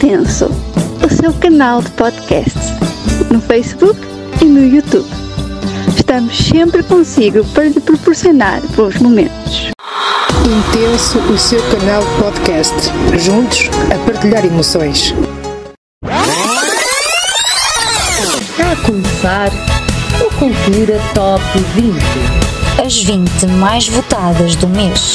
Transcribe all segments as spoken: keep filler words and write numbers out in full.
Intenso, o seu canal de podcasts, no Facebook e no YouTube. Estamos sempre consigo para lhe proporcionar bons momentos. Intenso, o seu canal de podcast, juntos a partilhar emoções. Está a começar o Cultura Top vinte. As vinte mais votadas do mês.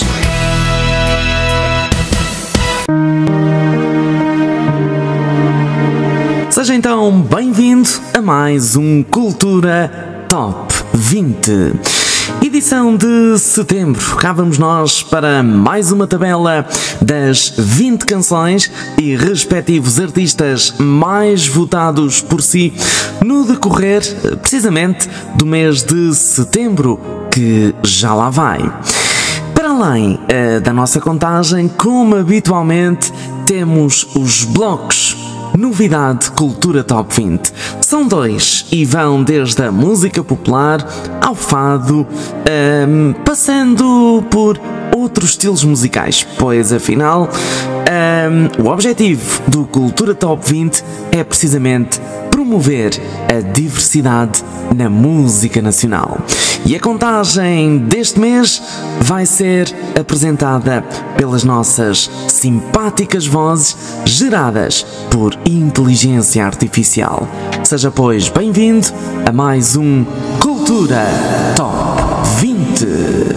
Seja então bem-vindo a mais um Cultura Top vinte. Edição de setembro. Cá vamos nós para mais uma tabela das vinte canções e respectivos artistas mais votados por si no decorrer, precisamente, do mês de setembro, que já lá vai. Para além uh, da nossa contagem, como habitualmente, temos os blocos Novidade Cultura Top vinte. São dois e vão desde a música popular ao fado, um, passando por outros estilos musicais, pois afinal um, o objetivo do Cultura Top vinte é precisamente promover a diversidade na música nacional. E a contagem deste mês vai ser apresentada pelas nossas simpáticas vozes geradas por inteligência artificial. Seja, pois, bem-vindo a mais um Cultura Top vinte.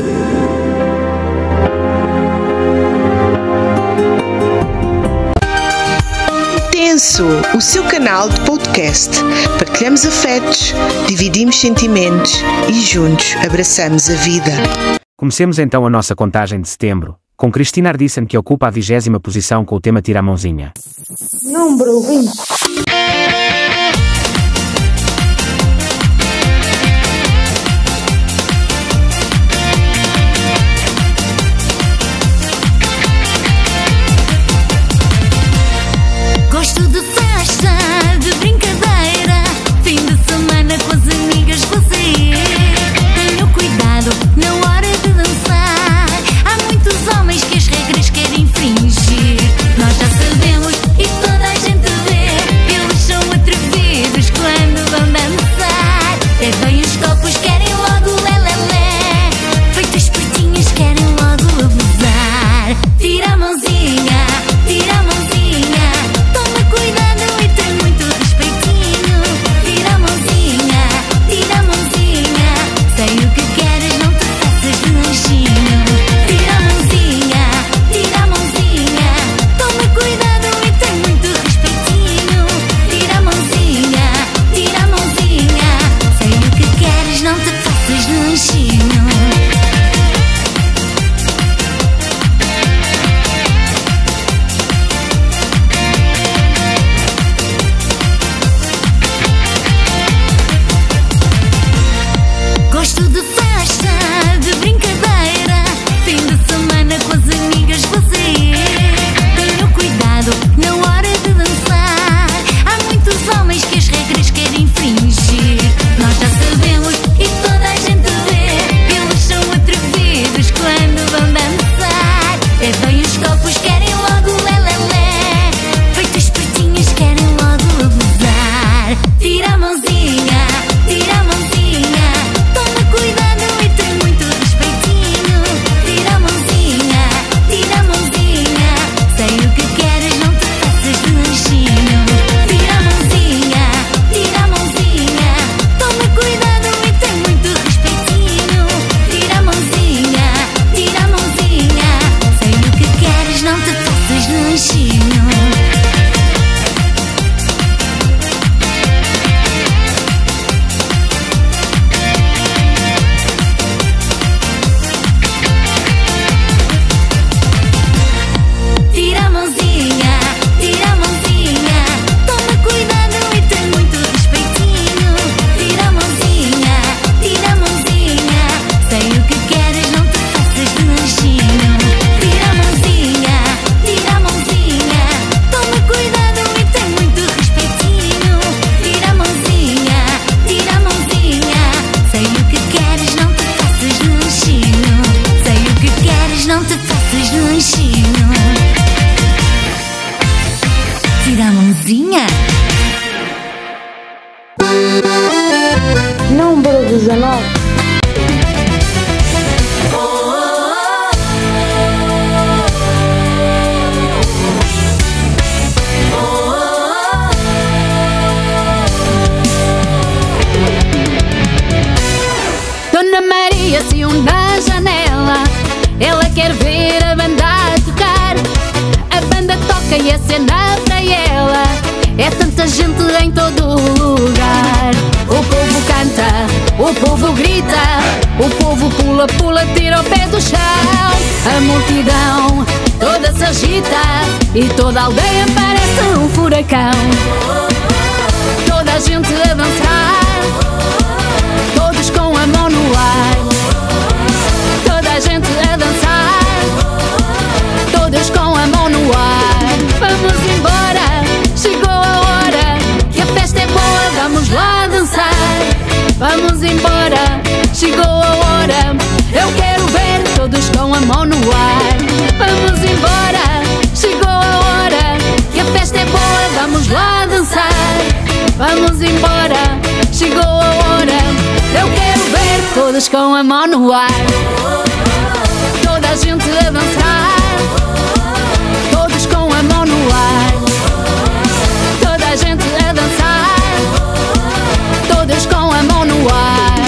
Intenso, o seu canal de podcast. Partilhamos afetos, dividimos sentimentos e juntos abraçamos a vida. Comecemos então a nossa contagem de setembro, com Cristina Ardisson, que ocupa a vigésima posição com o tema Tira a Mãozinha. Número vinte. Gosto de festa, de brincadeira, fim de semana com as amigas vou sair. Tenho cuidado na hora de dançar, há muitos homens que as regras querem infringir. Nós já sabemos e toda a gente vê, eu sozinha? Número dezanove. Dona Maria se une na janela, ela quer ver a banda a tocar. A banda toca e a cena para ela, é tanta gente em todo o lugar. O povo canta, o povo grita, o povo pula, pula, tira o pé do chão. A multidão toda se agita e toda a aldeia parece um furacão. Toda a gente a dançar, todos com a mão no ar. Toda a gente a dançar, todos com a mão no ar. Vamos embora, chegou a hora, que a festa é boa, vamos lá dançar. Vamos embora, chegou a hora, eu quero ver todos com a mão no ar. Vamos embora, chegou a hora, que a festa é boa, vamos lá dançar. Vamos embora, chegou a hora, eu quero ver todos com a mão no ar. Toda a gente a dançar, todos com a mão no ar. Toda a gente a dançar, todos com a mão no ar.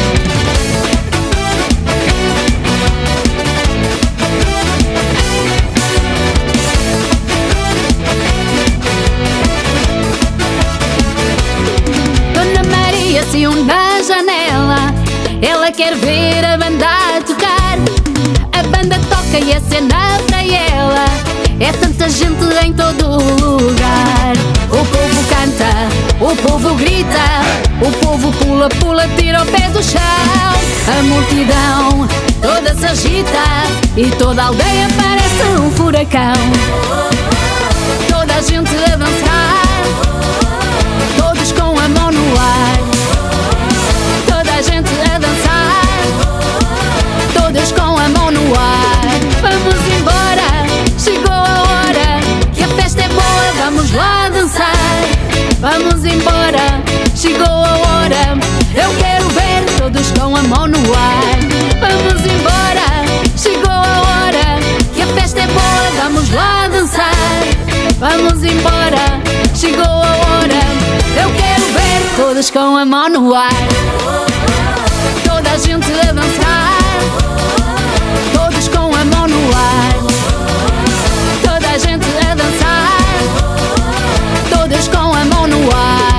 Dona Maria se une na janela, ela quer ver a banda a tocar. A banda toca e a cena para ela, é tanta gente em todo o lugar. O povo canta, o povo grita, o povo pula, pula, tira o pé do chão. A multidão toda se agita e toda a aldeia parece um furacão. Toda a gente a dançar, todos com a mão no ar. Toda a gente a dançar, todos com a mão no ar. Vamos embora, chegou a hora, que a festa é boa, vamos lá dançar. Vamos embora, chegou a hora, eu quero ver todos com a mão no ar. Vamos embora, chegou a hora, que a festa é boa, vamos lá dançar. Vamos embora, chegou a hora, eu quero ver todos com a mão no ar. Toda a gente a dançar, todos com a mão no ar. Toda a gente a dançar, todos com a mão no ar.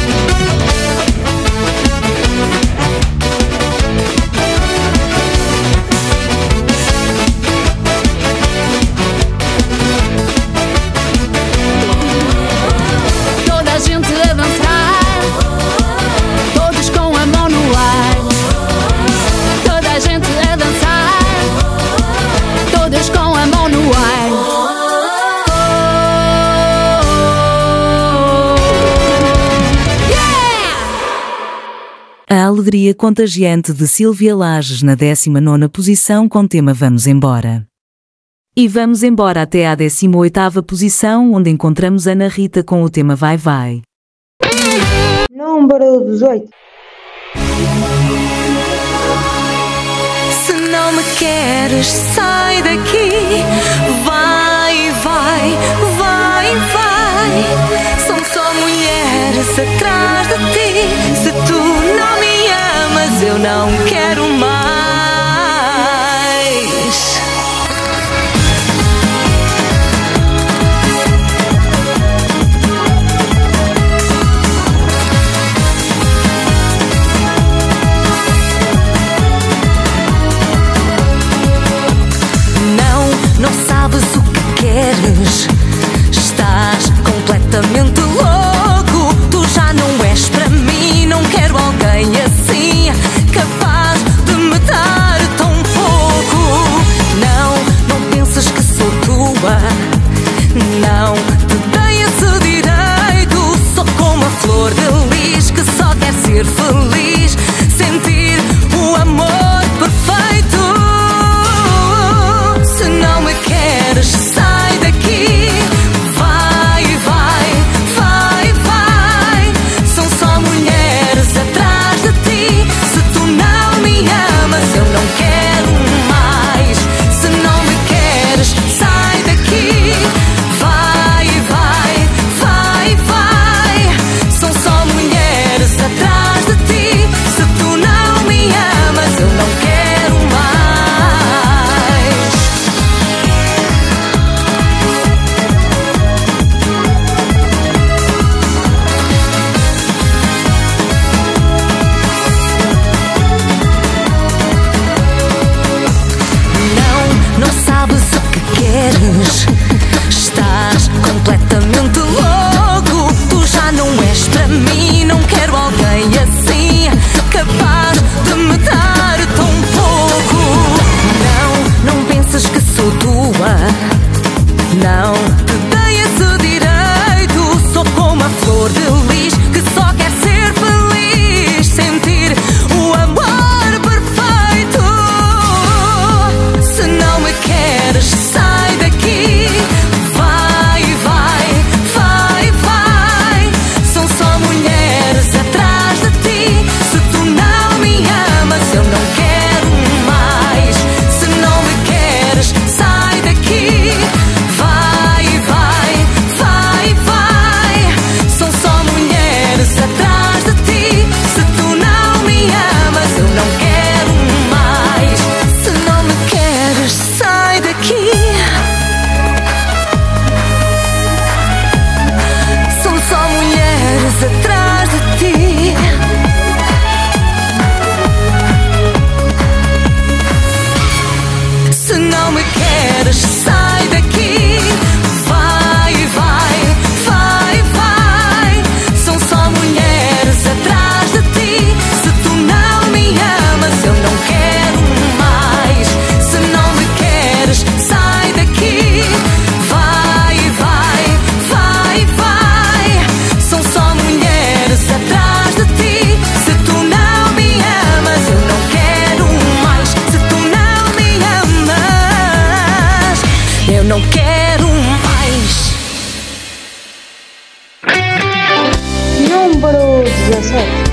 Toda a gente a dançar, todos com a mão no ar. Toda a gente a dançar, todos com a mão no ar. A alegria contagiante de Sílvia Lages na décima nona posição com tema Vamos Embora. E vamos embora até à décima oitava posição, onde encontramos Ana Rita com o tema Vai Vai. Número dezoito. Se não me queres, sai daqui. Vai, vai, vai, vai. São só mulheres atrás de ti. Se tu não me amas, eu não quero mais. Não ama. Não te dei esse direito. Sou como a flor de lis que só quer ser feliz, sentir o amor perfeito. Se não me queres, sai daqui. Vai, vai, vai, vai. São só mulheres atrás de ti. Se tu não me amas, eu não quero mais. Se não me queres, sai daqui. Vai, vai, vai, vai. São só mulheres atrás de ti. Se tu não me amas, eu não quero mais. Se não me queres, sai daqui. São só mulheres atrás de ti. Se não me queres, sai daqui. Vai, vai, vai, vai. São só mulheres atrás de ti. Se tu não me amas, eu não quero mais. Se não me queres, sai daqui. Vai, vai, vai, vai. São só mulheres atrás de ti. Se tu não me amas, eu não quero mais. Se tu não me amas, eu não quero mais. Número dezassete.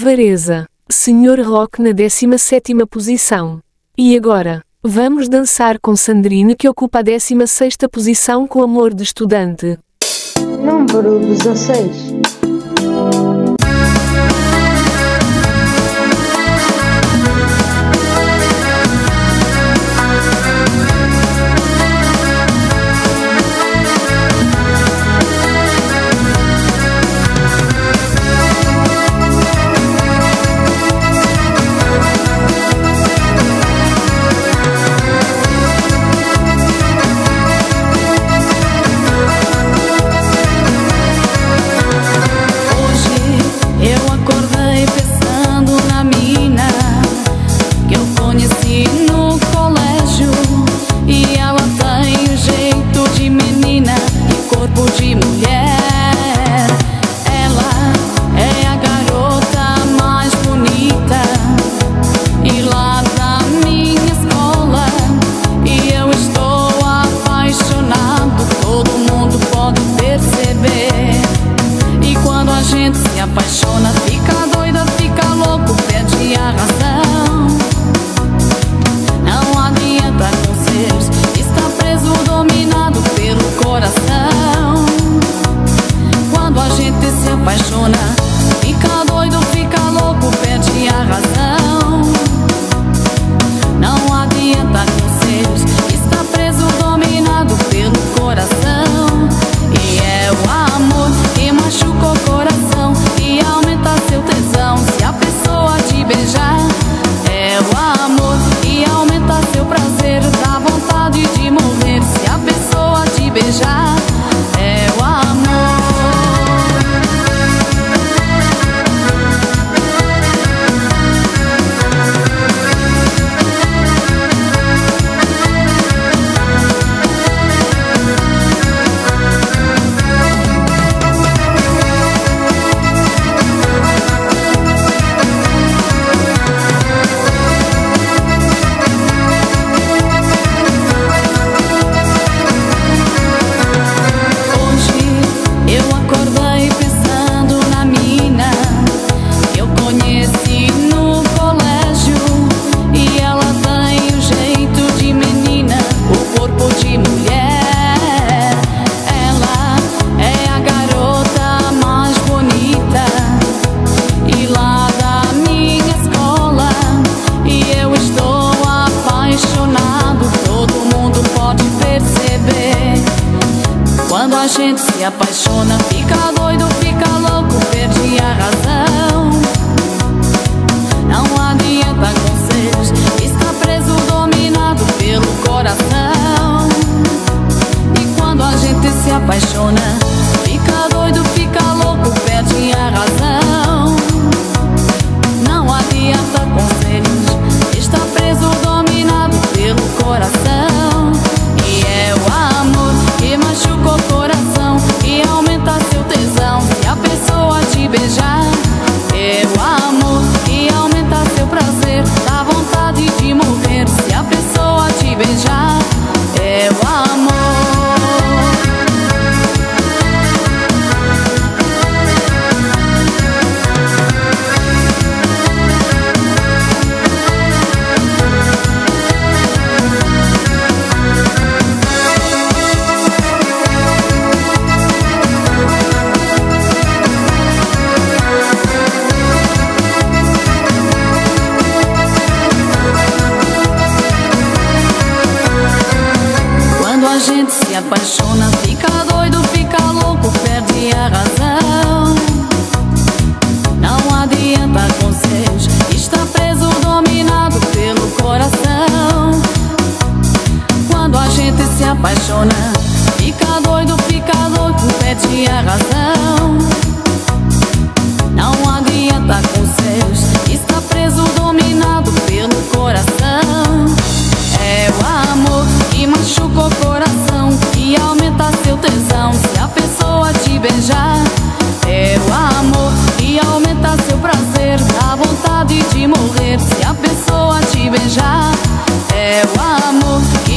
Avareza, senhor Rock na décima sétima posição. E agora, vamos dançar com Sandrine, que ocupa a décima sexta posição com Amor de Estudante. Número dezasseis.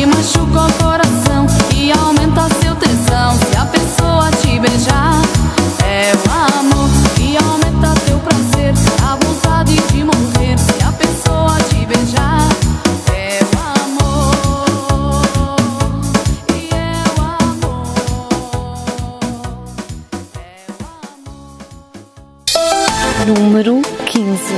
Machuca o coração e aumenta seu tesão. Se a pessoa te beijar, Número quinze.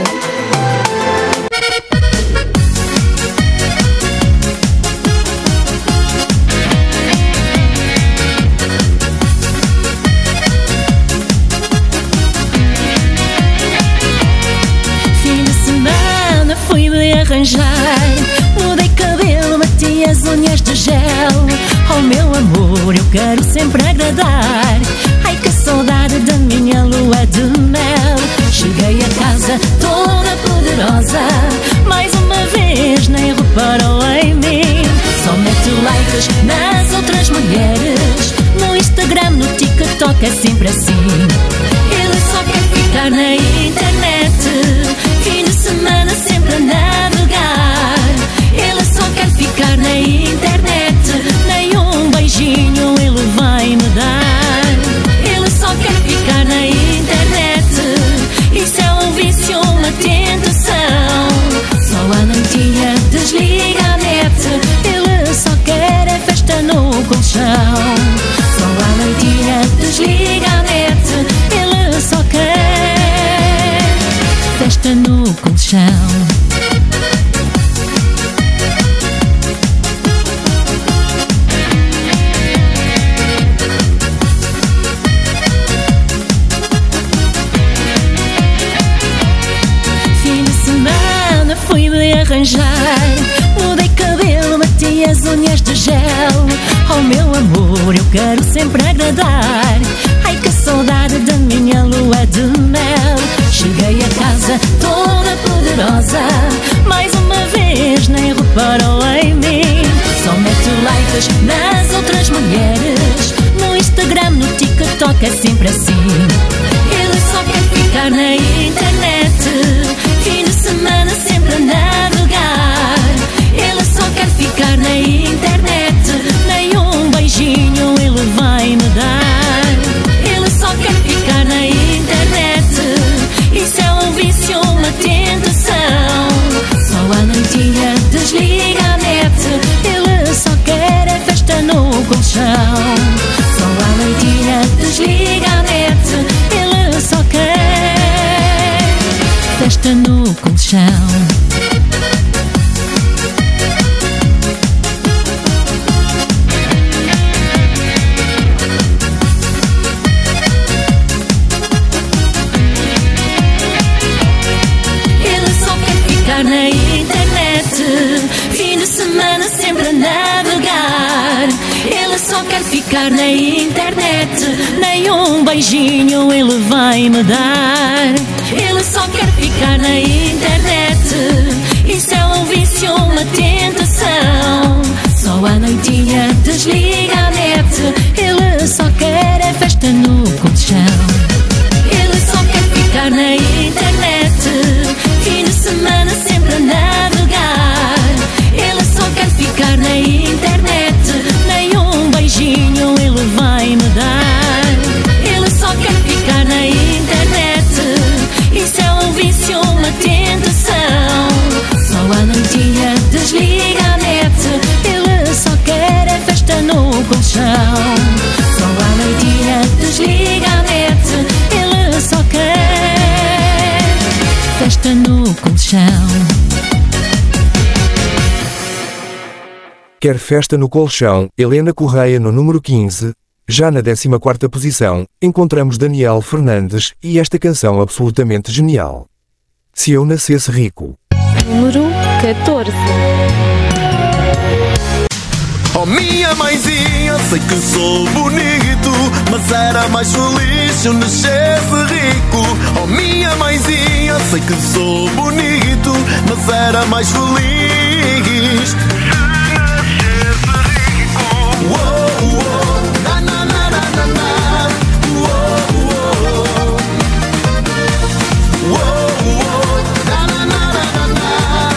Arranjar, mudei cabelo, bati as unhas de gel. Oh meu amor, eu quero sempre agradar. Ai que saudade da minha lua de mel. Cheguei a casa toda poderosa, mais uma vez nem reparou em mim. Só mete likes nas outras mulheres, no Instagram, no TikTok é sempre assim. Ele só quer ficar na internet, fim de semana sempre a navegar. Ele só quer ficar na internet, nenhum beijinho ele vai me dar. Ele só quer ficar na internet, isso é um vício, uma tentação. Só à noitinha desliga a net, ele só quer é festa no colchão. Só à noitinha desliga a net, ele só quer festa no colchão. Fim de semana fui me arranjar, mudei cabelo, bati as unhas de gel. Oh meu amor, eu quero sempre agradar. Ai que saudade da minha lua de mel. Cheguei a casa toda poderosa, mais uma vez nem reparou em mim. Só mete likes nas outras mulheres, no Instagram, no TikTok é sempre assim. Ele só quer ficar na internet, fim de semana sempre a navegar. Ele só quer ficar na internet, nenhum beijinho ele vai me dar. Ele só quer ficar na internet, isso é um vício, uma tentação. Só à noitinha desliga a net, ele só quer é festa no colchão. Só à noitinha desliga a net, ele só quer festa no colchão. Na internet, fim de semana sempre a navegar. Ele só quer ficar na internet, nenhum beijinho ele vai me dar. Ele só quer ficar na internet, isso é um vício, uma tentação. Só à noitinha desliga a net, ele só quer é festa no colchão. Ele só quer ficar na internet, fim de semana sempre a navegar. Ele só quer ficar na internet, nenhum beijinho ele vai me dar. Ele só quer ficar na internet, isso é um vício, uma tentação. Só à noitinha desliga a net, ele só quer é festa no colchão. Só à noitinha desliga a net, ele só quer festa no colchão. Quer festa no colchão, Helena Correia no número quinze. Já na décima quarta posição, encontramos Daniel Fernandes e esta canção absolutamente genial. Se eu nascesse rico. Número catorze. Oh minha mãezinha, sei que sou bonito, mas era mais feliz se eu nascesse rico. Oh minha mãezinha, sei que sou bonito, mas era mais feliz se nascesse rico. Uou, uou, na na na na na na. Uou, uou, uou, uou, na na na na na.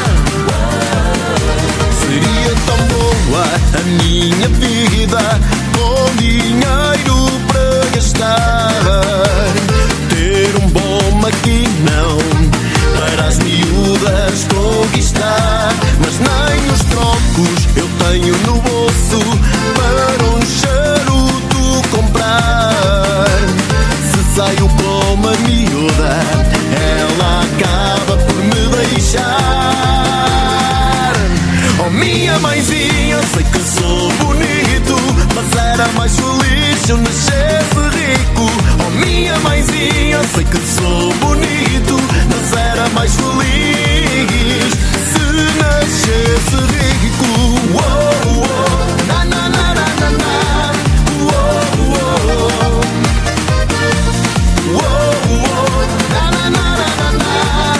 Seria tão boa a minha vida, com dinheiro para gastar, ter um bom maquinão para as miúdas conquistar. Mas nem os trocos eu tenho no bolso para um charuto comprar. Se saio com uma miúda, mais feliz se eu nascesse rico. Oh minha mãezinha, sei que sou bonito, mas era mais feliz se nascesse rico. Oh, oh, na na na na na na. Oh, oh, oh, oh, na na na na na.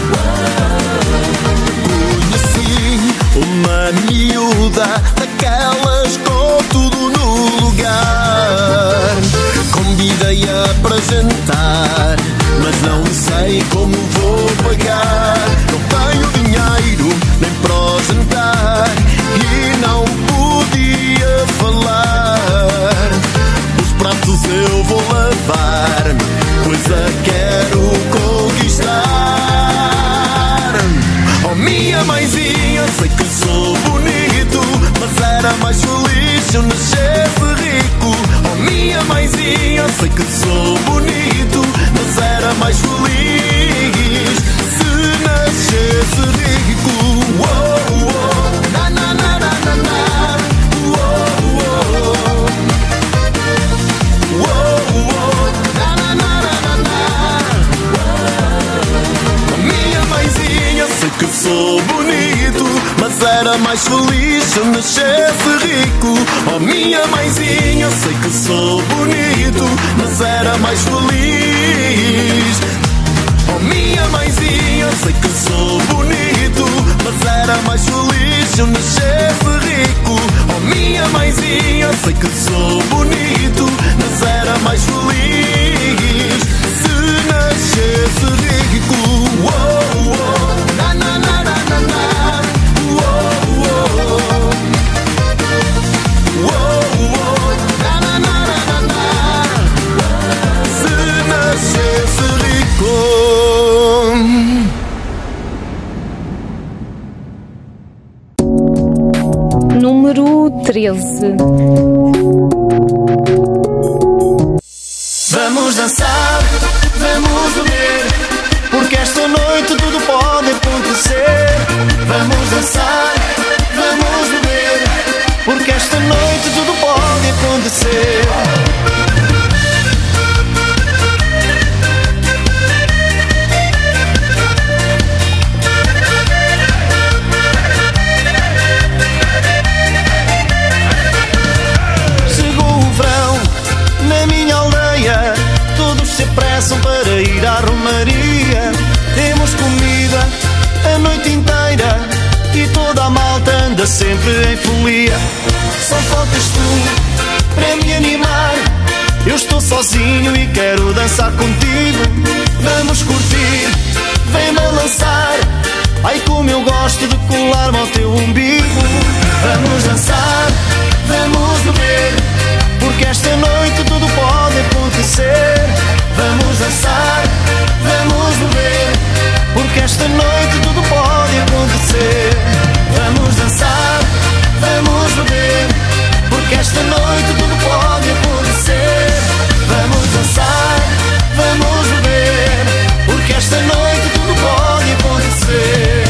Conheci uma miúda daquelas com tudo no lugar. Convidei a apresentar, mas não sei como vou pagar. Não tenho dinheiro nem para o jantar e não podia falar. Os pratos eu vou lavar, pois a quero conquistar. Oh minha mãezinha, sei que sou bonito, mas era mais feliz se eu nascesse rico. Oh minha mãezinha, sei que sou bonito, mas era mais feliz se nascesse rico. Oh, oh, na na na na na na. Oh, oh, oh, oh, na na na na na. Oh minha mãezinha, sei que sou bonito, mas era mais feliz se eu nascesse rico. Oh minha mãezinha, sei que sou bonito, mas era mais feliz. Oh minha mãezinha, sei que sou bonito, mas era mais feliz se eu nascesse rico. Oh minha mãezinha, sei que sou bonito, mas era mais feliz se nascesse rico. Oh, oh, na na na na na na. Oh, oh, oh, oh, na na na na na. Se nascesse rico. Número treze. Vamos dançar, vamos beber, porque esta noite tudo pode acontecer. Vamos dançar, vamos beber, porque esta noite tudo pode acontecer. Para ir à romaria, temos comida a noite inteira e toda a malta anda sempre em folia. Só faltas tu para me animar. Eu estou sozinho e quero dançar contigo. Vamos curtir, vem balançar. Ai como eu gosto de colar-me ao teu umbigo. Vamos dançar, vamos beber, porque esta noite tudo pode acontecer. Vamos dançar, vamos beber, porque esta noite tudo pode acontecer. Vamos dançar, vamos beber, porque esta noite tudo pode acontecer. Vamos dançar, vamos beber, porque esta noite tudo pode acontecer.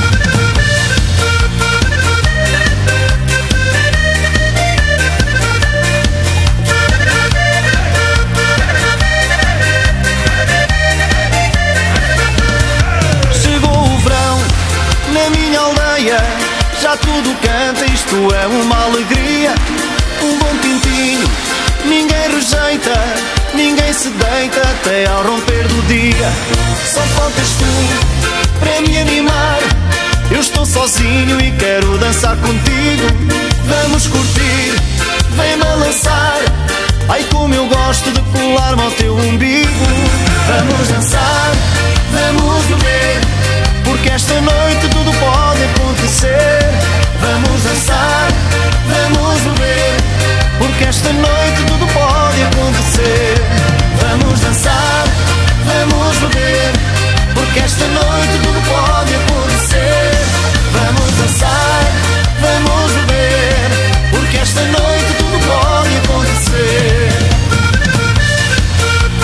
Já tudo canta, isto é uma alegria. Um bom tintinho, ninguém rejeita, ninguém se deita até ao romper do dia. Só faltas tu para me animar. Eu estou sozinho e quero dançar contigo. Vamos curtir, vem balançar. Ai como eu gosto de colar-me ao teu umbigo. Vamos dançar, vamos beber, porque esta noite tudo pode acontecer. Vamos dançar, vamos beber, porque esta noite tudo pode acontecer. Vamos dançar, vamos beber, porque esta noite tudo pode acontecer. Vamos dançar, vamos beber, porque esta noite tudo pode acontecer.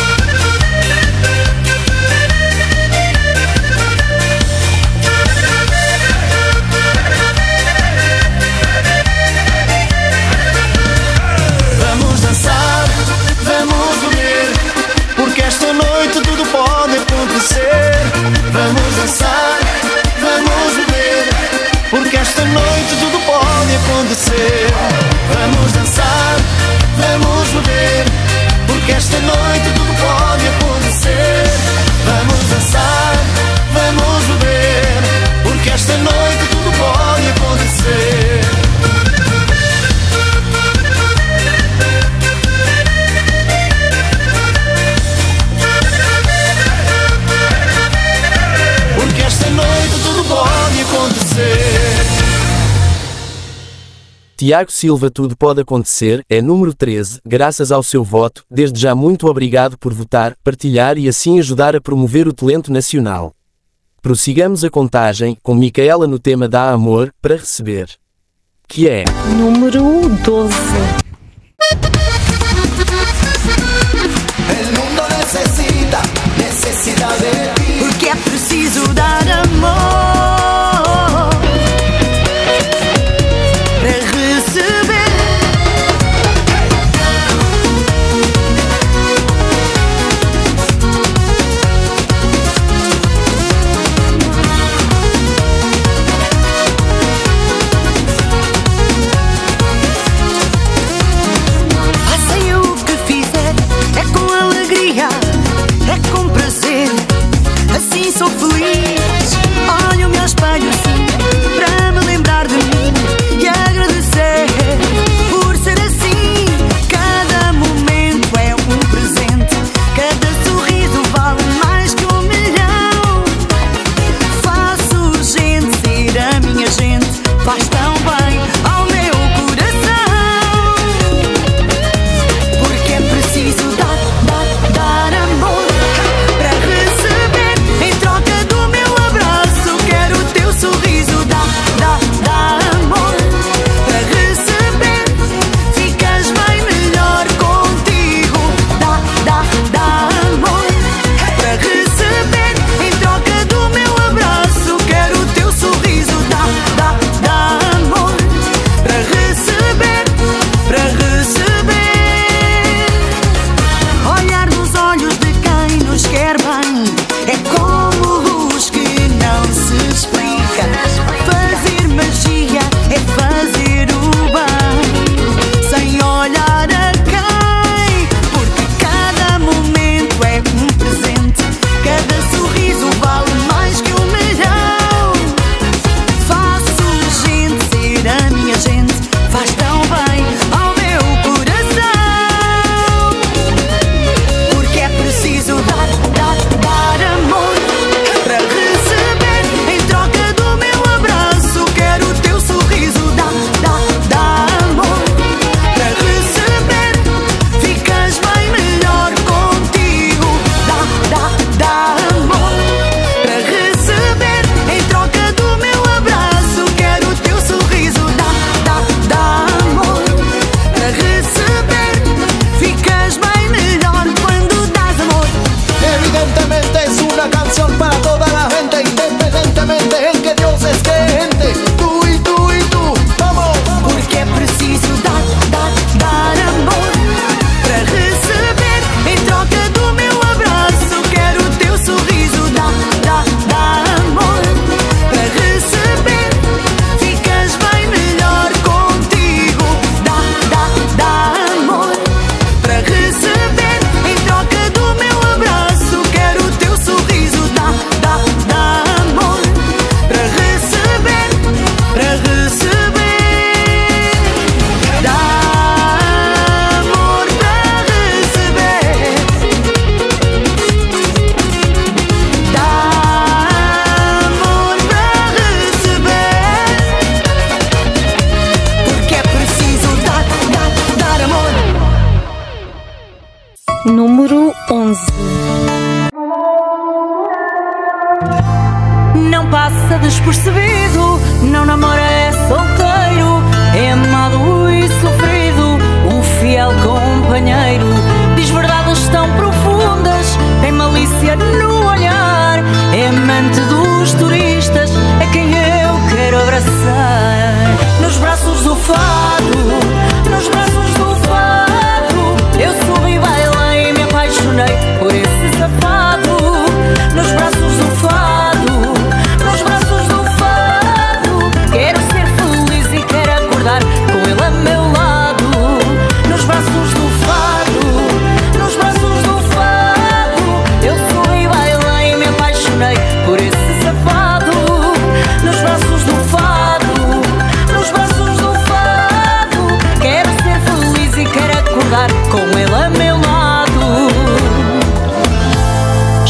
porque esta noite tudo pode acontecer. Vamos dançar, vamos beber, porque esta noite tudo pode acontecer. Porque esta noite tudo pode acontecer. Tiago Silva, tudo pode acontecer, é número treze, graças ao seu voto, desde já muito obrigado por votar, partilhar e assim ajudar a promover o talento nacional. Prossigamos a contagem, com Micaela no tema Dá Amor, para receber. Que é... Número doze. El mundo necesita, necesita de ti. Porque é preciso dar amor para receber. Faça o que fizer, é com alegria, é com prazer, assim sou feliz. Olho-me ao espelho assim, para me lembrar de mim e agradecer por ser assim. Cada momento é um presente, cada sorriso vale mais que um milhão. Faço gente ser a minha gente, faz tão bem ao meu coração. Porque é preciso dar, dar, dar amor para receber. Em troca do meu abraço, quero o teu sorriso. Dá, dá, dá amor para receber. Ficas bem melhor contigo. Dá, dá, dá amor para receber. Em troca do meu abraço, quero o teu sorriso. Dá, dá, dá amor para receber, para receber. Olhar nos olhos de quem nos quer bem é como luz que não se explica. Fazer magia é fazer o bem, sem olhar a quem. Porque cada momento é um presente, cada sorriso vale mais que um milhão. Faço gente ser a minha gente, faz tão bem ao meu coração. Porque é preciso dar, dar, dar amor para receber. Em troca do meu abraço, quero o teu sorriso. Dá, dá, dá amor para receber. Ficas bem melhor contigo. Dá, dá, dá amor para receber. Em troca do meu abraço, quero o teu sorriso. Dá, dá, dá amor para receber. Ficas bem melhor quando dás amor. Evidentemente es una canción para toda la gente, independientemente en que Dios es creyente. Tú y tú y tú, vamos. Porque é preciso dar, dar, dar amor para receber. Em troca do meu abraço, quero o teu sorriso. Dá, dá, dá amor para receber. Ficas bem melhor contigo. Dá, dá, dá amor para receber. Em troca do meu abraço, quero o teu sorriso. Dá, dá, dá amor para receber, para receber. Dá amor para receber. Dá amor para receber. Porque é preciso dar, dar, dar amor. Número onze. Não passa despercebido, não namora, é solteiro, é amado e sofrido, um fiel companheiro. Diz verdades tão profundas, tem malícia no olhar, é amante dos turistas, é quem eu quero abraçar. Nos braços do fado, nos braços do fado, eu subi e bailei e me apaixonei por esse safado. Nos braços do fado, nos braços do fado, quero ser feliz e quero acordar com ele a meu lado. Nos braços do fado,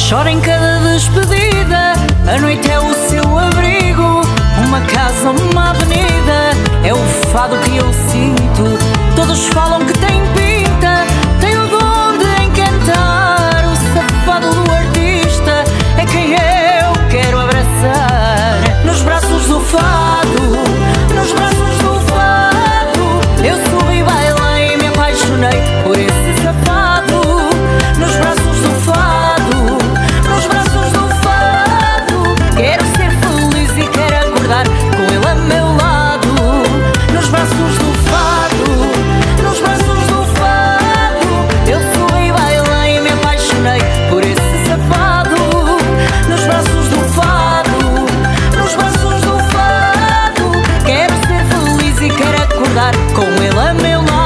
chora em cada despedida. A noite é o seu abrigo, uma casa, uma avenida. É o fado que eu sinto. Todos falam que tem pinta, tem o dom de encantar. O safado do artista é quem eu quero abraçar. Nos braços do fado, nos braços do fado, eu subi, bailei e me apaixonei por esse safado. Nos braços do fado, nos braços do fado, quero ser feliz e quero acordar com ele a meu lado. Nos braços do fado, nos braços do fado, eu subi, bailei e me apaixonei por esse safado. Nos braços do fado, nos braços do fado, quero ser feliz e quero acordar com ele a meu lado.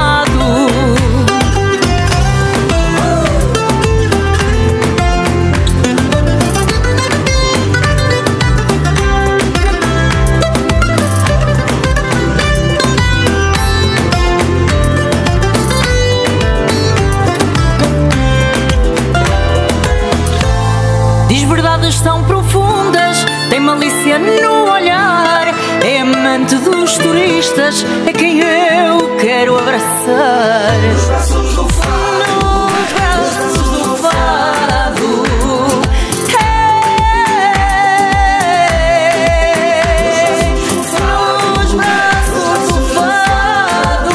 Diz verdades tão profundas, tem malícia no olhar. É amante dos turistas, é quem eu quero abraçar. Nos braços do fado, nos braços do fado, hey, nos braços do fado,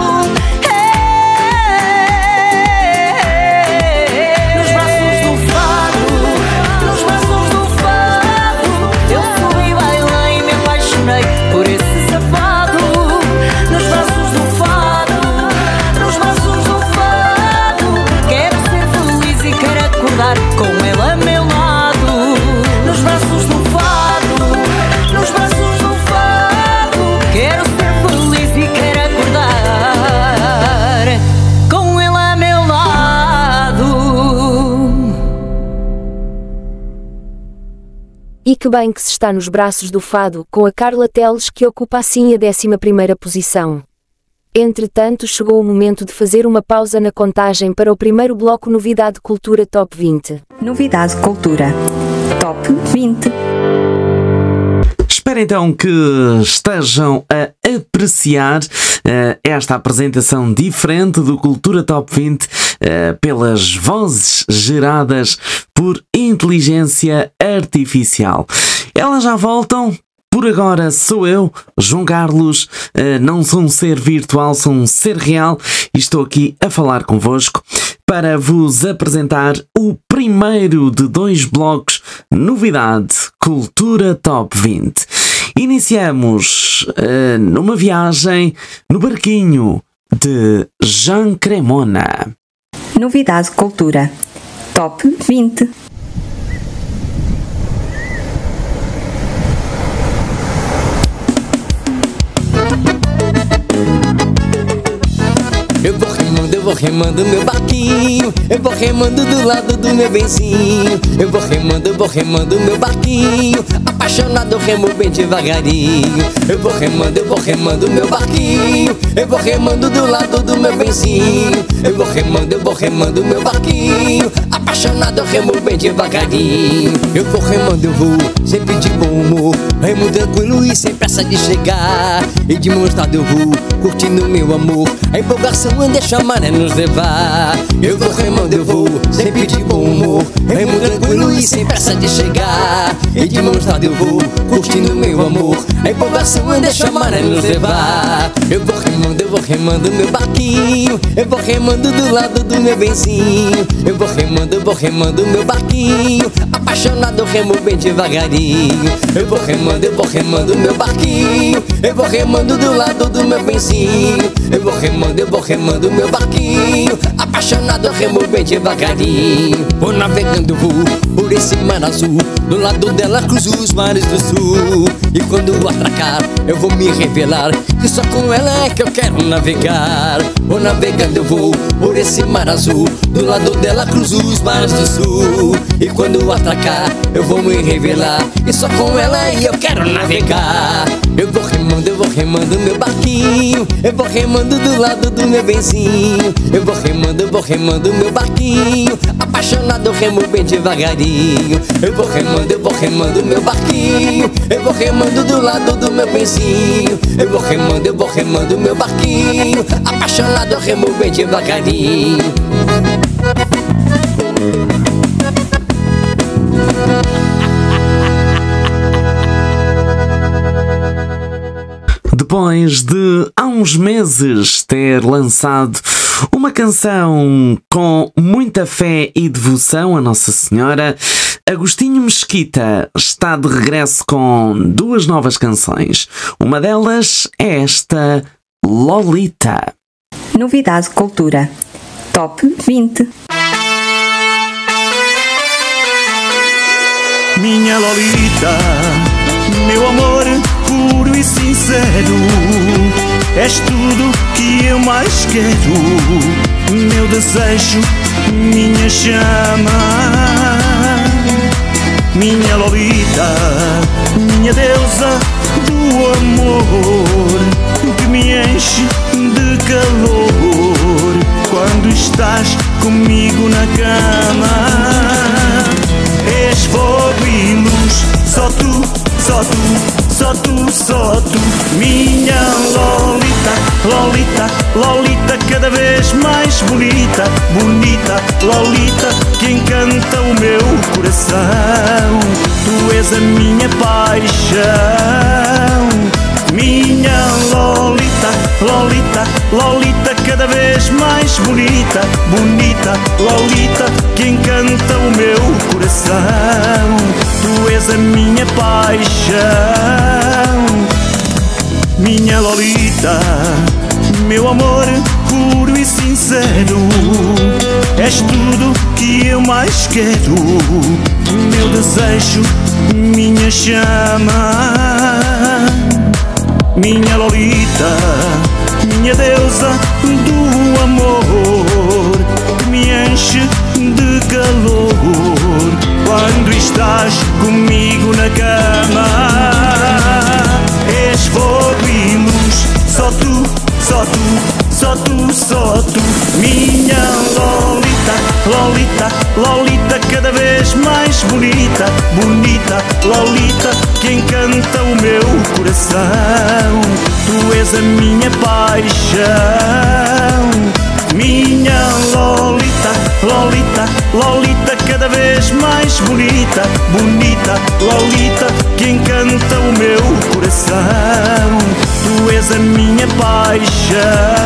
hey, nos braços do fado, nos braços do fado, eu subi, bailei e me apaixonei por esse safado. Nos braços do fado, nos braços do fado, quero ser feliz e quero acordar com ele a meu lado. Nos braços do fado, nos braços do fado, quero ser feliz e quero acordar com ele a meu lado. E que bem que se está nos braços do fado, com a Carla Teles, que ocupa assim a décima primeira posição. Entretanto, chegou o momento de fazer uma pausa na contagem para o primeiro bloco Novidade Cultura Top vinte. Novidade Cultura Top vinte. Espero então que estejam a apreciar uh, esta apresentação diferente do Cultura Top vinte uh, pelas vozes geradas por inteligência artificial. Elas já voltam. Por agora sou eu, João Carlos, uh, não sou um ser virtual, sou um ser real e estou aqui a falar convosco para vos apresentar o primeiro de dois blocos Novidade Cultura Top vinte. Iniciamos uh, numa viagem no barquinho de Jean Cremona. Novidade Cultura Top vinte. Eu vou remando, eu vou remando meu barquinho, eu vou remando do lado do meu benzinho. Eu vou remando, eu vou remando meu barquinho, apaixonado eu remo bem devagarinho. Eu vou remando, eu vou remando meu barquinho, eu vou remando do lado do meu benzinho. Eu vou remando, eu vou remando meu barquinho, apaixonado eu remo bem devagarinho. Eu vou remando, eu vou sempre de bom humor, remo tranquilo e sem pressa de chegar. E de mãos dadas eu vou curtindo meu amor, a empolgação deixa a maré nos levar. Eu vou remando, eu vou sempre de bom humor, remo tranquilo e sem pressa de chegar. E de mãos dadas eu vou curtindo meu amor, a empolgação deixa a maré nos levar. Eu vou remando, eu vou remando meu barquinho, eu vou remando do lado do meu benzinho. Eu vou remando, eu vou remando meu barquinho, apaixonado eu remo bem devagarinho. Eu vou remando, eu vou remando meu barquinho, eu vou remando do lado do meu benzinho. Eu vou remando, eu vou remando meu barquinho, apaixonado eu remo bem devagarinho. Vou navegando, vou por esse mar azul, do lado dela cruzo os mares do sul. E quando atracar eu vou me revelar, que só com ela é que eu quero navegar. Vou navegando, eu vou por esse mar azul, do lado dela cruzo os mares do sul. E quando atracar eu vou me revelar, que só com ela eu quero navegar. Eu vou remando, eu vou remando meu barquinho. Eu vou remando do lado do meu benzinho. Eu vou remando, eu vou remando meu barquinho. Apaixonado, remo bem devagarinho. Eu vou remando, eu vou remando meu barquinho. Eu vou remando do lado do meu benzinho. Eu vou remando, eu vou remando meu barquinho. Apaixonado, remo bem devagarinho. Depois de há uns meses ter lançado uma canção com muita fé e devoção a Nossa Senhora, Agostinho Mesquita está de regresso com duas novas canções. Uma delas é esta, Lolita. Novidade Cultura. Top vinte. Minha Lolita, meu amor puro e sincero, és tudo que eu mais quero, meu desejo, minha chama. Minha Lolita, minha deusa do amor, que me enche de calor quando estás comigo na cama. És fogo e luz, só tu, só tu, só tu, só tu. Minha Lolita, Lolita, Lolita, cada vez mais bonita, bonita, Lolita, que encanta o meu coração. Tu és a minha paixão. Minha Lolita, Lolita, Lolita, cada vez mais bonita, bonita, Lolita, que encanta o meu coração. Tu és a minha paixão. Minha Lolita, meu amor puro e sincero, és tudo que eu mais quero, meu desejo, minha chama. Minha Lolita, minha deusa do amor, que me enche de calor quando estás comigo na cama. És fogo e luz, só tu, só tu, só tu, só tu. Minha Lolita, Lolita, Lolita, cada vez mais bonita, bonita, Lolita, que encanta o meu coração. Tu és a minha paixão. Minha Lolita, Lolita, Lolita, cada vez mais bonita, bonita, Lolita, que encanta o meu coração. Tu és a minha paixão.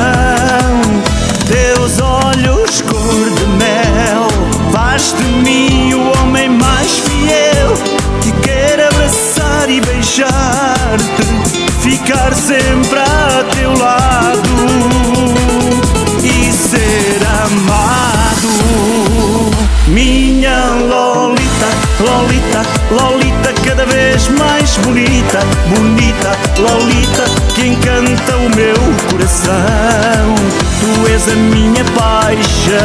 Teus olhos cor de mel, faz de mim o homem mais fiel, que quer abraçar e beijar-te, ficar sempre a teu lado e ser amado. Minha Lolita, Lolita, Lolita, cada vez mais bonita, bonita, Lolita, que encanta o meu coração. Tu és a minha paixão.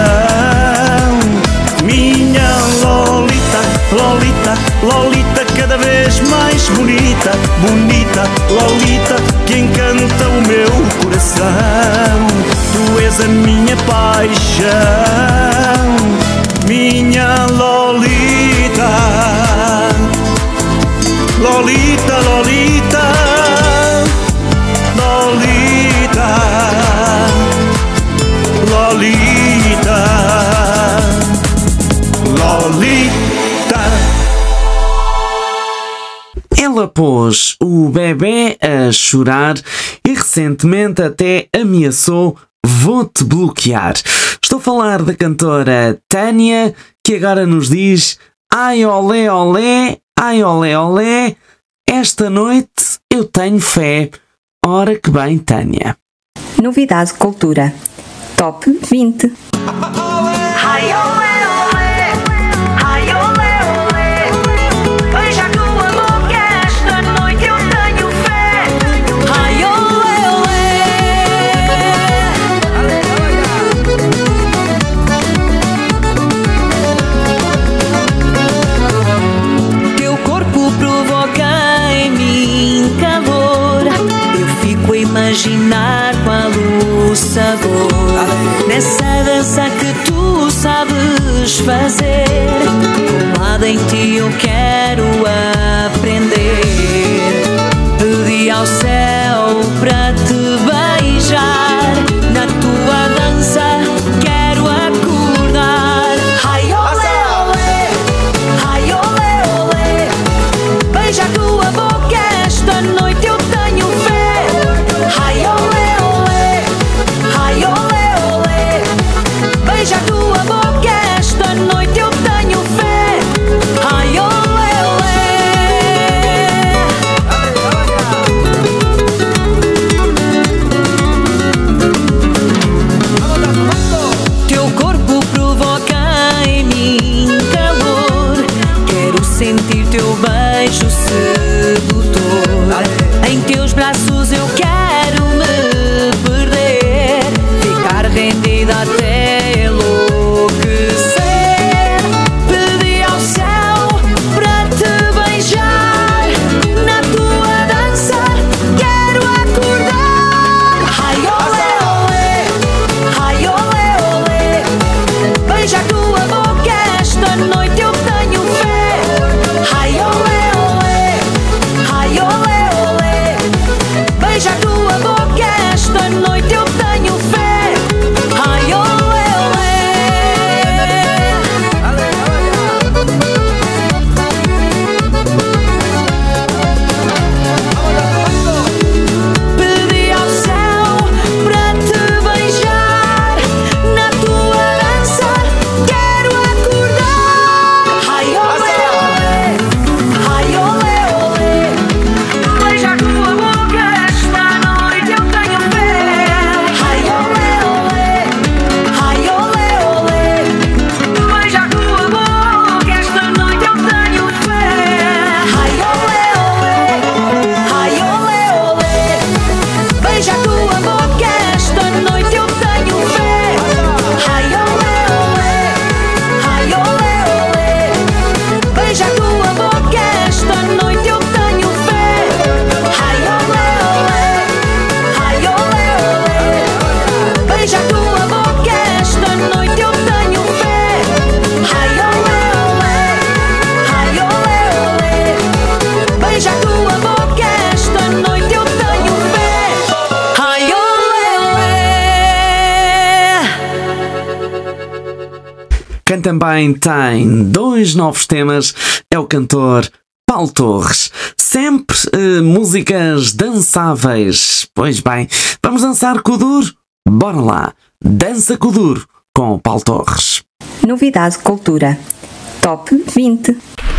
Minha Lolita, Lolita, Lolita, cada vez mais bonita, bonita, Lolita, que encanta o meu coração. Tu és a minha paixão. Minha Lolita, Lolita, Lolita, Lolita, Lolita, Lolita. Ela pôs o bebê a chorar e recentemente até ameaçou: vou-te bloquear. Estou a falar da cantora Tânia, que agora nos diz: ai olé olé, ai olé olé, esta noite eu tenho fé. Ora que bem, Tânia. Novidade Cultura. Top vinte. Ai olé olé, ai olé olé, veja que o amor que esta noite eu tenho fé. Ai olé olé. Teu corpo provoca em mim calor, fazer. Colada em ti eu quero aprender. Pedi ao céu para te beijar. Na tua dança quero acordar. Ai olé olé, ai olé olé. Beija a tua boca, esta noite eu tenho fé. Ai olé olé, ai olé olé. Beija a tua boca, esta noite eu tenho fé. Ai olé olé. Teu corpo provoca em mim calor. Quero sentir teu beijo sedutor. Em teus braços eu quero me perder. Ficar rendida até enlouquecer. Pedi ao céu para te beijar. Na tua dança quero acordar. Ai olé olé, ai olé olé. Beija a tua boca, esta noite eu tenho fé. Ai olé olé, ai olé olé. Beija a tua boca, esta noite eu tenho fé. Ai olé olé. Pedi ao céu para te beijar. Na tua dança quero acordar. Ai olé olé, ai olé olé. Beija a tua boca, esta noite eu tenho fé. Ai olé olé, ai olé olé. Beija a tua boca, esta noite eu tenho fé. Ai olé olé, ai olé olé. Beija a tua boca, esta noite eu tenho fé. Ai olé olé, ai olé olé. Beija a tua boca, esta noite eu tenho fé. Ai olé olé, ai olé olé. Beija a tua boca, esta noite eu tenho fé. Ai olé olé, ai olé olé. Beija a tua boca, esta noite eu tenho fé. Ai olé olé. Quem também tem dois novos temas é o cantor Paulo Torres. Sempre eh, músicas dançáveis. Pois bem, vamos dançar com o duro? Bora lá! Dança com o duro com o Paulo Torres. Novidade Cultura. Top vinte.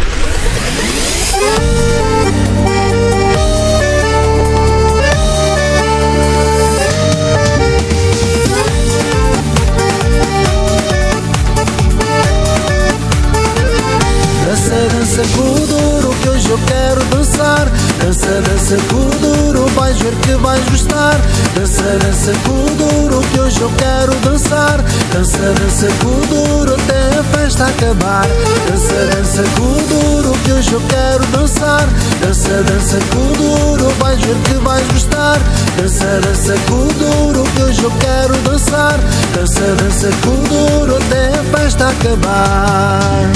Dança, dança com o duro que hoje eu quero dançar. Dança, dança com o duro, vais ver que vais gostar. Dança, dança com o duro que hoje eu quero dançar. Dança, dança com o duro até a festa acabar. Dança, dança com o duro que hoje eu quero dançar. Dança, dança com o duro, vais ver que vais gostar. Dança, dança com o duro que hoje eu quero dançar. Dança, dança com o duro até a festa acabar.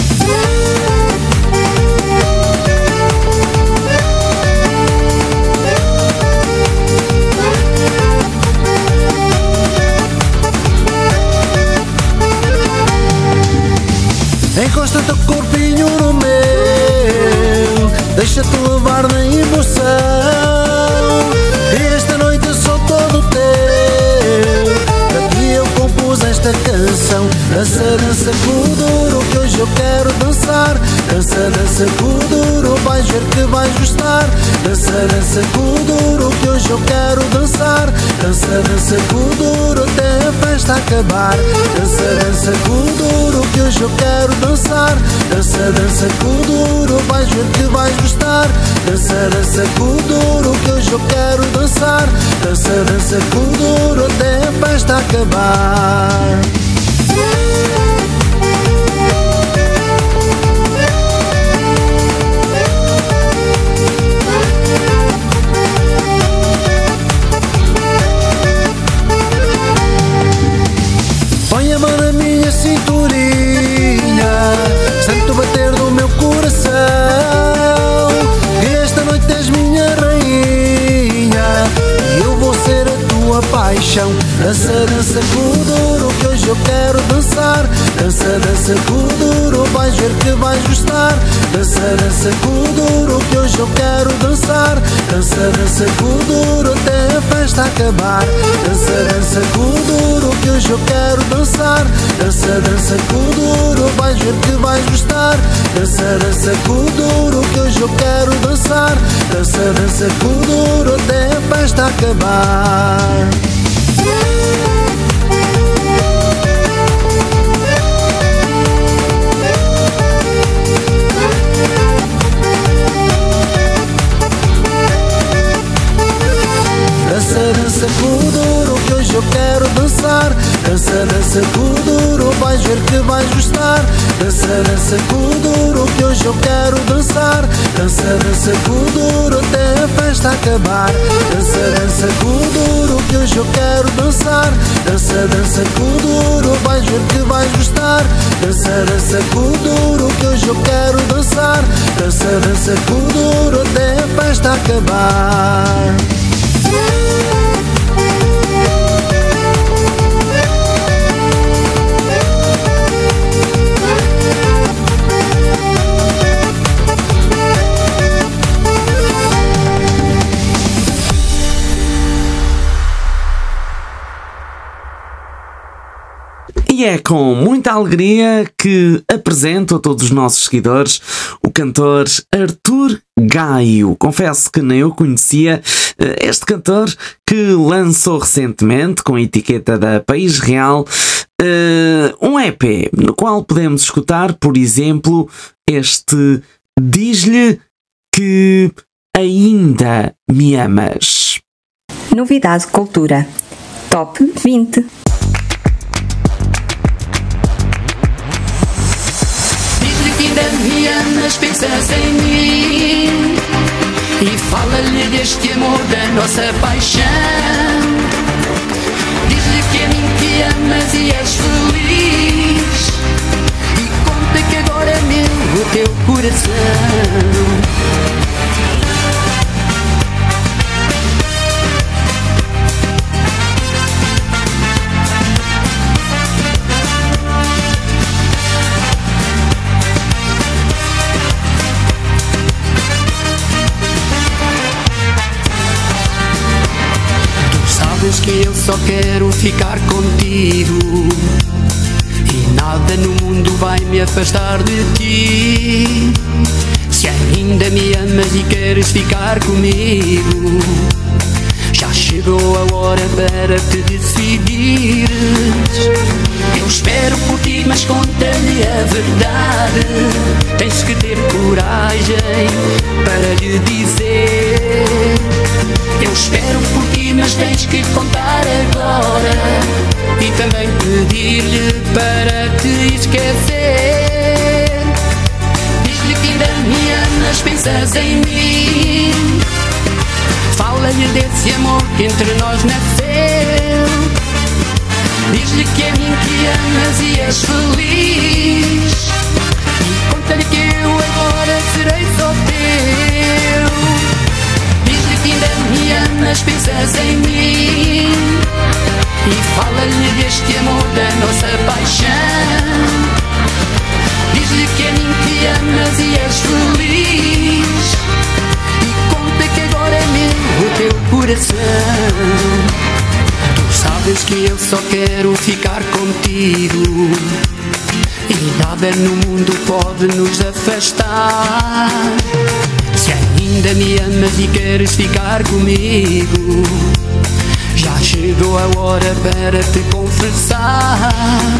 Encosta teu corpinho no meu, deixa-te levar na emoção. E esta noite eu sou todo teu, para ti eu compus esta canção. Dança, dança com o duro que hoje eu quero dançar. Dança, dança com o duro, vais ver que vais gostar. Dança, dança com o duro que hoje eu quero dançar. Dança, dança com o duro até a festa acabar. Dança, dança com o duro que hoje eu quero dançar. Dança, dança com o duro, vais ver que vais gostar. Dança, dança com o duro que hoje eu quero dançar. Dança, dança com o duro até a festa acabar. Põe a mão na minha cinturinha, tua paixão. Dança, dança Kuduro, que hoje eu quero dançar. Dança, dança Kuduro, vais ver que vais gostar. Dança, dança Kuduro, que hoje eu quero dançar. Dança, dança Kuduro, até a festa acabar. Dança, dança Kuduro, que hoje eu quero dançar. Dança, dança Kuduro, vais ver que vais gostar. Dança, dança Kuduro, que hoje eu quero dançar. Dança, dança Kuduro, até a festa acabar. Dança, dança Kuduro, que hoje eu quero dançar. Dança, dança Kuduro, vais ver que vais gostar. Dança, dança Kuduro, que hoje eu quero dançar. Dança, dança Kuduro, até a festa acabar. Dança, dança Kuduro, que hoje eu quero dançar. Dança, dança Kuduro, vais ver que vais gostar. Dança, dança Kuduro, que hoje eu quero dançar. Dança, dança Kuduro, até a festa acabar. E é com muita alegria que apresento a todos os nossos seguidores o cantor Arthur Gaio. Confesso que nem eu conhecia este cantor, que lançou recentemente, com a etiqueta da País Real, um E P no qual podemos escutar, por exemplo, este Diz-lhe que ainda me amas. Novidade Cultura Top vinte. Ainda me amas, pensas em mim e fala-lhe deste amor, da nossa paixão. Diz-lhe que a mim te amas e és feliz, e conta que agora é meu o teu coração. Sabes que eu só quero ficar contigo e nada no mundo vai me afastar de ti. Se ainda me amas e queres ficar comigo, já chegou a hora para te decidires. Eu espero por ti, mas conta-lhe a verdade. Tens que ter coragem para lhe dizer. Eu espero por ti, mas tens que contar agora, e também pedir-lhe para te esquecer. Diz-lhe que ainda me amas, pensas em mim. Fala-lhe desse amor que entre nós nasceu. Diz-lhe que é mim que amas e és feliz, e conta-lhe que eu agora serei só teu. Diz-lhe que ainda me amas, pensas em mim, e fala-lhe deste amor, da nossa paixão. Diz-lhe que é mim que amas e és feliz, e conta que agora é meu o teu coração. Tu sabes que eu só quero ficar contigo e nada no mundo pode nos afastar. Se ainda me amas e queres ficar comigo, já chegou a hora para te confessar.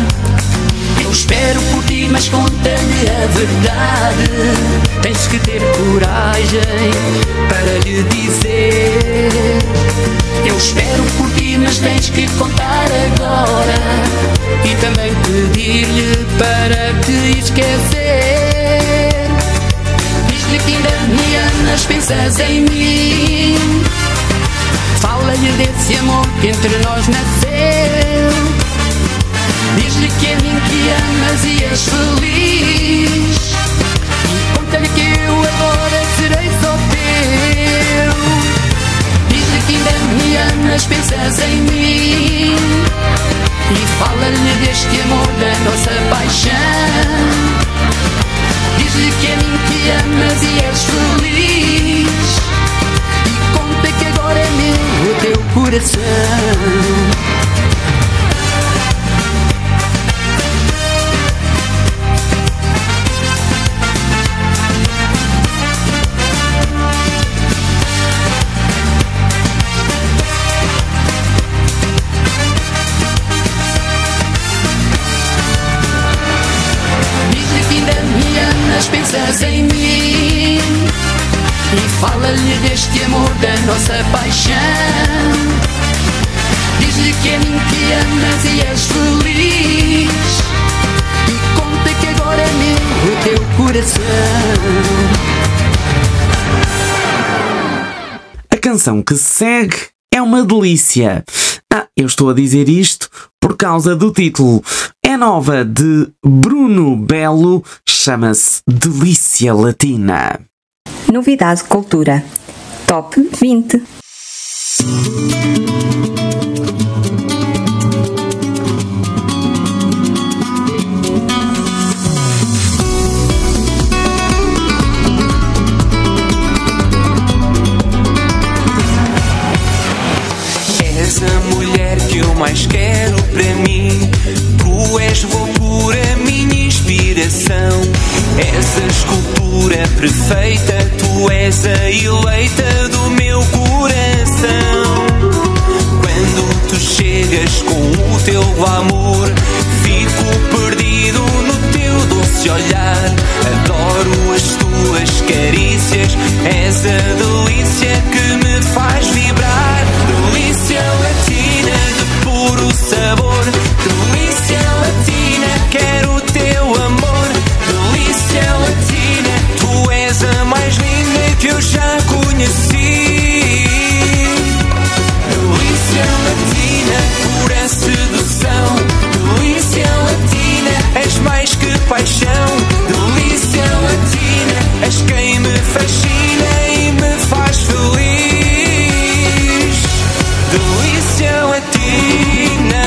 Eu espero por ti, mas conta-lhe a verdade. Tens que ter coragem para lhe dizer. Eu espero por ti, mas tens que contar agora, e também pedir-lhe para te esquecer. Diz-lhe que ainda me amas, pensas em mim. Fala-lhe desse amor que entre nós nasceu. Diz-lhe que é mim que amas e és feliz, e conta-lhe que eu agora serei só teu. Diz-lhe que ainda me amas, pensas em mim. horas pensas em mim e fala-lhe deste amor, da nossa paixão. Diz-lhe que a mim que amas e és feliz, e conta que agora é meu o teu coração. A canção que segue é uma delícia. Ah, eu estou a dizer isto por causa do título. É nova de Bruno Belo, chama-se Delícia Latina. Novidade Cultura. Top vinte. És a mulher que eu mais quero para mim. Tu és loucura, minha inspiração. És a escultura perfeita, tu és a eleita do meu coração. Quando tu chegas com o teu glamour, fico perdido no teu doce olhar. Adoro as tuas carícias, és a delícia que me faz vibrar. Delícia latina de puro sabor, delícia latina, quero o teu amor. Delícia latina, tu és a mais linda que eu já conheci. Delícia latina, pura sedução. Delícia latina, és mais que paixão. Delícia latina, és quem me fascina e me faz feliz. Delícia latina.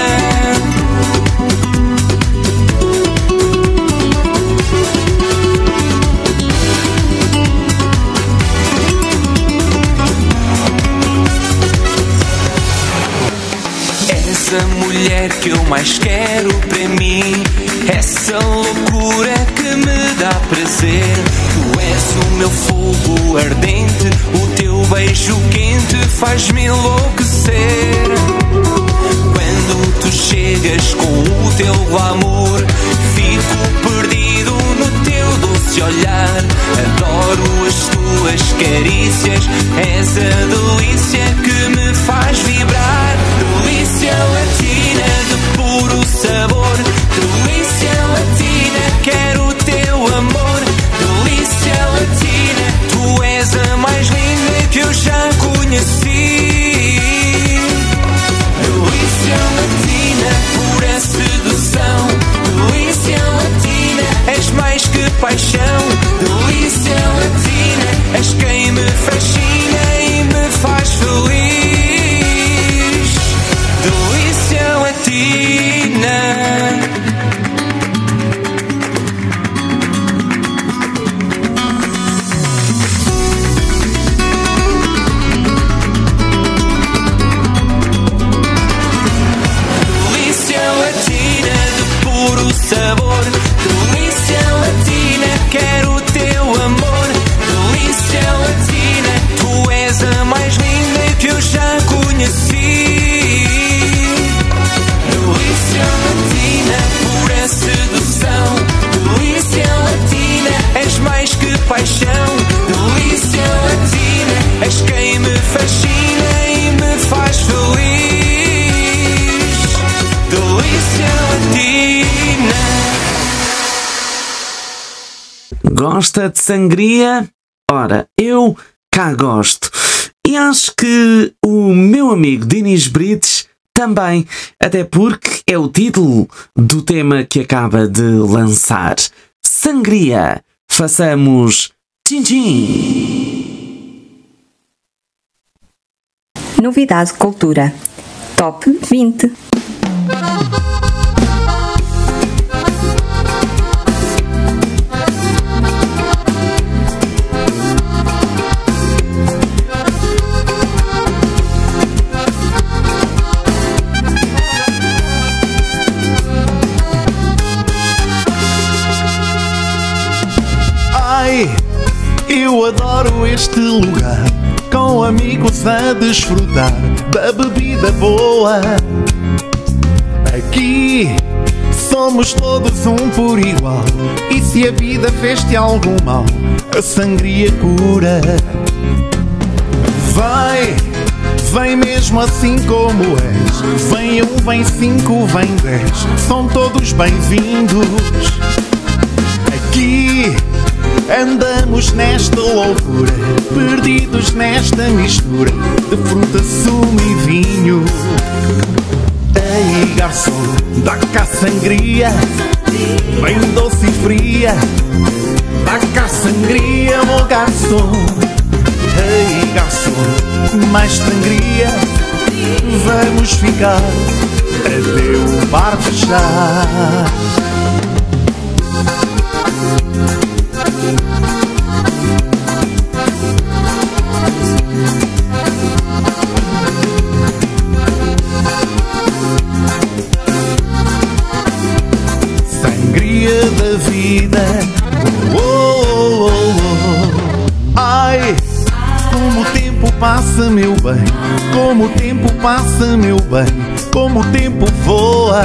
Essa mulher que eu mais quero para mim, essa loucura que me dá prazer. Tu és o meu fogo ardente, o teu beijo quente faz-me enlouquecer. Quando tu chegas com o teu glamour, fico perdido no teu doce olhar. Adoro as tuas carícias, és a delícia que me faz vibrar. Delícia latina de puro sabor, delícia latina, quero o teu amor. Delícia latina, tu és a mais linda que eu já conheci. Delícia latina, pura sedução. Delícia latina, és mais que paixão. Delícia latina, és quem me fascina e me faz feliz. Delícia latina. Sabor, delícia latina, quero o teu amor. Delícia latina, tu és a mais linda que eu já conheci. Delícia latina, pura sedução. Delícia latina, és mais que paixão. Delícia latina, és quem me fascina e me faz feliz. Delícia latina. Gosta de sangria? Ora, eu cá gosto. E acho que o meu amigo Dinis Brites também, até porque é o título do tema que acaba de lançar. Sangria. Façamos tchim-tchim. Novidade Cultura. Top vinte. Ai, eu adoro este lugar, com amigos a desfrutar da bebida boa. Aqui só Somos todos um por igual. E se a vida fez-te algum mal, a sangria cura. Vai, vem mesmo assim como és. Vem um, vem cinco, vem dez. São todos bem-vindos. Aqui andamos nesta loucura, perdidos nesta mistura de fruta, sumo e vinho. Ei, garçom, dá cá sangria, bem doce e fria. Dá cá sangria, oh garçom. Ei, garçom, mais sangria. Vamos ficar até o bar fechar. Sangria da vida. Oh, oh, oh, oh. Ai, como o tempo passa, meu bem. Como o tempo passa, meu bem. Como o tempo voa.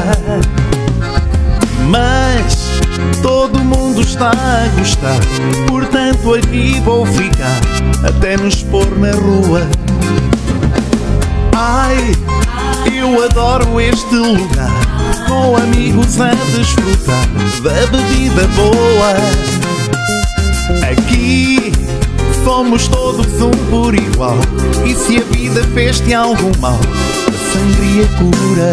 Mas todo mundo está a gostar, portanto aqui vou ficar até nos pôr na rua. Ai, eu adoro este lugar, com amigos a desfrutar da bebida boa. Aqui somos todos um por igual. E se a vida fez-te algum mal, a sangria cura.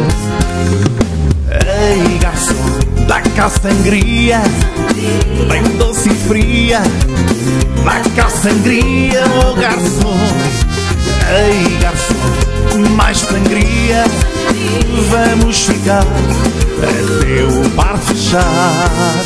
Ei, garçom, dá cá sangria, bem doce e fria. Dá cá sangria, oh garçom. Ei, garçom, mais sangria. Vamos ficar até o bar fechar.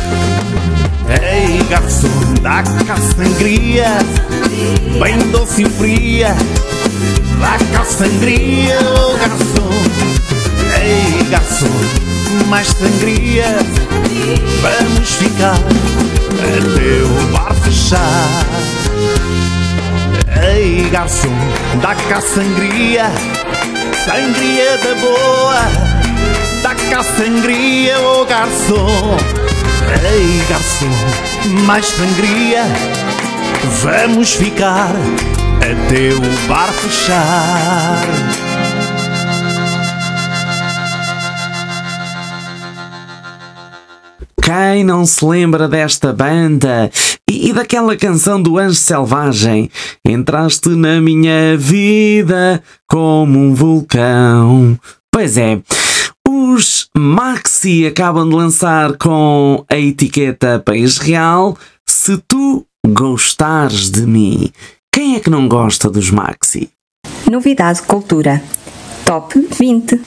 Ei, garçom, dá cá sangria, bem doce e fria. Dá cá sangria, oh garçom. Ei, garçom, mais sangria. Vamos ficar até o bar fechar. Ei, garçom, dá cá sangria, sangria da boa. Dá cá sangria, oh garçom. Ei, garçom, mais sangria. Vamos ficar até o bar fechar. Quem não se lembra desta banda e, e daquela canção do Anjo Selvagem? Entraste na minha vida como um vulcão. Pois é, os Maxi acabam de lançar com a etiqueta País Real Se Tu Gostares de Mim. Quem é que não gosta dos Maxi? Novidade Cultura. Top vinte.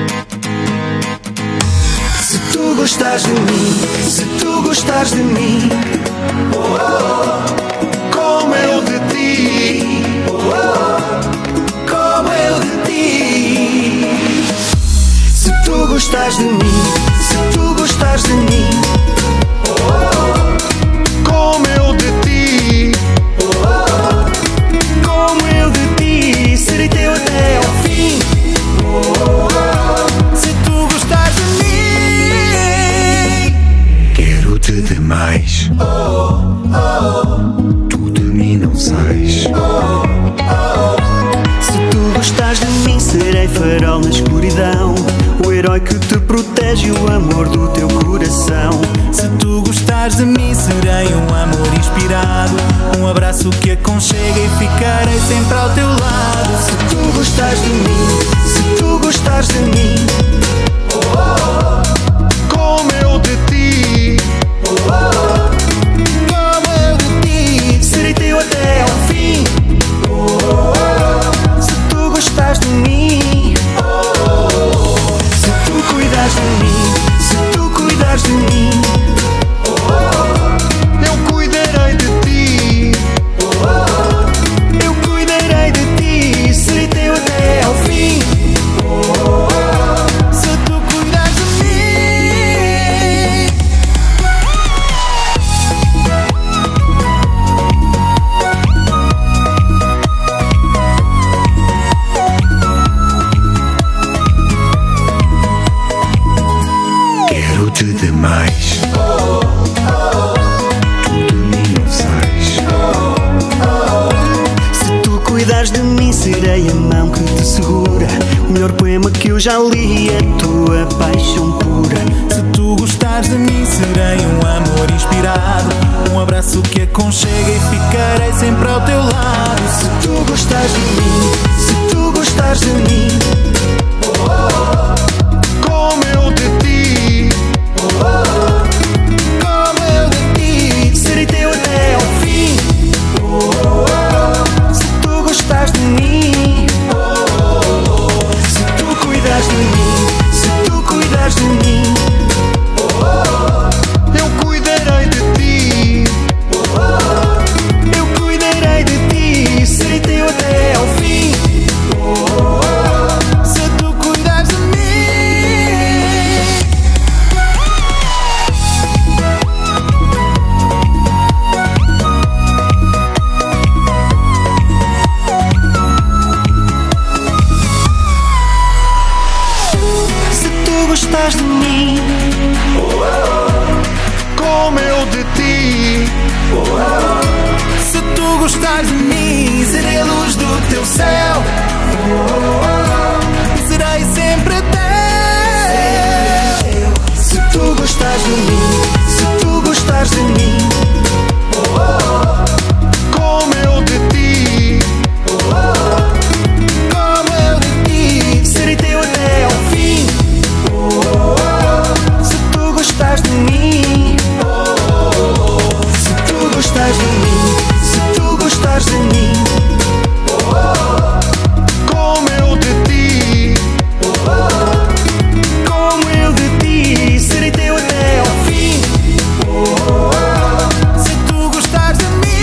Se tu gostares de mim, se tu gostares de mim, oh, oh, como eu de ti, oh, oh, como eu de ti. Se tu gostares de mim, se tu gostares de mim, oh, oh, como eu de ti, oh, oh, como eu de ti, serei teu até ao fim. Oh, oh, se tu gostares de mim, quero-te demais. Oh, oh, tu de mim não sais. Oh, oh, se tu gostares de mim, serei farol na escuridão, o herói que te protege e o amor do teu coração. Se tu gostares de mim, serei um amor inspirado, um abraço que aconchega e ficarei sempre ao teu lado. Se tu gostares de mim, se tu gostares de mim, oh, oh, como eu de ti, oh, oh, como eu de ti, serei teu até ao fim. Oh, oh, se tu gostares de mim, oh, oh, se tu cuidares de mim, se tu cuidares de mim, oh, oh, eu cuidarei de ti, oh, oh, eu cuidarei de ti, serei teu até ao fim. Oh, oh, se tu cuidares de mim. de demais. Tu de mim não sais. Se tu cuidares de mim, serei a mão que te segura. O melhor poema que eu já li é a tua paixão pura. Se tu gostares de mim, serei um amor inspirado, um abraço que aconchega e ficarei sempre ao teu lado. Se tu gostares de mim, se tu gostares de mim, oh, oh, como eu de ti, oh, oh, como eu de ti, serei teu até ao fim. Oh, oh, oh, se tu gostares de mim, oh, oh, oh, se tu cuidares de mim, se tu cuidares de mim, oh, oh, eu cuidarei de ti, oh, oh, eu cuidarei de ti, serei teu até ao fim. Oh, oh, oh, se tu cuidares de mim. Se tu gostares de mim, oh, oh, como eu de ti, oh, oh, Se tu gostares de mim, serei a luz do teu céu, e serei sempre teu. se tu gostares de mim, se tu gostares de mim, oh, oh, como eu de ti, oh, oh, como eu de ti, serei teu até ao fim. Oh, oh, oh, se tu gostares de mim, oh, oh, oh, se tu gostares de mim, se tu gostares de mim, oh, oh, como eu de ti, oh, oh, como eu de ti, serei teu até ao fim. Oh, oh, oh, Se tu gostares de mim.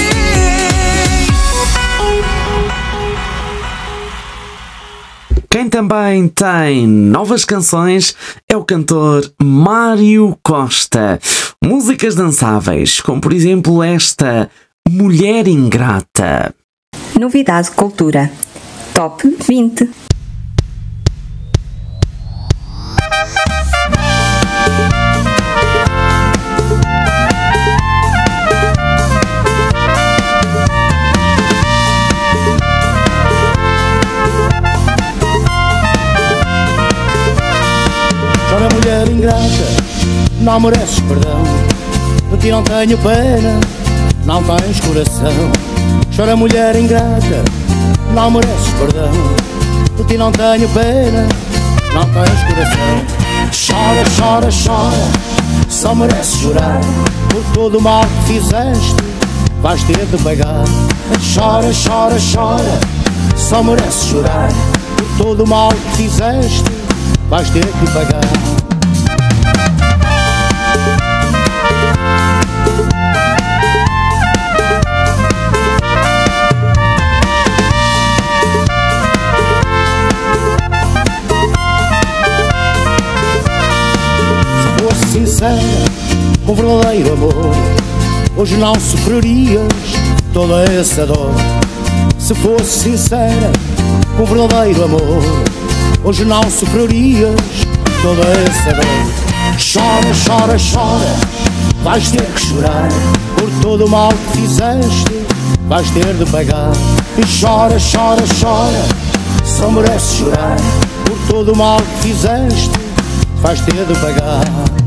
Quem também tem novas canções é o cantor Mário Costa. Músicas dançáveis, como por exemplo esta Mulher Ingrata. Novidade Cultura. Top vinte. Chora mulher ingrata, não mereces perdão. De ti não tenho pena, não tens coração. Chora mulher ingrata, não mereces perdão. De ti não tenho pena, não tens coração. Chora, chora, chora, só mereces chorar. Por todo o mal que fizeste, vais ter de pagar. Chora, chora, chora, só mereces chorar. Por todo o mal que fizeste, vais ter que pagar. Se fosse sincera, com verdadeiro amor, hoje não sofrerias toda essa dor. Se fosse sincera, com verdadeiro amor, hoje não sofrerias toda essa dor. Chora, chora, chora, vais ter que chorar. Por todo o mal que fizeste, vais ter de pagar. E chora, chora, chora, só mereces chorar. Por todo o mal que fizeste, vais ter de pagar.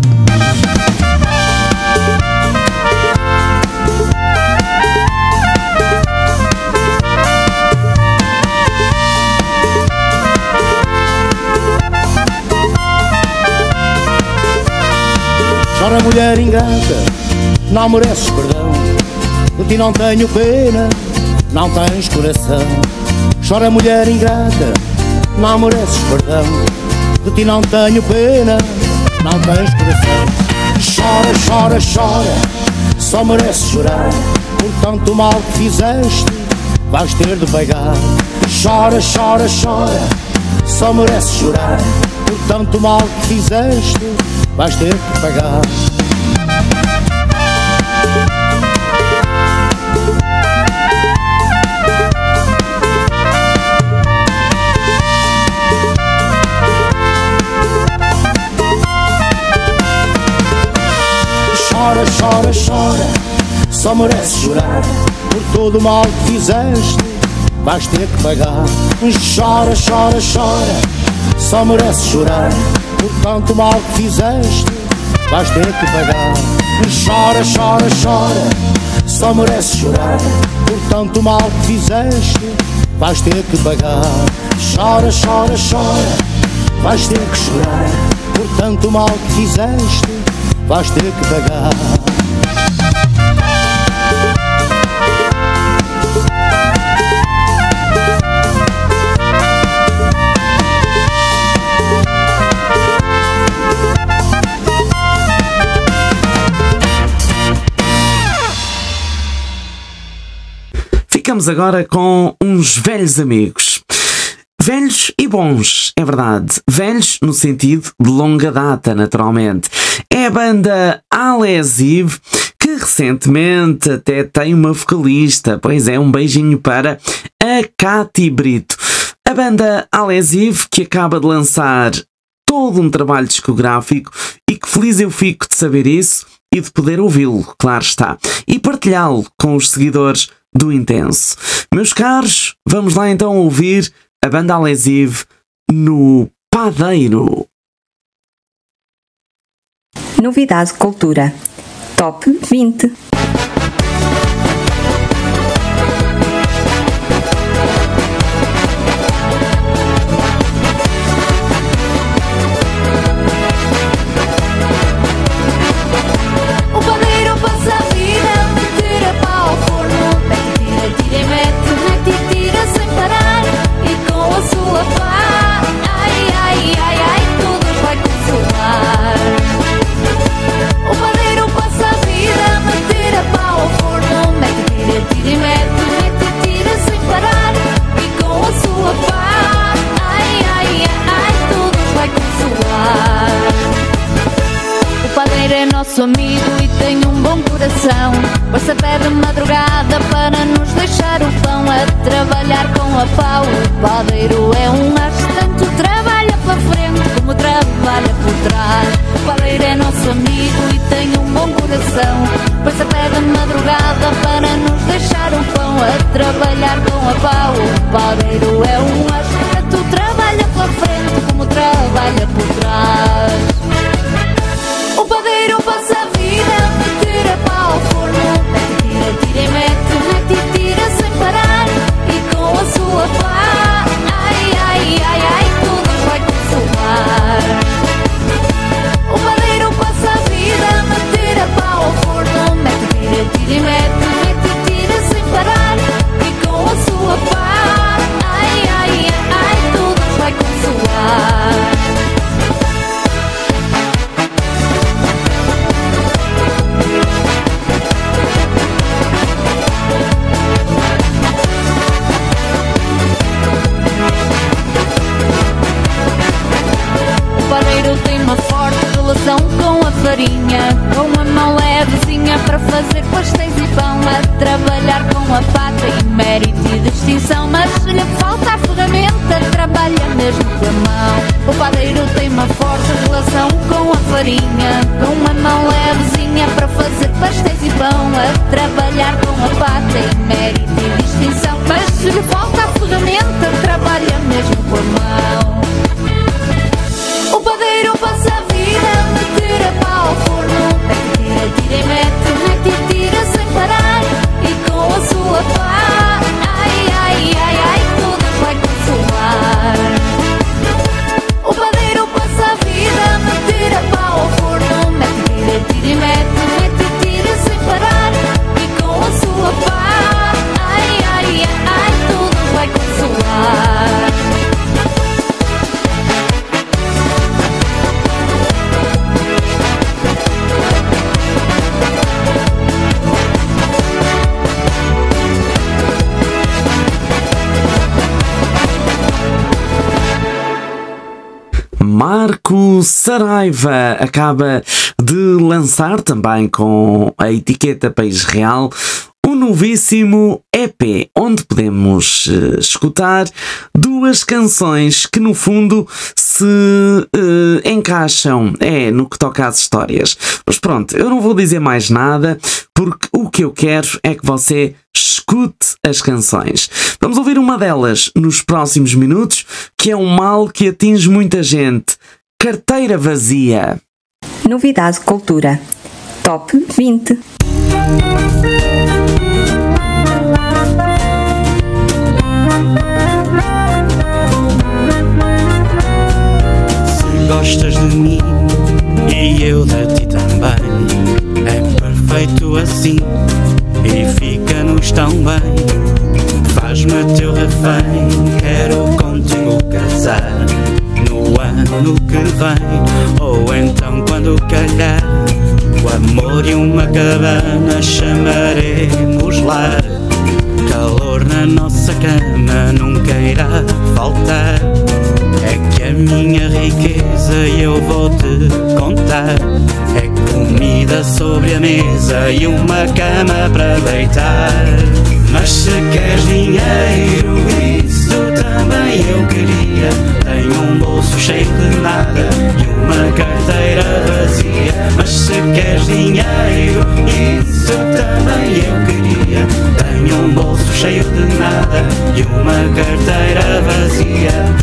Chora mulher ingrata, não mereces perdão. De ti não tenho pena, não tens coração. Chora mulher ingrata, não mereces perdão. De ti não tenho pena, não tens coração. Chora, chora, chora, só mereces chorar. Por tanto mal que fizeste, vais ter de pagar. Chora, chora, chora, só mereces chorar. Por tanto mal que fizeste, vais ter que pagar. Chora, chora, chora, só mereces chorar. Por todo o mal que fizeste, vais ter que pagar. Chora, chora, chora, só mereces chorar. Por tanto mal que fizeste, vais ter que pagar. Chora, chora, chora, só mereces chorar. Por tanto mal que fizeste, vais ter que pagar. Chora, chora, chora, vais ter que chorar. Por tanto mal que fizeste, vais ter que pagar. Ficamos agora com uns velhos amigos. Velhos e bons, é verdade. Velhos no sentido de longa data, naturalmente. É a banda Alesive, que recentemente até tem uma vocalista. Pois é, um beijinho para a Cati Brito. A banda Alesive, que acaba de lançar todo um trabalho discográfico e que feliz eu fico de saber isso e de poder ouvi-lo, claro está, e partilhá-lo com os seguidores do Intenso. Meus caros, vamos lá então ouvir a banda Alesive no Padeiro. Novidade Cultura. Top vinte. O padeiro passa a vida, tira pau ao forno, tira, tira e mete, mete e tira sem parar. E com a sua pá, ai, ai, ai, ai, todos vai consolar. O padeiro passa a vida, tira pau ao forno, mete, tira, tira e mete, mete e tira sem parar. E com a sua pá, ai, ai, ai, ai, todos vai consolar. O padeiro é nosso amigo e tem um bom coração, pois se pede madrugada para nos deixar o pão. A trabalhar com a pau, o padeiro é um arte, tanto trabalha para frente como trabalha por trás. O padeiro é nosso amigo e tem um bom coração, pois se pede madrugada para nos deixar o pão. A trabalhar com a pau, o padeiro é um arte, tanto trabalha para frente como trabalha por trás. O padeiro passa a vida, tira pau ao forno, tira, tira e mete, mete e tira sem parar. E com a sua pá, ai, ai, ai, ai, todos vai consolar. O padeiro passa a vida, tira pau ao forno, mete, tira, tira e mete, mete e tira sem parar. E com a sua pá, ai, ai, ai, ai, todos vai consolar. Tem uma forte relação com a farinha, com uma mão levezinha para fazer pastéis e pão. A trabalhar com a pata e mérito e distinção, mas se lhe falta a ferramenta, trabalha mesmo com a mão. O padeiro tem uma forte relação com a farinha, com uma mão levezinha para fazer pastéis e pão. A trabalhar com a pata e mérito e distinção, mas se lhe falta a ferramenta, trabalha mesmo com a mão. O padeiro passa a vida, tira pau ao forno, tira, tira e mete, mete e tira sem parar. E com a sua pá, ai, ai, ai, ai, todos vai consolar. O padeiro passa a vida, tira pau ao forno, tira, tira e mete, mete e tira sem parar. E com a sua pá, ai, ai, ai, ai, todos vai consolar. Marco Saraiva acaba de lançar também com a etiqueta País Real um novíssimo E P, onde podemos uh, escutar duas canções que no fundo se uh, encaixam é, no que toca às histórias. Mas pronto, eu não vou dizer mais nada, porque o que eu quero é que você escute as canções. Vamos ouvir uma delas nos próximos minutos, que é um mal que atinge muita gente. Carteira vazia. Novidade Cultura. Top vinte. Se gostas de mim e eu de ti também, é perfeito assim e fica-nos tão bem. Faz-me teu refém, quero contigo casar no ano que vem, ou então quando calhar. O amor e uma cabana chamaremos lar. Calor na nossa cama nunca irá faltar. É que a minha riqueza eu vou te contar. É comida sobre a mesa e uma cama para deitar. Mas se queres dinheiro, isso também eu queria. Tenho um bolso cheio de nada e uma carteira vazia. Mas se queres dinheiro, isso também eu queria. Tenho um bolso cheio de nada e uma carteira vazia.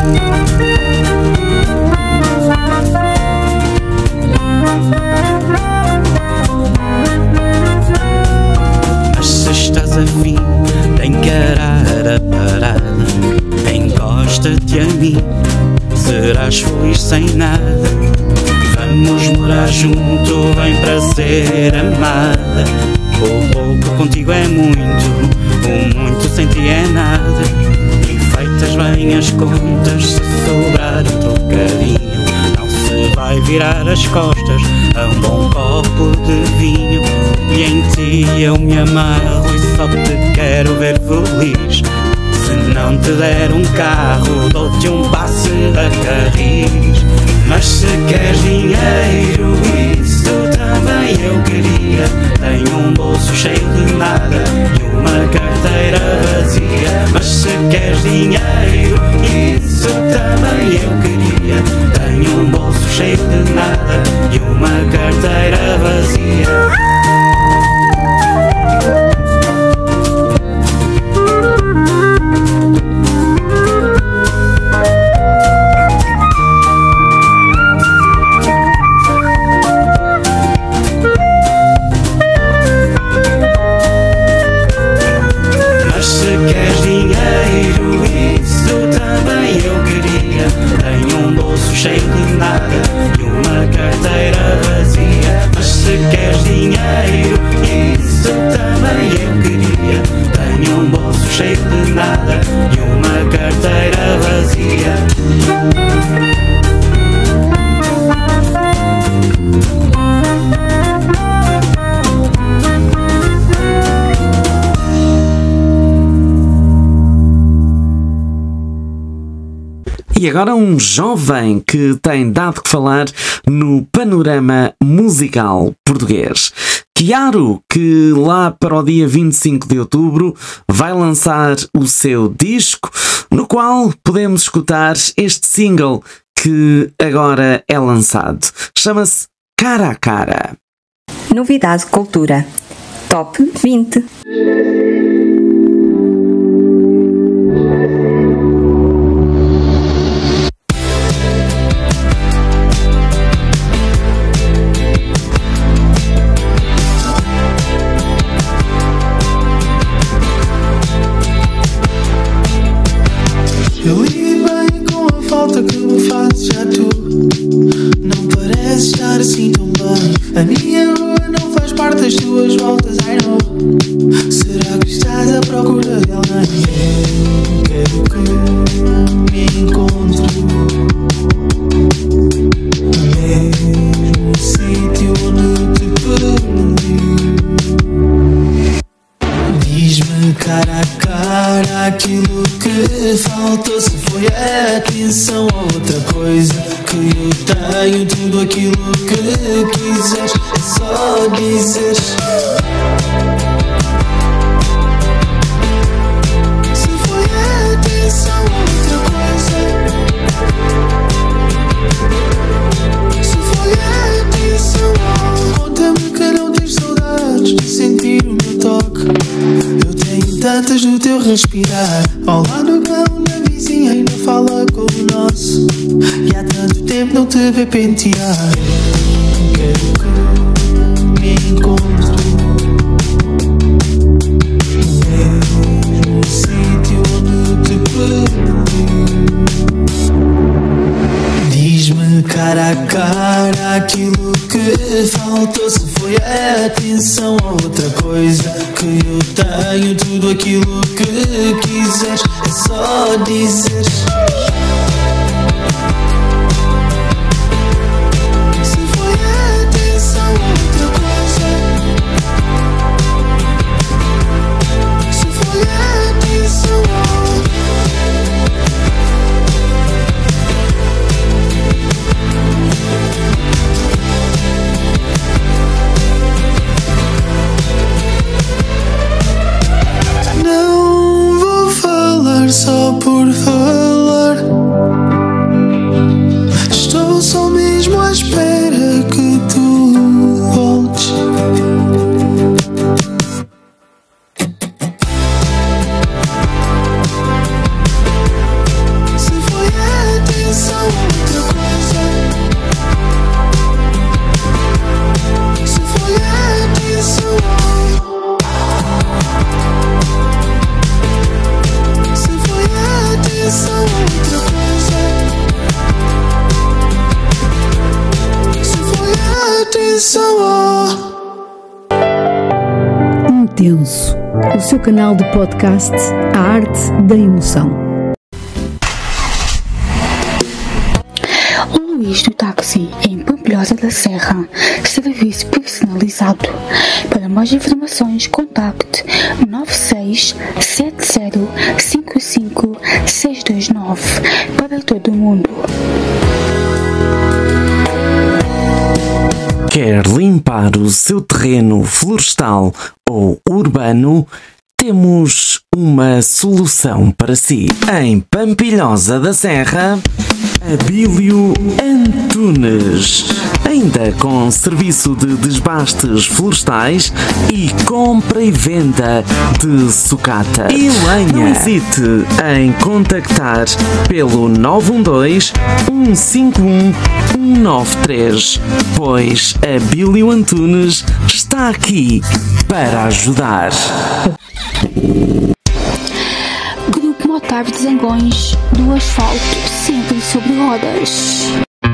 Mas se estás afim de encarar a parada, encosta-te a mim, serás feliz sem nada. Vamos morar junto, vem para ser amada. O pouco contigo é muito, o muito sem ti é nada. E feitas bem as contas, se sobrar um trocadinho, não se vai virar as costas a um bom copo de vinho. E em ti eu me amarro e só te quero ver feliz. Se não te der um carro, dou-te um passe a carris. Mas se queres dinheiro, isso também eu queria. Tenho um bolso cheio de nada e uma carteira vazia. Mas se queres dinheiro, isso também eu queria. Tenho um bolso cheio de nada e uma carteira vazia. Cheio de nada e uma carteira vazia. Mas se queres dinheiro, isso também eu queria. Tenho um bolso cheio de nada e uma carteira vazia. E agora um jovem que tem dado que falar no panorama musical português. Chiaro, que lá para o dia vinte e cinco de outubro vai lançar o seu disco, no qual podemos escutar este single que agora é lançado. Chama-se Cara a Cara. Novidade Cultura. Top vinte. Eu lido bem com a falta que me fazes já tu. Não parece estar assim tão bem. A minha rua não faz parte das tuas voltas, I know. Será que estás à procura de alguém? Eu quero que me encontre no mesmo sítio onde te perdi. Diz-me cara a cara aquilo que faltou. Se foi a atenção ou outra coisa, que eu tenho tudo aquilo que quiseres. É só dizeres. notas do teu respirar. Ao lado do cão da vizinha ainda fala com o nosso. E há tanto tempo não te vê pentear. Quero que me encontro no mesmo sítio onde te perdi. Diz-me cara a cara aquilo que faltou. Se foi a atenção ou outra coisa, que eu tenho tudo aquilo que quiseres. É só dizer. Se foi a atenção ou outra coisa, se foi a atenção ou... Não vou falar só por falar. Estou só mesmo à espera que tu voltes. Se foi a atenção outra coisa, se foi a atenção. Intenso, o seu canal de podcast A Arte da Emoção. O Luís do Táxi, em Pampilhosa da Serra, serviço profissionalizado. Para mais informações, contacte nove seis sete zero cinco cinco seis dois nove para todo o mundo. Quer limpar o seu terreno florestal ou urbano? Temos uma solução para si. Em Pampilhosa da Serra, Abílio Antunes. Ainda com serviço de desbastes florestais e compra e venda de sucata e lenha. Não hesite em contactar pelo nove um dois, um cinco um, um nove três, pois Abílio Antunes está aqui para ajudar. Grupo Motar de Zangões do Asfalto, sempre sobre rodas.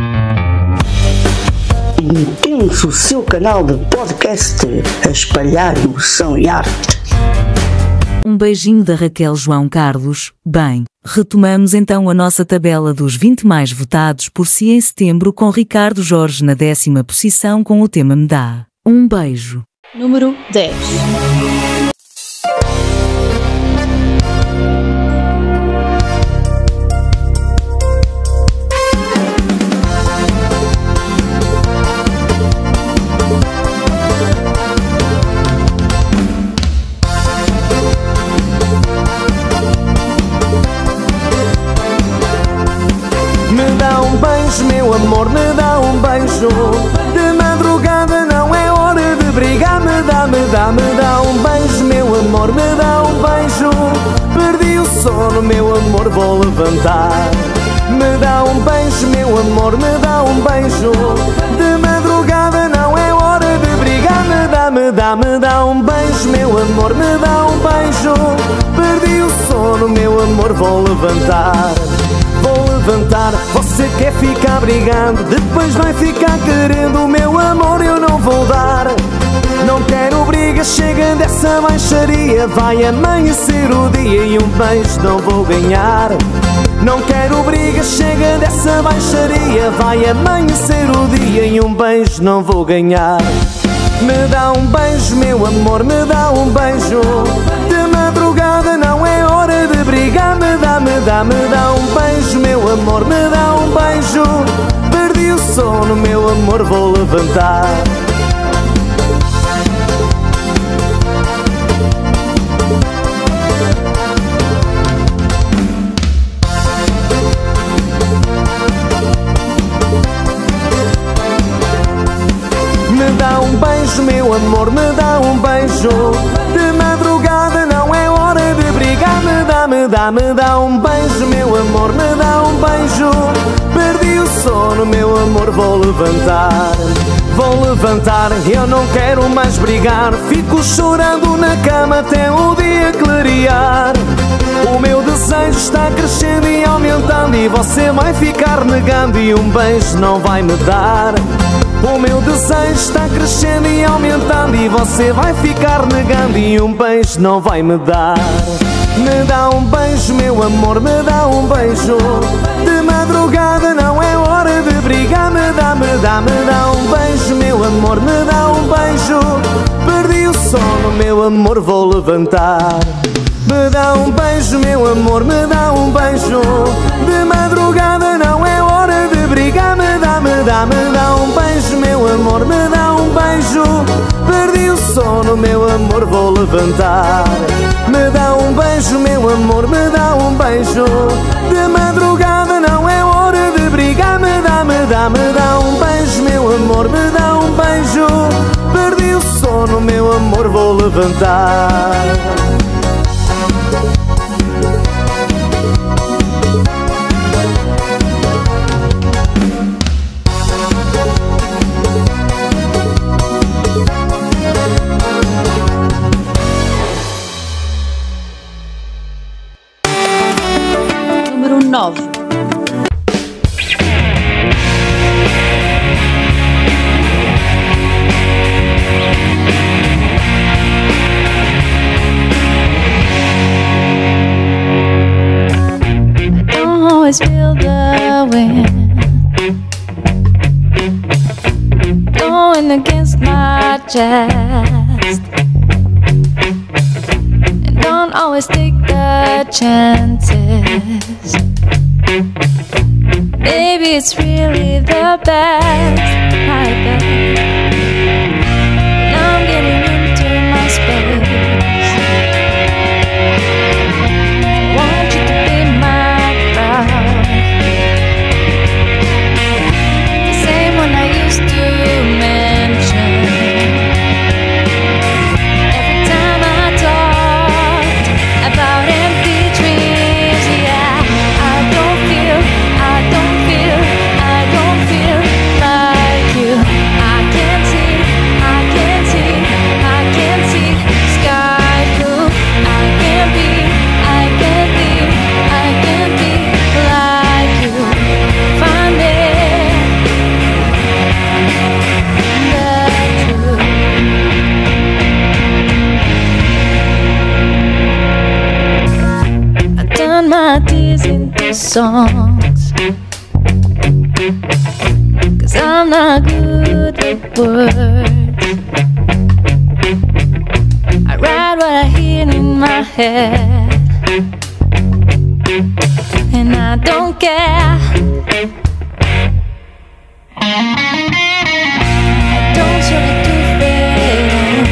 Intenso, o seu canal de podcast a espalhar emoção e arte. Um beijinho da Raquel João Carlos. Bem, retomamos então a nossa tabela dos vinte mais votados por si em setembro, com Ricardo Jorge na décima posição com o tema Me Dá. Um beijo. Número dez. Meu amor, me dá um beijo. De madrugada não é hora de brigar. Me dá, me dá, me dá um beijo. Meu amor, me dá um beijo. Perdi o sono, meu amor, vou levantar. Me dá um beijo, meu amor, me dá um beijo. De madrugada não é hora de brigar. Me dá, me dá, me dá um beijo. Meu amor, me dá um beijo. Perdi o sono, meu amor, vou levantar. Vou levantar, você quer ficar brigando, depois vai ficar querendo. O meu amor eu não vou dar. Não quero briga, chega dessa baixaria. Vai amanhecer o dia e um beijo não vou ganhar. Não quero briga, chega dessa baixaria. Vai amanhecer o dia e um beijo não vou ganhar. Me dá um beijo, meu amor, me dá um beijo. De madrugada não é hora de brigar. Me dá, me dá, me dá um beijo, meu amor, me dá um beijo. Perdi o sono, meu amor, vou levantar. Me dá um beijo, meu amor, me dá um beijo. De madrugada não é hora de me dá, me dá um beijo, meu amor, me dá um beijo. Perdi o sono, meu amor, vou levantar. Vou levantar, eu não quero mais brigar. Fico chorando na cama até o dia clarear. O meu desejo está crescendo e aumentando, e você vai ficar negando e um beijo não vai me dar. O meu desejo está crescendo e aumentando, e você vai ficar negando e um beijo não vai me dar. Me dá um beijo, meu amor, me dá um beijo. De madrugada não é hora de brigar. Me dá, me dá, me dá um beijo, meu amor, me dá um beijo. Perdi o sono, meu amor, vou levantar. Me dá um beijo, meu amor, me dá um beijo. De madrugada não é hora de brigar. Me dá, me dá, me dá um beijo, meu amor, me dá um beijo. Perdi o sono, meu amor, vou levantar. Me dá um beijo, meu amor, me dá um beijo. De madrugada não é hora de brigar. Me dá, me dá, me dá um beijo, meu amor, me dá um beijo. Perdi o sono, meu amor, vou levantar. Número nove. Always feel the wind blowing against my chest, and don't always take the chances. Maybe it's really the best, I bet. Now I'm getting into my space. I want you to be my crowd, the same one I used to mention. Every time I talked about empty dreams, yeah, I don't feel, I don't feel, I don't feel like you. I can't see, I can't see, I can't see sky blue. I can't be, I can't be, I can't be like you. Find me the truth. I turn my tears into songs, 'cause I'm not good with words. I write what I hear in my head, and I don't care. I don't sort of do things.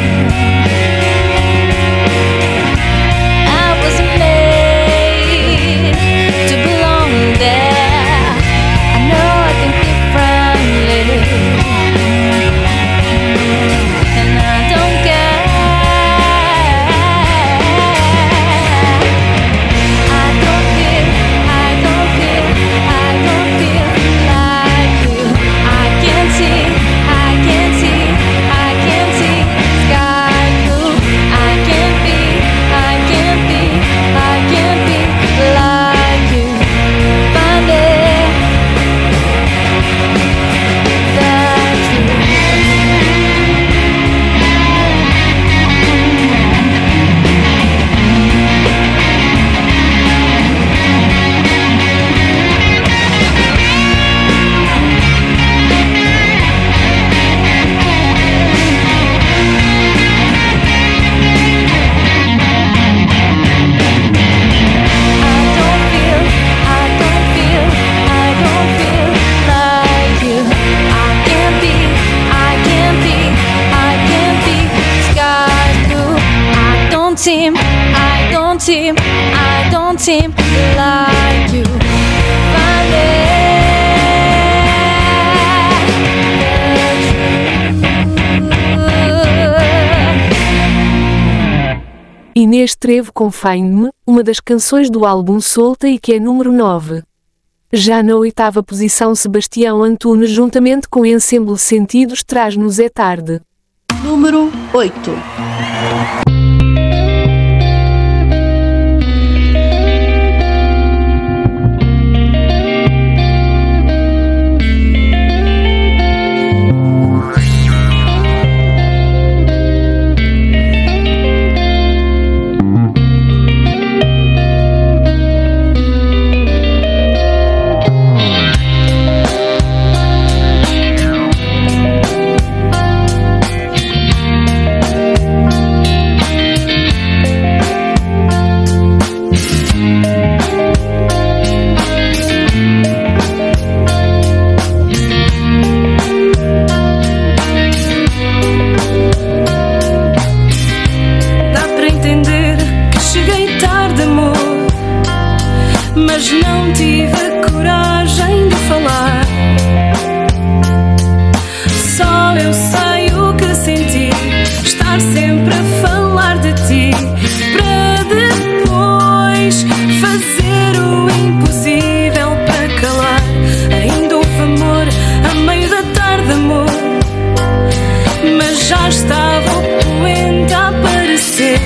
I wasn't made to belong there. I know I think differently, and I don't care. I don't feel, I don't feel, I don't feel like you. I can't see, I can't see, I can't see sky blue. I can't be, I can't be, I can't be like you. Find it, that's you. Seem, I don't seem, I don't seem like you. Find Inês Trevo com Find-me, uma das canções do álbum Solta e que é número nove. Já na oitava posição, Sebastião Antunes juntamente com Ensemble Sentidos traz-nos É Tarde. Número oito. Mas não tive a coragem de falar. Só eu sei o que senti, estar sempre a falar de ti, para depois fazer o impossível para calar. Ainda houve amor a meio da tarde, amor, mas já estava o poente a aparecer.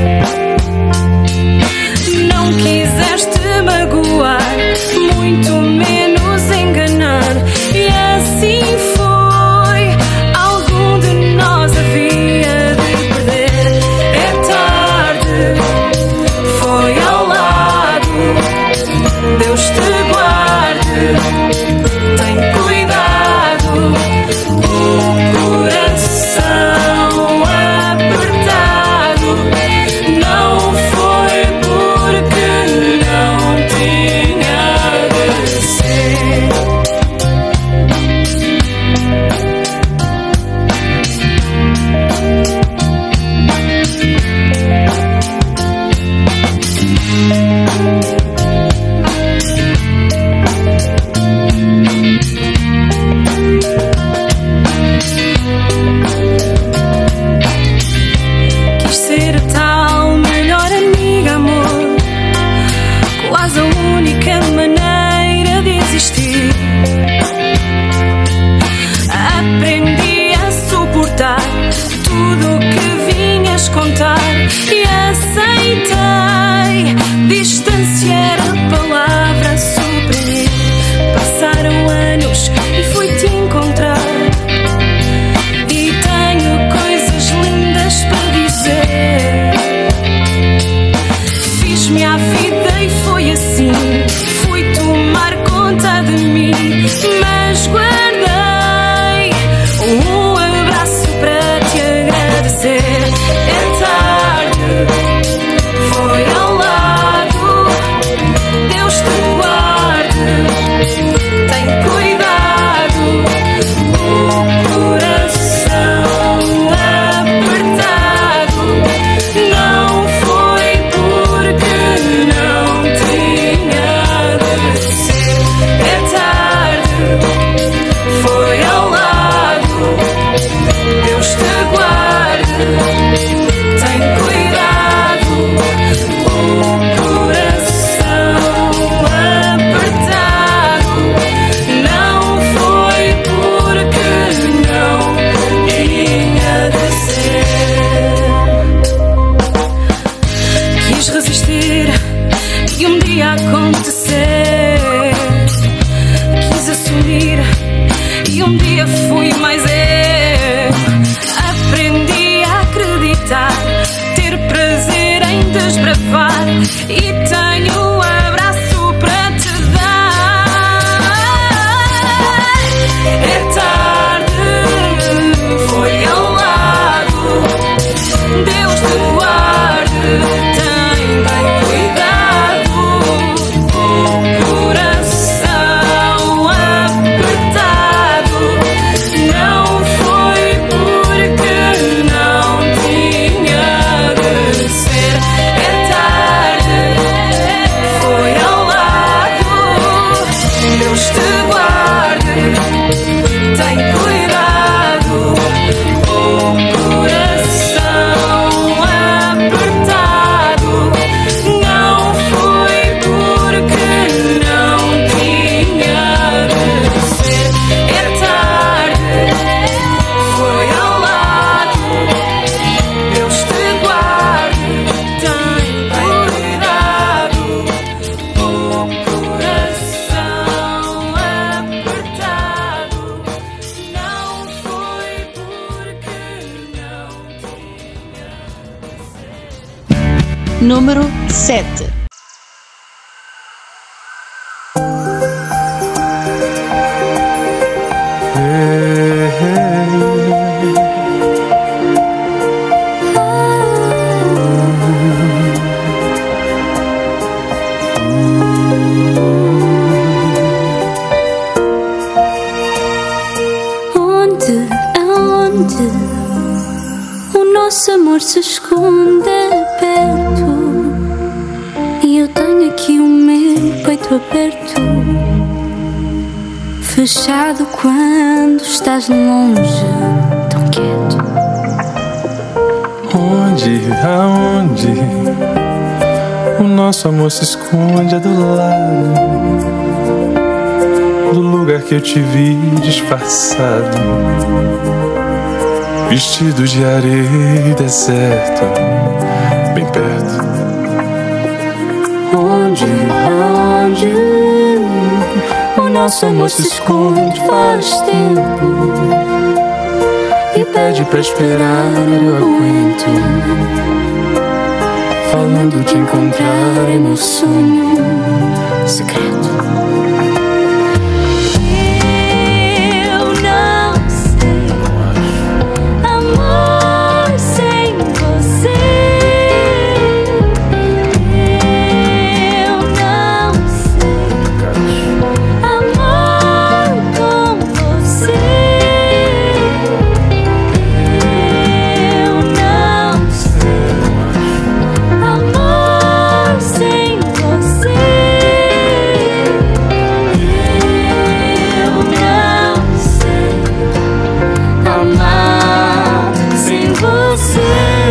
Não quiseste magoar, muito menos enganar, e assim foi. Algum de nós havia de perder. É tarde, foi ao lado. Deus te guarde, tem cuidado. O coração apertado não foi porque não tinha de ser. Quis ser a tal melhor amiga, amor, quase a única maneira de existir. Aprendi a suportar tudo o que vinhas contar e aceitei. Distância era a palavra a suprimir. Passaram anos e fui-te encontrar, e tenho coisas lindas para dizer. Fiz-me à vida e foi assim, fui tomar conta de mim, mas guardei um abraço para te agradecer. É tarde, foi ao lado. Deus te guarde, tem cuidado. O coração apertado não foi porque não tinha de ser. É tarde, foi ao lado. Deus te guarde, tem cuidado. O coração apertado não foi porque não tinha de ser. Quis resistir e um dia acontecer. Quis assumir e um dia fui mais eu. Aprendi a acreditar, ter prazer em desbravar, e tenho um abraço para te dar. É tarde, foi ao lado. Deus te guarde, tem bem cuidado. O coração apertado não foi porque não tinha de ser. É tarde, Número sete. Onde, aonde o nosso amor se esconde perto, e eu tenho aqui o meu peito aberto, fechado quando estás longe, tão quieto. Onde, aonde o nosso amor se esconde é do lado do lugar que eu te vi disfarçado, vestido de areia e deserto, bem perto. Onde, aonde o nosso amor se esconde faz tempo, E pede pra esperar, eu aguento, falando te encontrar em meu sonho secreto. eu não sei amor sem você. Eu não sei amor com você. Eu não sei amor sem você. Eu não sei amar sem você.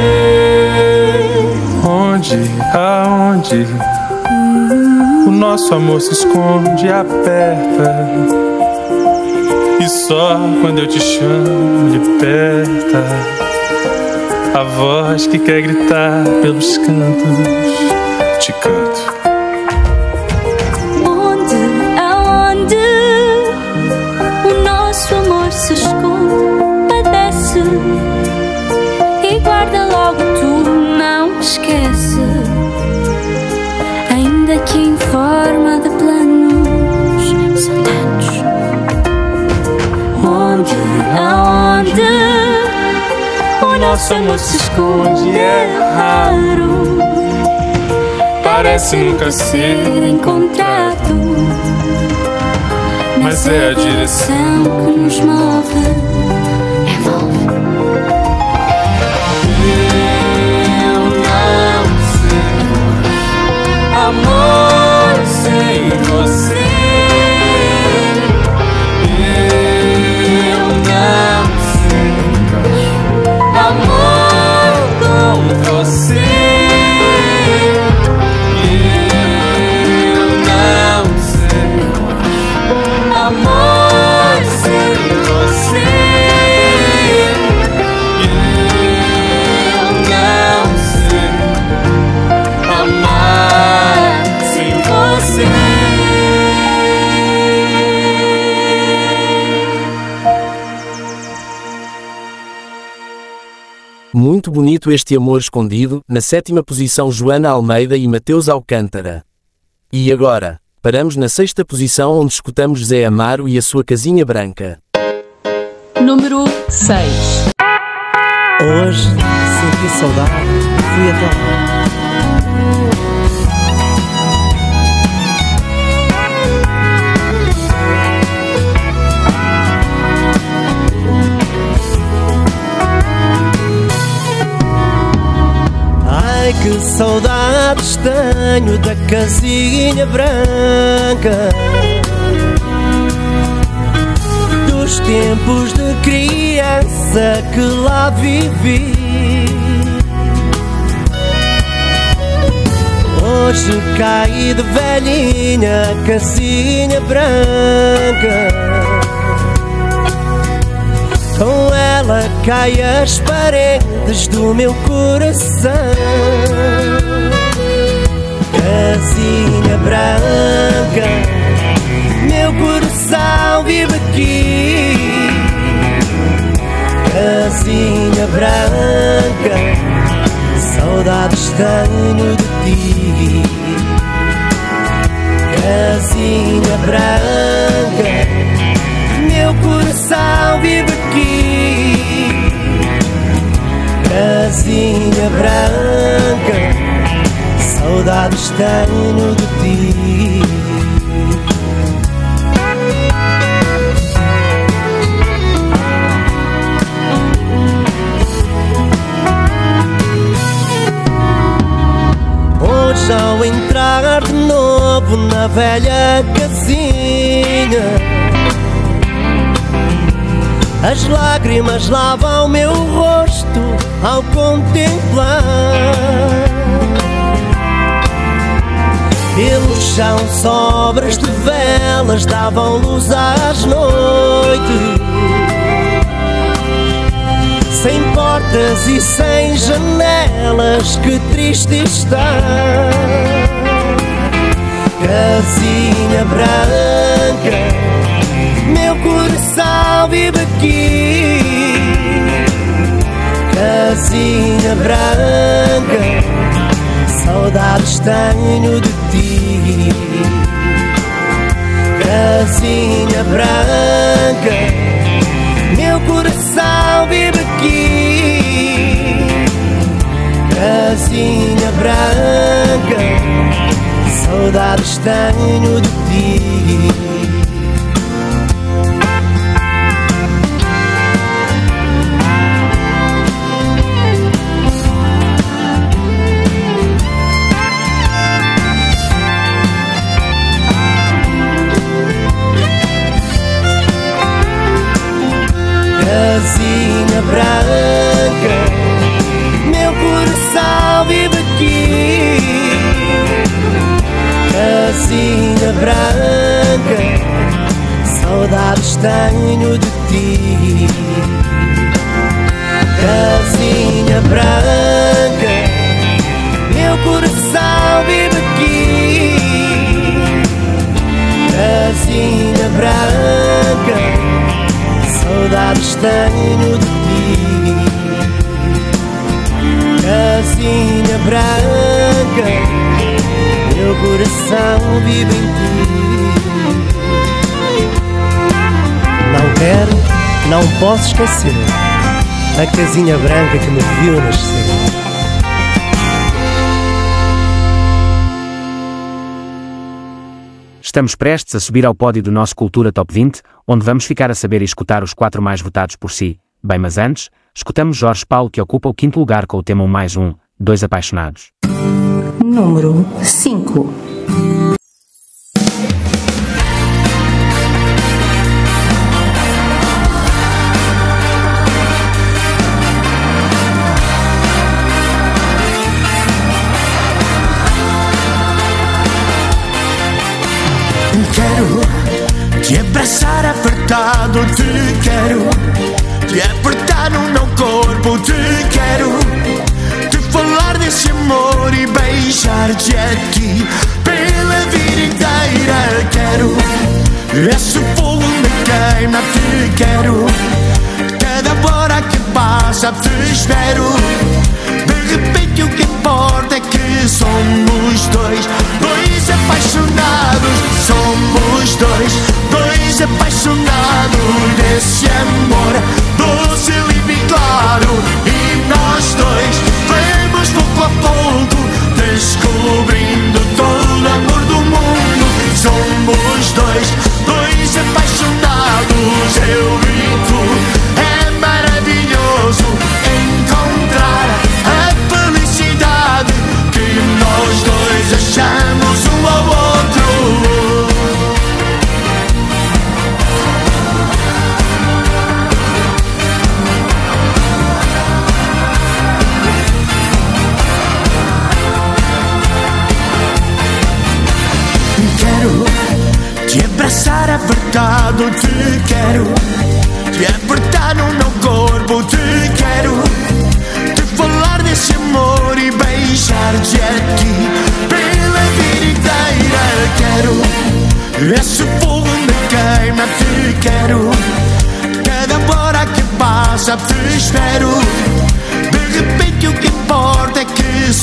Onde, aonde o nosso amor se esconde e aperta, e só quando eu te chamo liberta a voz que quer gritar pelos cantos, te canto. Onde, aonde o nosso amor se esconde, padece e guarda logo tudo, não esquece, ainda que em forma de planos são tantos. Onde, aonde o nosso amor se esconde é raro, Parece nunca ser encontrado, mas é a direção que nos move, envolve. Eu não sei amor sem você. Eu não sei amor com você. Eu não sei amor sem você. Eu não sei amar sem você. Muito bonito este amor escondido, na sétima posição Joana Almeida e Mateus Alcântara. E agora, paramos na sexta posição onde escutamos Zé Amaro e a sua casinha branca. Número seis. Hoje senti saudade, fui até lá. Ai, que saudades tenho da casinha branca, dos tempos de criança que lá vivi. Hoje caí de velhinha, casinha branca, com ela cai as paredes do meu coração. Casinha branca, meu coração vive aqui. Casinha branca, saudades tenho de ti. Casinha branca, meu coração vive aqui. Casinha branca, saudades tenho de ti. Hoje ao entrar de novo na velha casinha, as lágrimas lavam meu rosto ao contemplar. Pelo chão sobras de velas davam luz às noites. Sem portas e sem janelas, que triste está. Casinha branca, meu coração vive aqui. Casinha branca, saudades tenho de ti. Casinha branca, meu coração vive aqui. Casinha branca, saudades tenho de ti. Casinha branca, meu coração vive aqui. Casinha branca, saudades tenho de ti. Casinha branca, meu coração vive aqui. Casinha branca, saudades tenho de ti. Casinha branca, meu coração vive em ti. Não quero, não posso esquecer a casinha branca que me viu nascer. Estamos prestes a subir ao pódio do nosso Cultura Top vinte, onde vamos ficar a saber e escutar os quatro mais votados por si. Bem, mas antes, escutamos Jorge Paulo, que ocupa o quinto lugar com o tema um mais um, Dois Apaixonados. Número cinco. Quero te abraçar apertado, te quero te apertar no meu corpo, te quero te falar desse amor e beijar-te a ti pela vida inteira. Quero esse fogo me queima, te quero cada hora que passa, te espero. De repente o que importa é que somos dois, dois apaixonados. Somos dois, dois apaixonados desse amor doce, livre e claro. E nós dois vamos pouco a pouco descobrindo todo o amor do mundo. Somos dois, dois apaixonados, eu e tu. É maravilhoso encontrar a felicidade que nós dois achamos um ao outro. Te abraçar apertado, te quero te apertar no meu corpo, te quero te falar desse amor e beijar-te a ti pela vida inteira. Quero esse fogo me queima, te quero cada hora que passa, te espero. De repente o que importa é que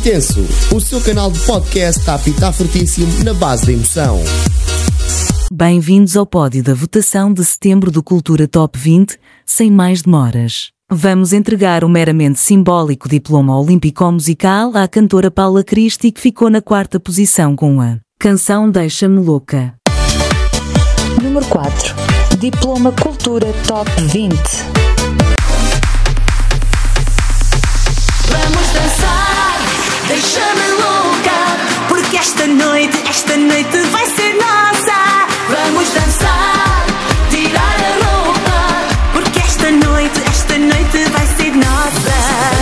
Intenso, o seu canal de podcast está a apitar fortíssimo na base da emoção. Bem-vindos ao pódio da votação de setembro do Cultura Top vinte, sem mais demoras. Vamos entregar o meramente simbólico diploma olímpico musical à cantora Paula Cristi, que ficou na quarta posição com a canção Deixa-me Louca. Número quatro. Diploma Cultura Top vinte. Vamos dançar, deixa-me louca, porque esta noite, esta noite vai ser nossa. Vamos dançar, tirar a roupa, porque esta noite, esta noite vai ser nossa.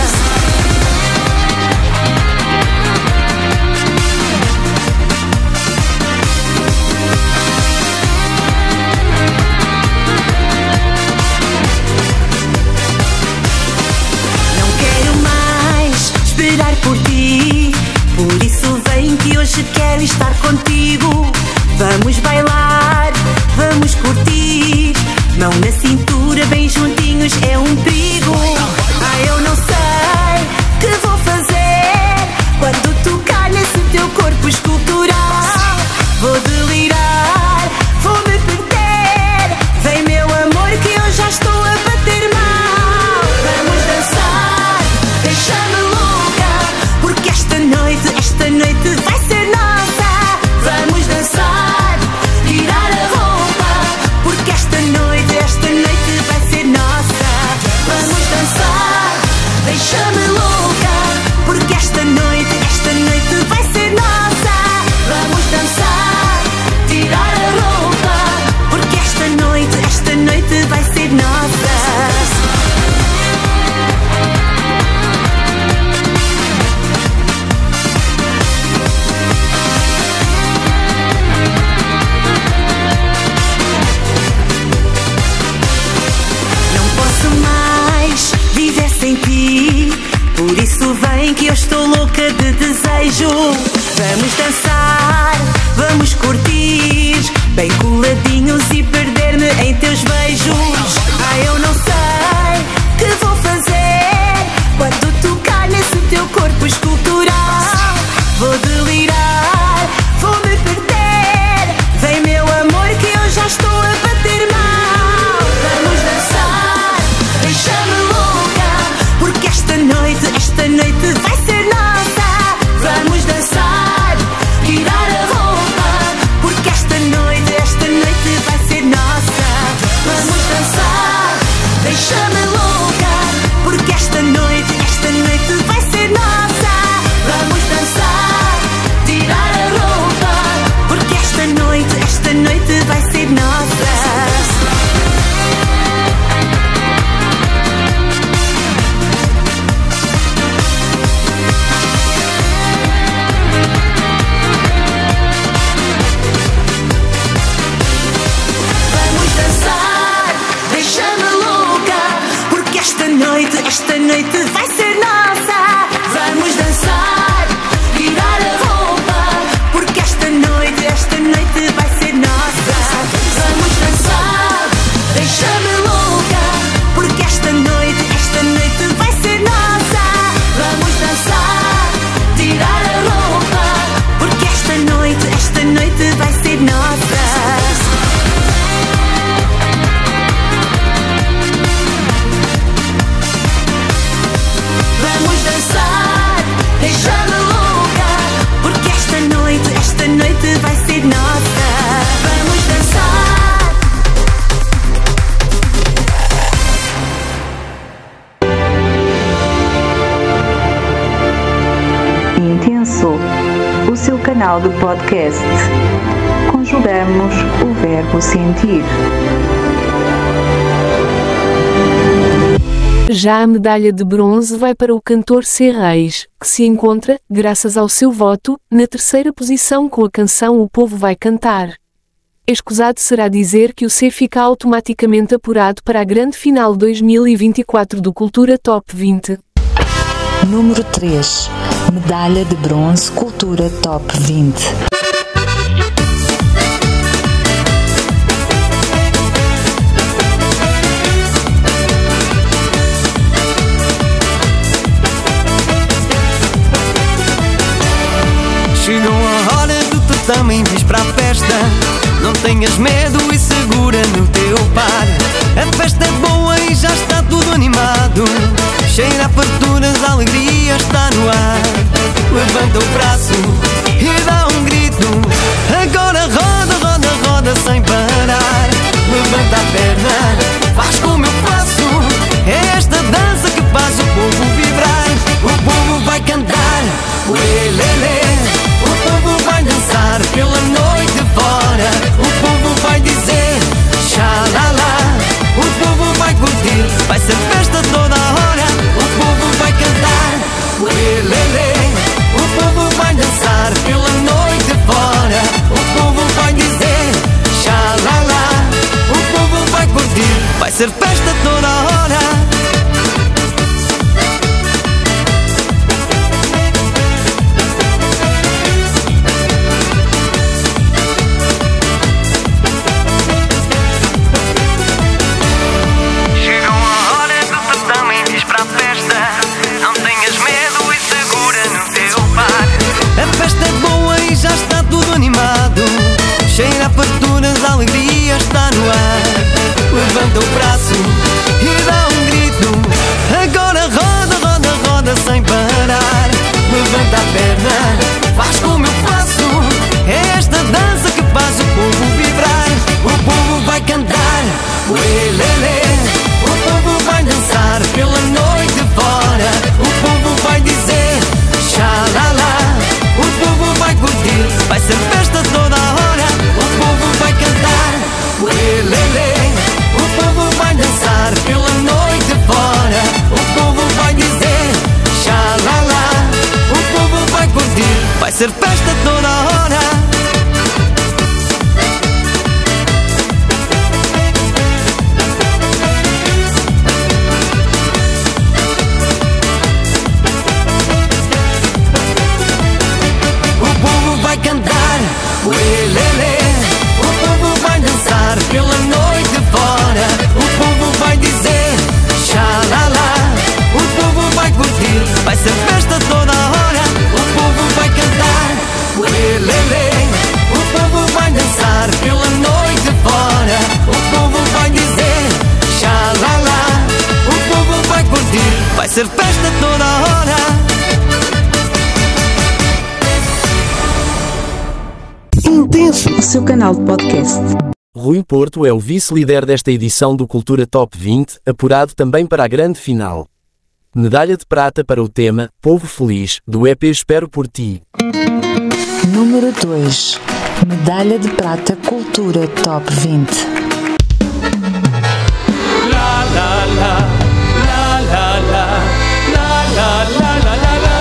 Esperar por ti, por isso vem que hoje quero estar contigo. Vamos bailar, vamos curtir, mão na cintura, bem juntinhos é um perigo. Ah, eu não sei que vou fazer quando tocar nesse teu corpo escultural. Vou delirar, vou me perder, vem meu amor que eu já estou a bater mal. Vamos dançar, deixa-me esta noite, esta noite vai ser nossa. Vamos dançar, tirar a roupa, porque esta noite, esta noite vai ser nossa. Vamos dançar, deixa-me louca, porque esta noite, esta noite vai ser nossa. Vamos dançar, tirar a roupa, porque esta noite, esta noite vai ser nossa. Viver sem ti, por isso vem que eu estou louca de desejo. Vamos dançar, vamos curtir, bem coladinhos e perder-me em teus beijos. Ah, eu não sei que vou fazer quando tocar nesse teu corpo escultural. Vou delirar, vou me perder, vem meu amor que eu já estou a bater mal. Vamos dançar, deixa-me porque esta noite, esta noite vai ser nossa. Vamos dançar, tirar a roupa, porque esta noite, esta noite vai ser nossa. Vamos dançar, deixa-me louca, porque esta noite, esta noite vai ser nossa. Vamos dançar, tirar a roupa, porque esta noite, esta noite vai ser nossa. Esta noite vai ser nossa. Vamos dançar, tirar a roupa, porque esta noite, esta noite vai ser nossa. Vamos dançar, deixa-me louca, porque esta noite, esta noite vai ser nossa. Vamos dançar, tirar a roupa, porque esta noite, esta noite vai ser nossa. Deixa-me louca, porque esta noite, esta noite vai ser nossa. Vamos dançar. Intenso, o seu canal de podcast. Conjugamos o verbo sentir. Já a medalha de bronze vai para o cantor C. Reis, que se encontra, graças ao seu voto, na terceira posição com a canção O Povo Vai Cantar. Escusado será dizer que o C fica automaticamente apurado para a grande final dois mil e vinte e quatro do Cultura Top vinte. Número três. Medalha de bronze Cultura Top vinte. Não tenhas medo e segura no teu par. A festa é boa e já está tudo animado. Cheira a farturas, a alegria está no ar. Levanta o braço e dá um grito. Agora roda, roda, roda sem parar. Levanta a perna, faz como eu faço. É esta dança que faz o povo vibrar. O povo vai cantar, uelele. O povo vai dançar pela noite fora. O povo vai dizer, xalala. O povo vai curtir, vai ser festa toda hora. O povo vai cantar, uelele. O povo vai dançar pela noite fora. O povo vai dizer, xalala. O povo vai curtir, vai ser festa toda hora. Cheira a farturas, a alegria está no ar. Levanta o braço e dá um grito. Agora roda, roda, roda sem parar. Levanta a perna, faz como eu faço. É esta dança que faz o povo vibrar. O povo vai cantar, uelele. O povo vai dançar pela noite fora. O povo vai dizer, xalala. O povo vai curtir, vai ser festa toda hora. O povo vai cantar, uelele. O povo vai dançar pela noite fora. O povo vai dizer, xalala. O povo vai curtir, vai ser festa toda hora. O povo vai cantar, uelele. O povo vai dançar pela noite fora. O povo vai dizer, xalala. O povo vai curtir, vai ser festa toda hora. O povo vai cantar, uelele. O povo vai dançar pela noite fora. O povo vai dizer, xalala. O povo vai curtir, vai ser festa toda hora. Intenso, o seu canal de podcast. Rui Porto é o vice-líder desta edição do Cultura Top vinte, apurado também para a grande final. Medalha de prata para o tema Povo Feliz, do E P Espero por Ti. Número dois. Medalha de prata Cultura Top vinte. La la la, la la la, la la la la la la.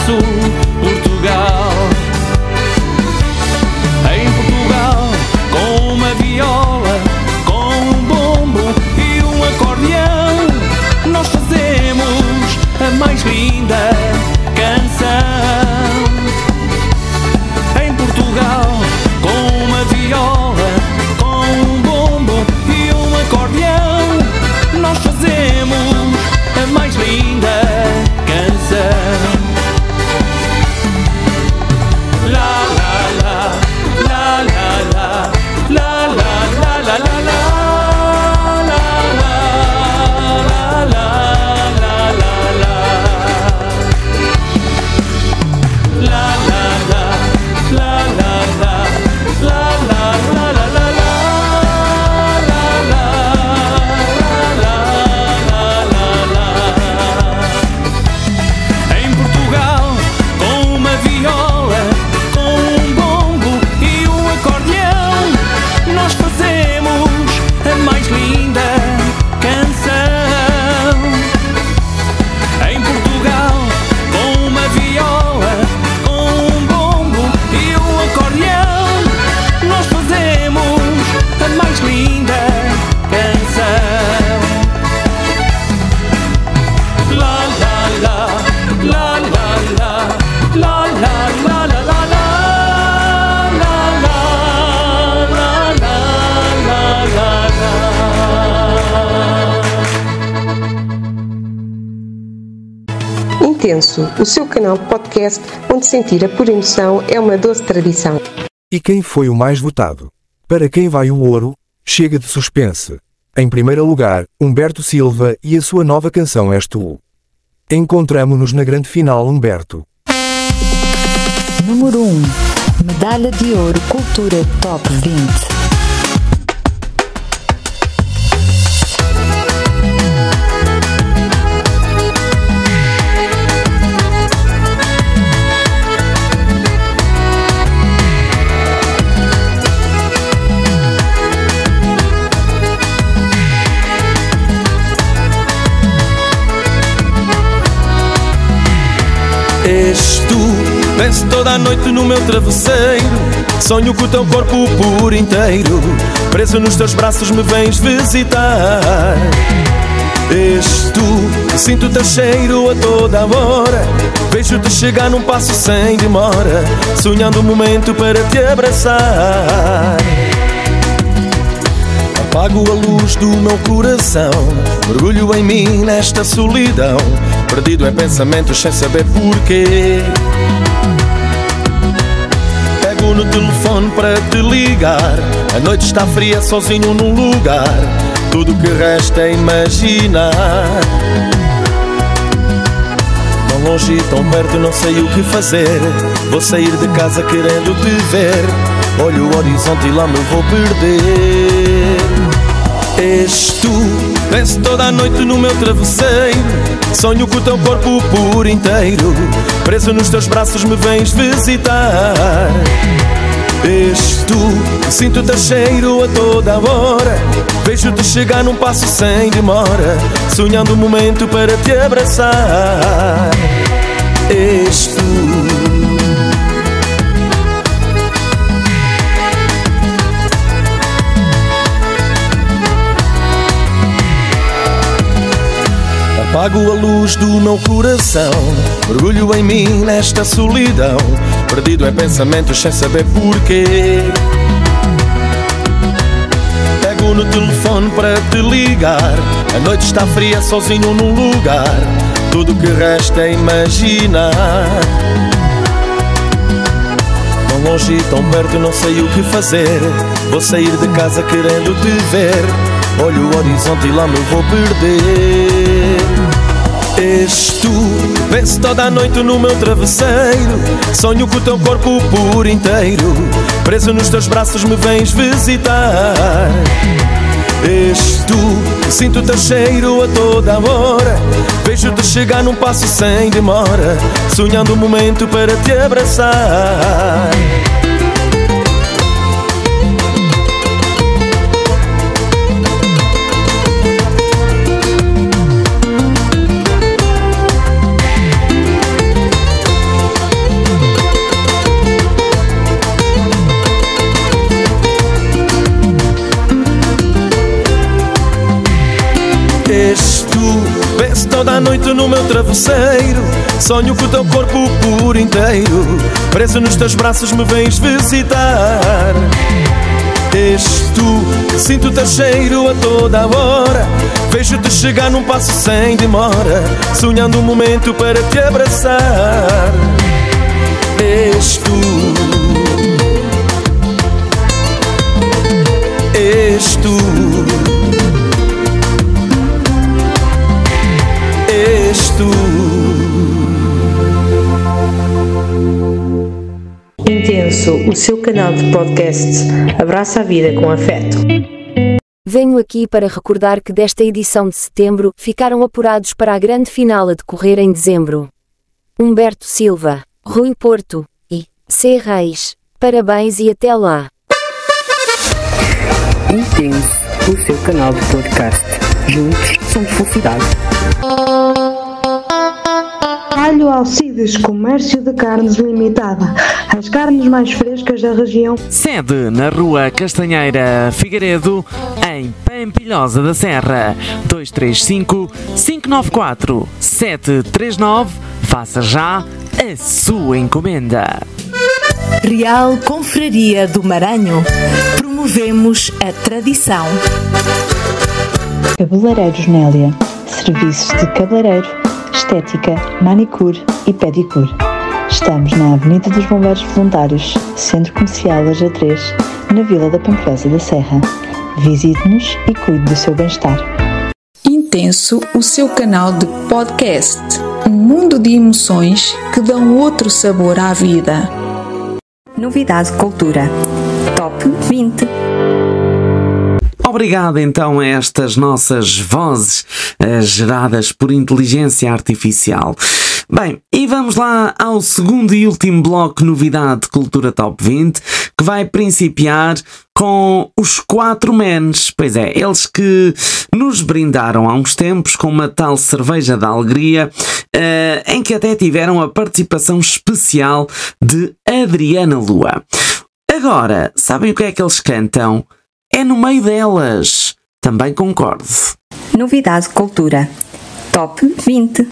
Sul, Portugal. Em Portugal, com uma viola, com um bombo e um acordeão, nós fazemos a mais linda canção. Em Portugal, com uma viola, com um bombo e um acordeão, nós fazemos a mais linda canção. La la la, la la la, la la la la la la. Intenso, o seu canal de podcast onde sentir a pura emoção é uma doce tradição. E quem foi o mais votado? Para quem vai o ouro? Chega de suspense. Em primeiro lugar, Humberto Silva e a sua nova canção És Tu. Encontramo-nos na grande final, Humberto. Número um. Medalha de Ouro Cultura Top vinte. És tu, penso toda a noite no meu travesseiro, sonho com o teu corpo por inteiro, preso nos teus braços me vens visitar. És tu, sinto o teu cheiro a toda a hora, vejo-te chegar num passo sem demora, sonhando um momento para te abraçar. Apago a luz do meu coração, mergulho em mim nesta solidão, perdido em pensamentos sem saber porquê. Pego no telefone para te ligar, a noite está fria sozinho num lugar, tudo que resta é imaginar. Tão longe e tão perto não sei o que fazer, vou sair de casa querendo te ver, olho o horizonte e lá me vou perder. És tu, penso toda a noite no meu travesseiro, sonho com o teu corpo por inteiro, preso nos teus braços me vens visitar. És tu, sinto o teu cheiro a toda a hora, vejo-te chegar num passo sem demora, sonhando um momento para te abraçar. És tu. Apago a luz do meu coração, mergulho em mim nesta solidão, perdido em pensamentos sem saber porquê. Pego no telefone para te ligar, a noite está fria sozinho num lugar, tudo que resta é imaginar. Tão longe e tão perto não sei o que fazer, vou sair de casa querendo te ver, olho o horizonte e lá me vou perder. És tu, penso toda a noite no meu travesseiro, sonho com o teu corpo por inteiro, preso nos teus braços me vens visitar. És tu, sinto o teu cheiro a toda a hora, vejo-te chegar num passo sem demora, sonhando um momento para te abraçar. toda a noite no meu travesseiro. Sonho com o teu corpo por inteiro. Preso nos teus braços me vens visitar. És tu, sinto o teu cheiro a toda a hora. Vejo-te chegar num passo sem demora, sonhando um momento para te abraçar. És tu, és tu, és tu. Intenso, o seu canal de podcast. Abraça a vida com afeto. Venho aqui para recordar que desta edição de setembro ficaram apurados para a grande final a decorrer em dezembro. Humberto Silva, Rui Porto e C. Reis. Parabéns e até lá. Intenso, o seu canal de podcast. Juntos somos felicidade. Alho Alcides, Comércio de Carnes Limitada. As carnes mais frescas da região. Sede na Rua Castanheira Figueiredo, em Pampilhosa da Serra. dois três cinco, cinco nove quatro, sete três nove. Faça já a sua encomenda. Real Confraria do Maranhão. Promovemos a tradição. Cabeleireiros Nélia. Serviços de cabeleireiro, estética, manicure e pedicure. Estamos na Avenida dos Bombeiros Voluntários, Centro Comercial A J três, na Vila da Pampilhosa da Serra. Visite-nos e cuide do seu bem-estar. Intenso, o seu canal de podcast. Um mundo de emoções que dão outro sabor à vida. Novidade Cultura. Top vinte. Obrigado então a estas nossas vozes uh, geradas por inteligência artificial. Bem, e vamos lá ao segundo e último bloco Novidade Cultura Top vinte, que vai principiar com os quatro Mens. Pois é, eles que nos brindaram há uns tempos com uma tal cerveja da alegria, uh, em que até tiveram a participação especial de Adriana Lua. Agora, sabem o que é que eles cantam? É no meio delas. Também concordo. Novidade Cultura. Top vinte.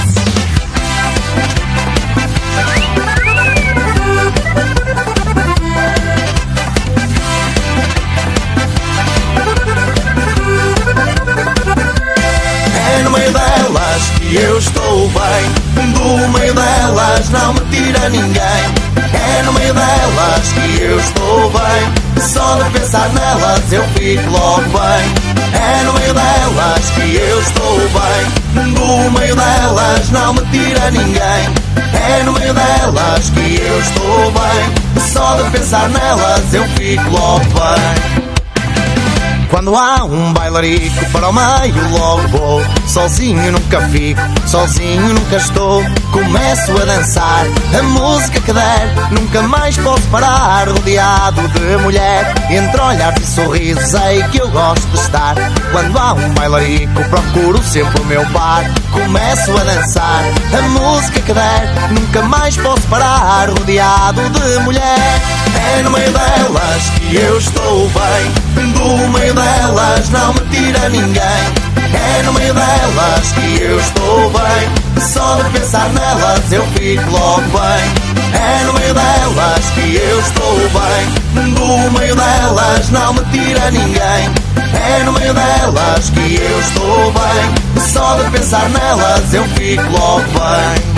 É no meio delas que eu estou bem. Do meio delas não me tira ninguém. É no meio delas que eu estou bem. Só de pensar nelas eu fico logo bem. É no meio delas que eu estou bem. Do meio delas não me tira ninguém. É no meio delas que eu estou bem. Só de pensar nelas eu fico logo bem. Quando há um bailarico para o meio logo vou. Sozinho nunca fico, sozinho nunca estou. Começo a dançar, a música que der. Nunca mais posso parar, rodeado de mulher. Entre olhares e sorrisos sei que eu gosto de estar. Quando há um bailarico procuro sempre o meu par. Começo a dançar, a música que der. Nunca mais posso parar, rodeado de mulher. É no meio delas que eu estou bem. Do meio delas não me tira ninguém. É no meio delas que eu estou bem. Só de pensar nelas eu fico logo bem. É no meio delas que eu estou bem. Do meio delas não me tira ninguém. É no meio delas que eu estou bem. Só de pensar nelas eu fico logo bem.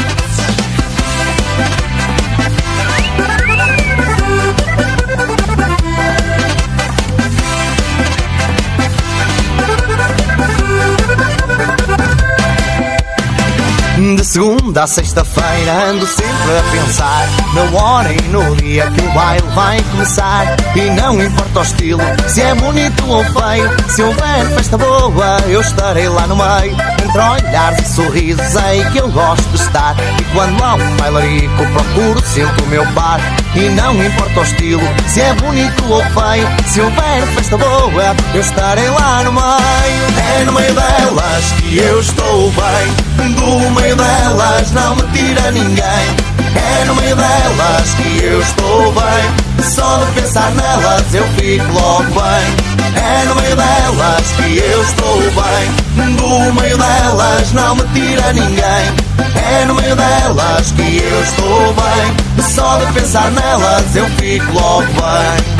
De segunda a sexta-feira ando sempre a pensar na hora e no dia que o baile vai começar. E não importa o estilo, se é bonito ou feio, se houver festa boa eu estarei lá no meio. Entre olhares e sorrisos sei que eu gosto de estar. E quando há um bailarico procuro sempre o meu par. E não importa o estilo, se é bonito ou feio, se houver festa boa eu estarei lá no meio. É no meio delas que eu estou bem. Do meio delas não me tira ninguém. É no meio delas que eu estou bem. Só de pensar nelas eu fico logo bem. É no meio delas que eu estou bem. Do meio delas não me tira ninguém. É no meio delas que eu estou bem. Só de pensar nelas eu fico logo bem.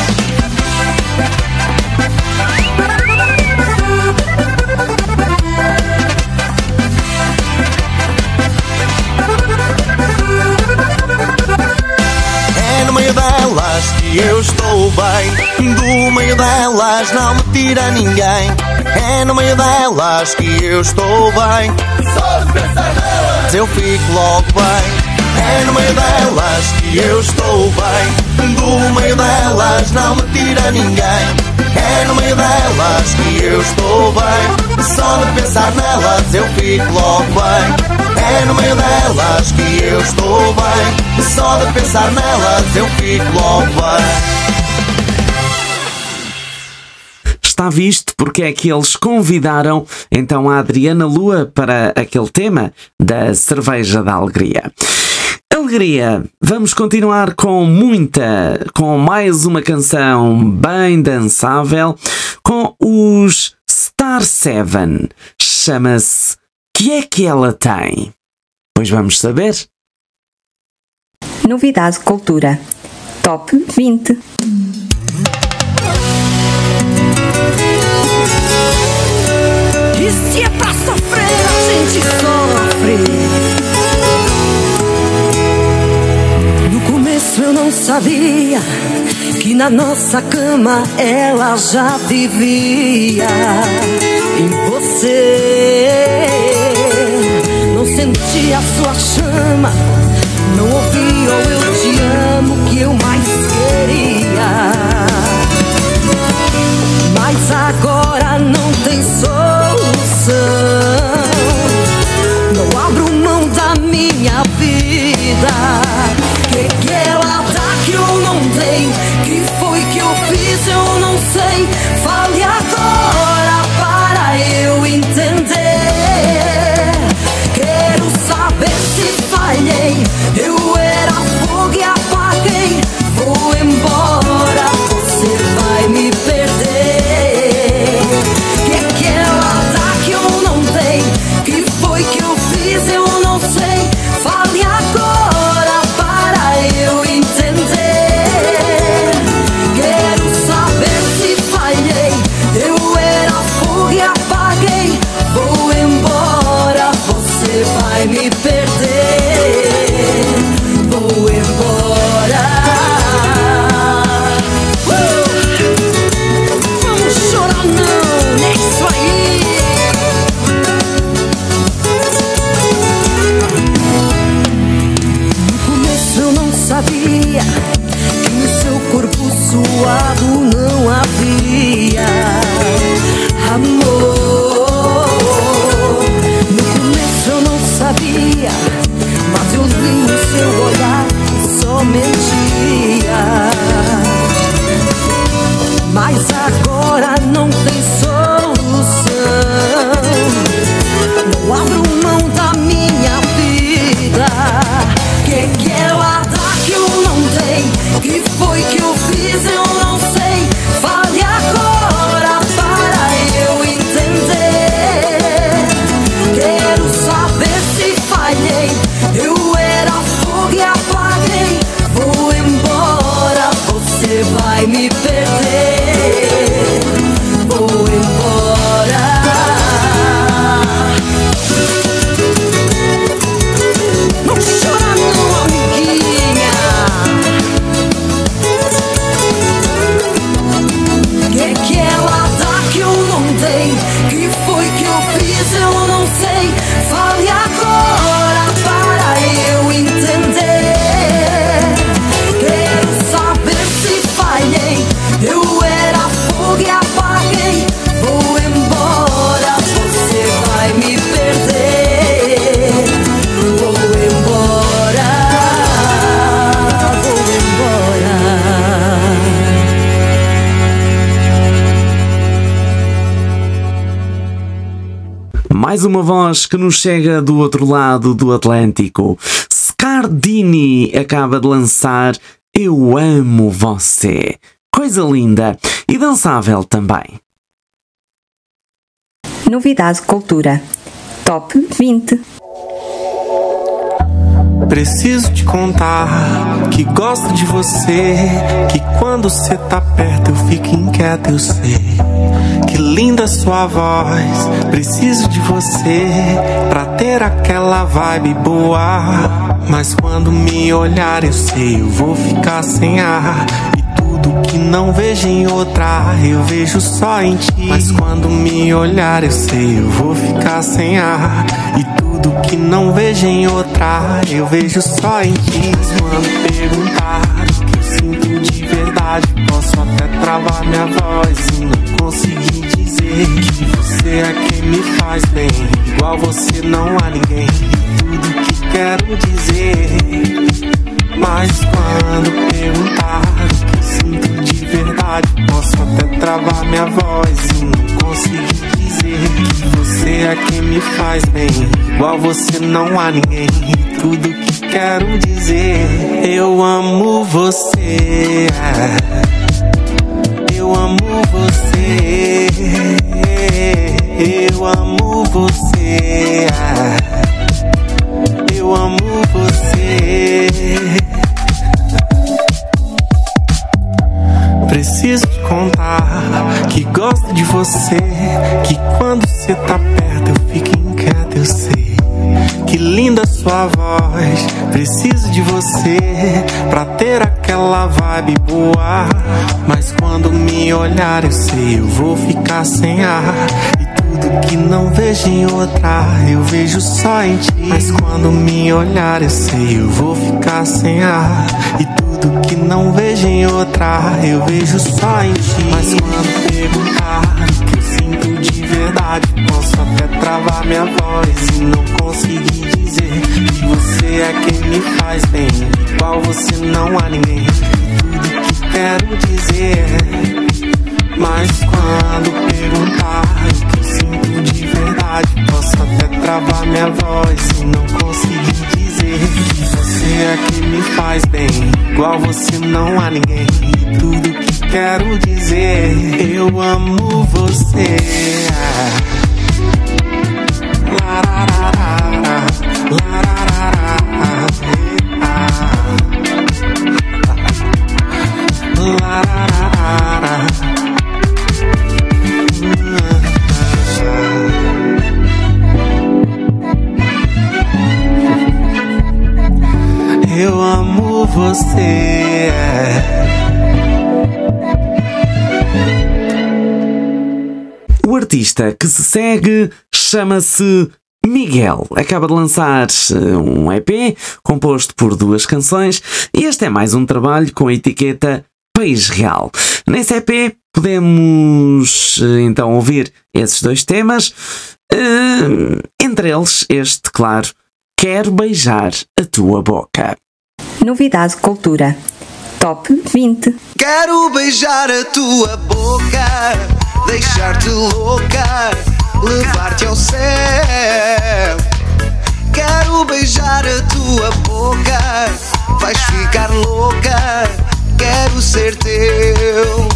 No meio delas que eu estou bem. Do meio delas não me tira ninguém. É no meio delas que eu estou bem. Só de pensar nelas eu fico logo bem. É no meio delas que eu estou bem. Do meio delas não me tira ninguém. É no meio delas que eu estou bem. Só de pensar nelas eu fico logo bem. É no meio delas que eu estou bem. Só de pensar nelas eu fico logo bem. Está visto porque é que eles convidaram então a Adriana Lua para aquele tema da cerveja da alegria. Alegria, vamos continuar com muita, com mais uma canção bem dançável, com os Star Seven. Chama-se Que é que ela tem? Pois vamos saber. Novidade Cultura Top vinte. E se é pra sofrer, a gente sofre. No começo eu não sabia que na nossa cama ela já vivia. Em você não sentia sua chama, não ouvia o eu te amo que eu mais queria. Mas agora não tem solução. Não abro mão da minha vida. Que que ela dá que eu não tenho? Que foi que eu fiz eu não sei. Fale agora para eu entender. Quero saber se falhei. Eu era fogo e apaguei. Vou embora, você vai me perder. Que que ela dá que eu não tenho? Que foi que eu fiz eu não sei. Fale agora para eu entender. Quero saber se falhei. Eu era fogo e apaguei. Vou embora, você vai me perder. Vou embora. Uh! Vamos chorar não, é isso aí. No começo eu não sabia que no seu corpo suado não havia amor. No começo eu não sabia, mas eu vi no seu olhar que só mentia. Mas agora não tem solução. Não abro mão da minha vida. Que que ela dá que eu não tenho? Que foi que eu fiz eu não sei. Fale agora para eu entender. Quero saber se falhei. Eu era fogo e apaguei. Vou embora, você vai me perder. Vou embora. Não chora não, amiguinha. Que que ela dá que eu não tenho? Que foi que eu fiz eu não sei. Fale agora para eu entender. Quero saber se falhei. Eu era fogo e apaguei. Vou embora, você vai me perder. Vou embora. Vou embora. Mais uma voz que nos chega do outro lado do Atlântico. Scardini acaba de lançar Eu Amo Você. Coisa linda e dançável também. Novidade Cultura. Top vinte. Preciso te contar que gosto de você, que quando cê tá perto eu fico inquieto, eu sei. Que linda sua voz, preciso de você pra ter aquela vibe boa. Mas quando me olhar eu sei, eu vou ficar sem ar. E tudo que não vejo em outra, eu vejo só em ti. Mas quando me olhar eu sei, eu vou ficar sem ar. E tudo que não vejo em outra, eu vejo só em ti. Mas quando perguntar o que eu sinto de verdade, posso até travar minha voz e não conseguir dizer que você é quem me faz bem. Igual você não há ninguém. Tudo que quero dizer. Mas quando perguntar o que eu sinto de verdade, posso até travar minha voz e não conseguir dizer que você é quem me faz bem. Igual você não há ninguém. Tudo que quero dizer. Eu amo você. Eu amo você. Eu amo você. Eu amo você. Preciso te contar que gosto de você, que quando cê tá perto eu fico inquieto, eu sei. Que linda sua voz, preciso de você pra ter aquela vibe boa. Mas quando me olhar eu sei, eu vou ficar sem ar. E tudo que não vejo em outra, eu vejo só em ti. Mas quando me olhar eu sei, eu vou ficar sem ar. E tudo que não vejo em outra, eu vejo só em ti. Mas quando perguntar o que eu sinto de verdade, posso até travar minha voz e não conseguir dizer que você é quem me faz bem. Igual você não há ninguém. Tudo que quero dizer. Mas quando perguntar o que eu sinto de verdade, posso até travar minha voz e não conseguir dizer que você é quem me faz bem. Igual você não há ninguém. E tudo que quero dizer. Eu amo você. Lararara, lararara, lararara. Eu amo você. O artista que se segue chama-se Miguel. Acaba de lançar um E P composto por duas canções e este é mais um trabalho com a etiqueta País Real. Nesse E P podemos então ouvir esses dois temas, uh, entre eles este, claro, Quero Beijar a Tua Boca. Novidade Cultura. Top vinte. Quero beijar a tua boca, deixar-te louca, levar-te ao céu. Quero beijar a tua boca, vais ficar louca, quero ser teu.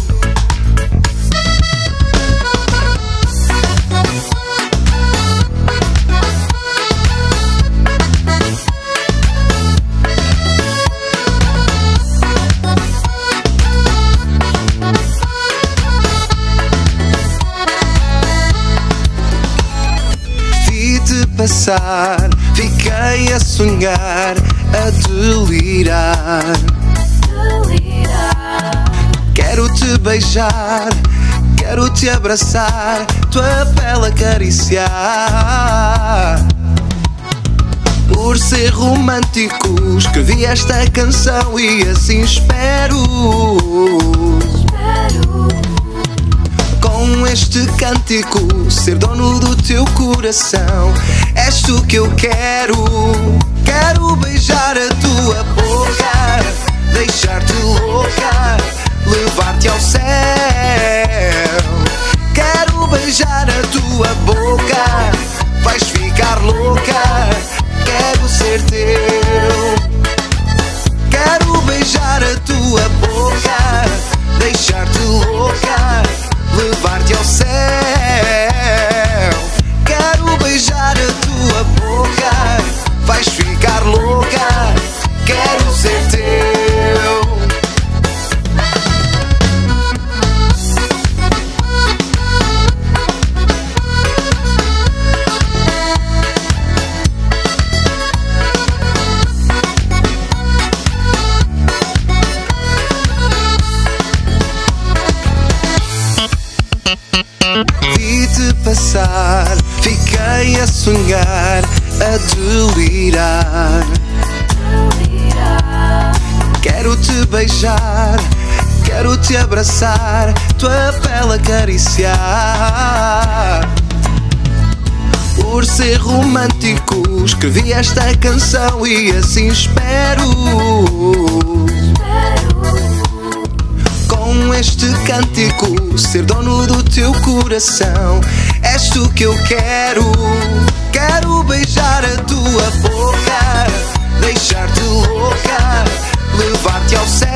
Passar, fiquei a sonhar, a delirar. delirar. Quero te beijar, quero te abraçar, tua pele acariciar. Por ser românticos, escrevi esta canção e assim espero. espero. Com este cântico, ser dono do teu coração. És tu que eu quero. Quero beijar a tua boca, deixar-te louca, levar-te ao céu. Quero beijar a tua boca, vais ficar louca, quero ser teu. Quero beijar a tua passar, fiquei a sonhar, a delirar. Quero te beijar, quero te abraçar, tua pele acariciar. Por ser romântico, escrevi esta canção e assim espero. Com este cântico, ser dono do teu coração. És tu que eu quero. Quero beijar a tua boca, deixar-te louca, levar-te ao céu.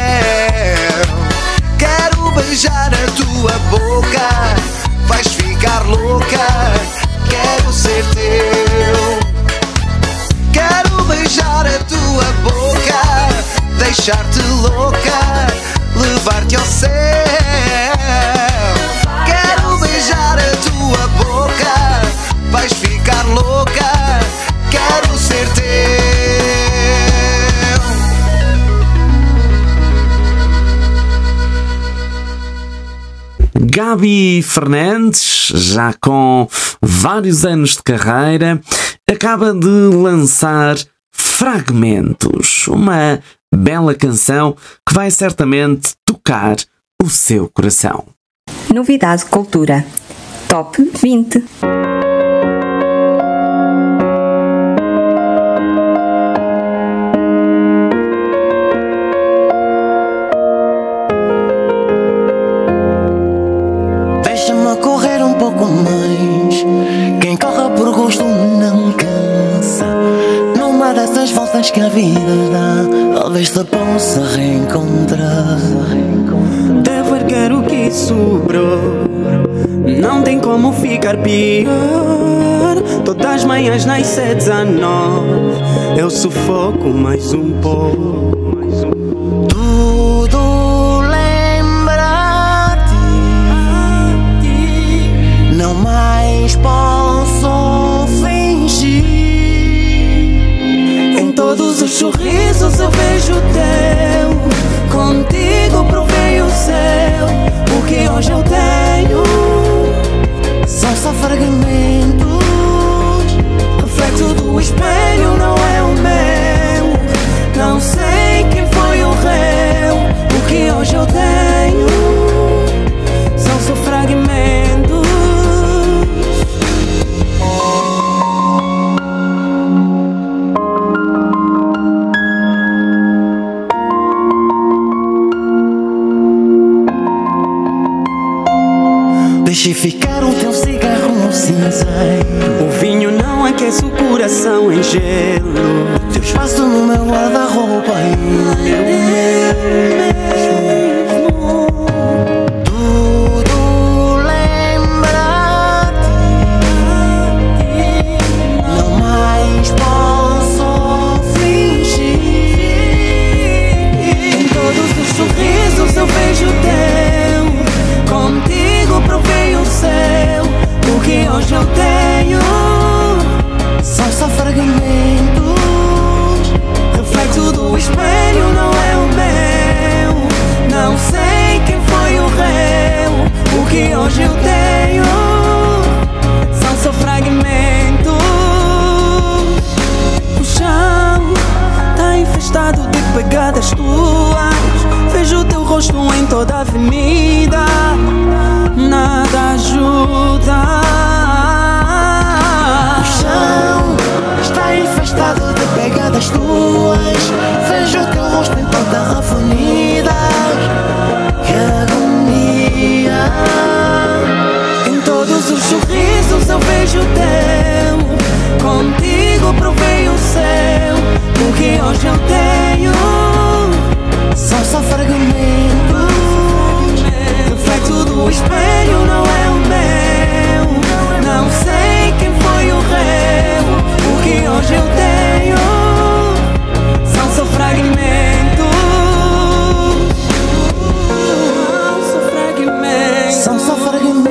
Quero beijar a tua boca, vais ficar louca. Quero ser teu. Quero beijar a tua boca, deixar-te louca, levar-te ao céu. Quero beijar a tua boca, vais ficar louca. Quero ser teu. Gabi Fernandes, já com vários anos de carreira, acaba de lançar Fragmentos, uma bela canção que vai certamente tocar o seu coração. Novidade Cultura. Top vinte. Deixa-me correr um pouco mais. Quem corre por gosto não cansa. Numa dessas voltas que a vida dá, talvez se possa reencontrar. Devo erguer o que sobrou, não tem como ficar pior. Todas as manhãs nas sete a nove eu sufoco mais um pouco. Tudo lembra-te, não mais posso fingir. Em todos os sorrisos eu vejo o teu, contigo provei o céu. O que hoje eu tenho são só fragmentos, reflexo do espelho, não é o meu. Não sei quem foi o réu. O que hoje eu tenho são só fragmentos. Deixe ficar o teu cigarro no cinzeiro. O vinho não aquece o coração em gelo. Teu espaço no meu guarda-roupa e o meu mesmo. Tudo lembra-te, não mais posso fingir. Em todos os sorrisos eu vejo o teu, contigo provei o céu. O que hoje eu tenho são só fragmentos, reflexo do espelho, não é o meu. Não sei quem foi o réu. O que hoje eu tenho são só fragmentos. O chão tá infestado de pegadas tuas. Vejo o teu rosto em toda a avenida, nada ajuda. O chão está infestado de pegadas tuas. Vejo o teu rosto em toda a avenida. Que agonia. Em todos os sorrisos eu vejo o teu, contigo provei o céu. O que hoje eu tenho são só fragmentos, reflexo do espelho, não é o meu. Não sei quem foi o réu. O que hoje eu tenho são só fragmentos. São fragmentos. São só fragmentos.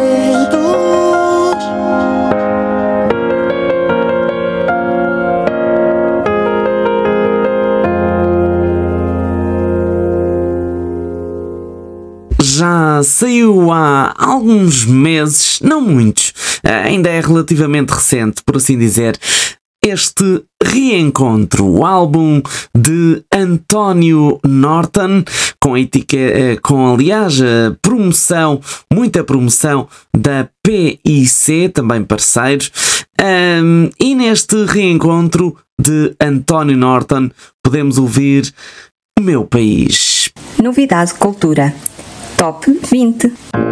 Já saiu há alguns meses, não muitos, ainda é relativamente recente, por assim dizer, este reencontro, o álbum de António Norton, com a etiqueta, com aliás a promoção, muita promoção da P I C, também parceiros, um, e neste reencontro de António Norton podemos ouvir O Meu País. Novidade Cultura. Top vinte.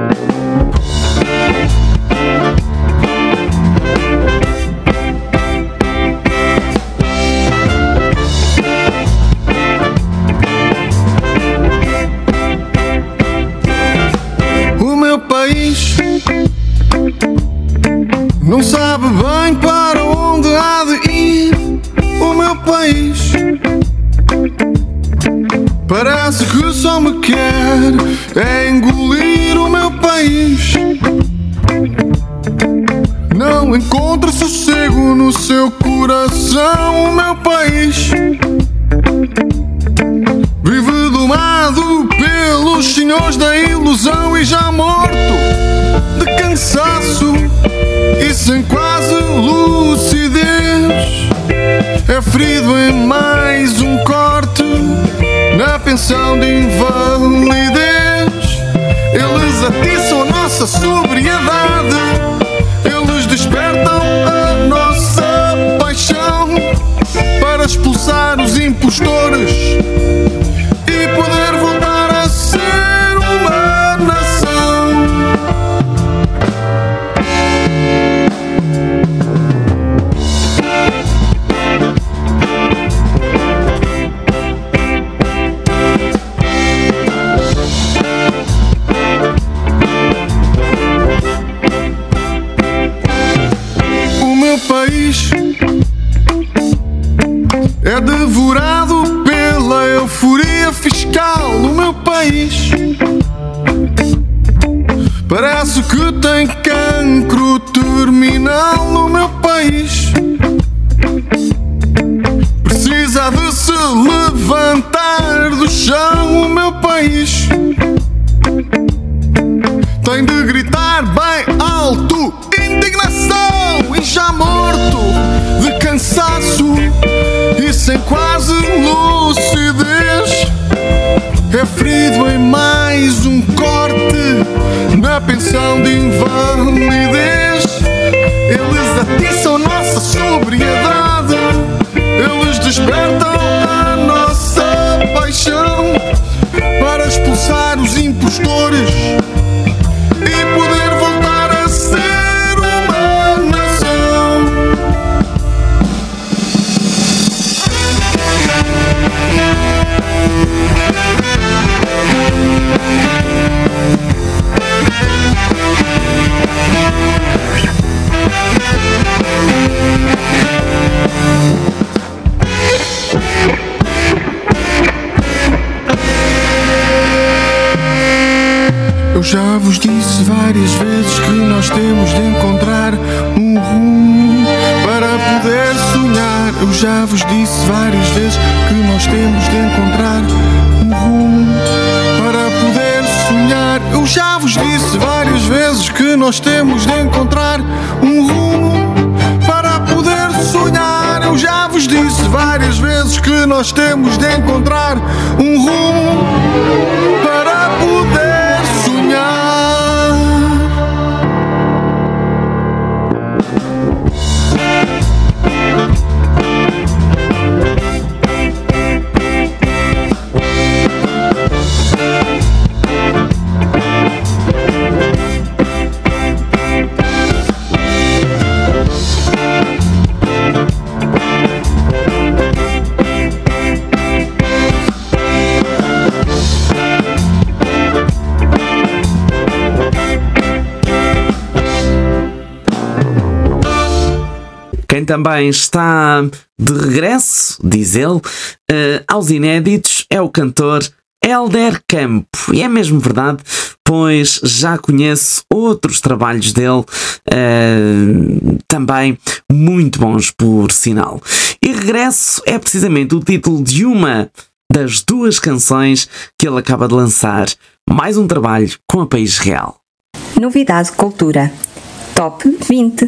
O meu país não sabe bem para onde há de ir. O meu país parece que só me quer é engolir. O meu país não encontra sossego no seu coração. O meu país vive domado pelos senhores da ilusão e já morto de cansaço e sem quase lucidez. É ferido em mais um corte na pensão de invalidez. Eles atiçam a nossa sobriedade, eles despertam a nossa paixão para expulsar os impostores e poder voltar a ser uma nação. O meu país é devorado pela euforia fiscal. O meu país parece que tem cancro terminal. O meu país precisa de se levantar do chão. O meu país tem de gritar bem alto indignação e já morto de cansaço e sem quase lucidez. É ferido em mais um corte na pensão de invalidez. Eles atiçam nossa sobriedade, eles despertam a nossa paixão para expulsar os impostores e poder voltar a ser uma nação. Eu já vos disse várias vezes que nós temos de encontrar um rumo para poder sonhar. Eu já vos disse várias vezes que nós temos de encontrar um rumo para poder sonhar. Eu já vos disse várias vezes que nós temos de encontrar um rumo para poder sonhar. Eu já vos disse várias vezes que nós temos de encontrar um rumo para poder sonhar. Quem também está de regresso, diz ele, uh, aos inéditos é o cantor Helder Campo. E é mesmo verdade, pois já conheço outros trabalhos dele, uh, também muito bons por sinal. E Regresso é precisamente o título de uma das duas canções que ele acaba de lançar. Mais um trabalho com a País Real. Novidade Cultura. Top vinte.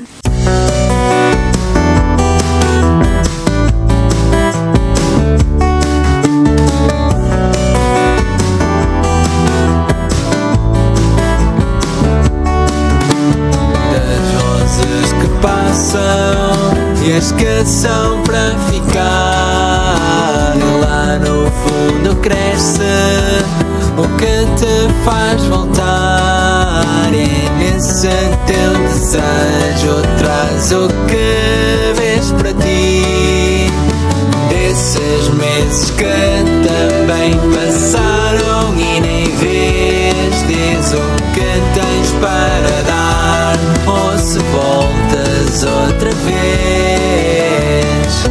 E as que são para ficar, e lá no fundo cresce o que te faz voltar. E é nesse teu desejo traz o que vês para ti, desses meses que também passaram e nem vês. Diz o que tens para dar, ou se voltas outra vez.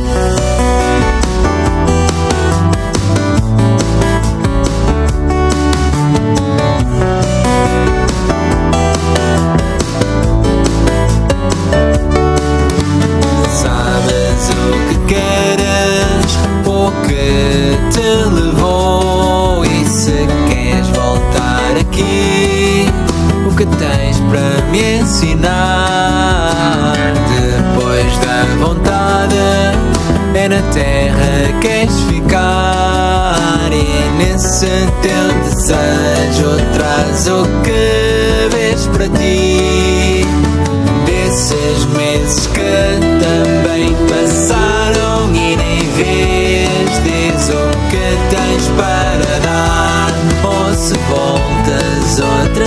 Sabes o que queres, o que te levou, e se queres voltar aqui, o que tens para me ensinar? Depois da vontade é na terra que queres ficar, e é nesse teu desejo traz o que vês para ti, desses meses que também passaram e nem vês. Diz o que tens para dar, ou se voltas outra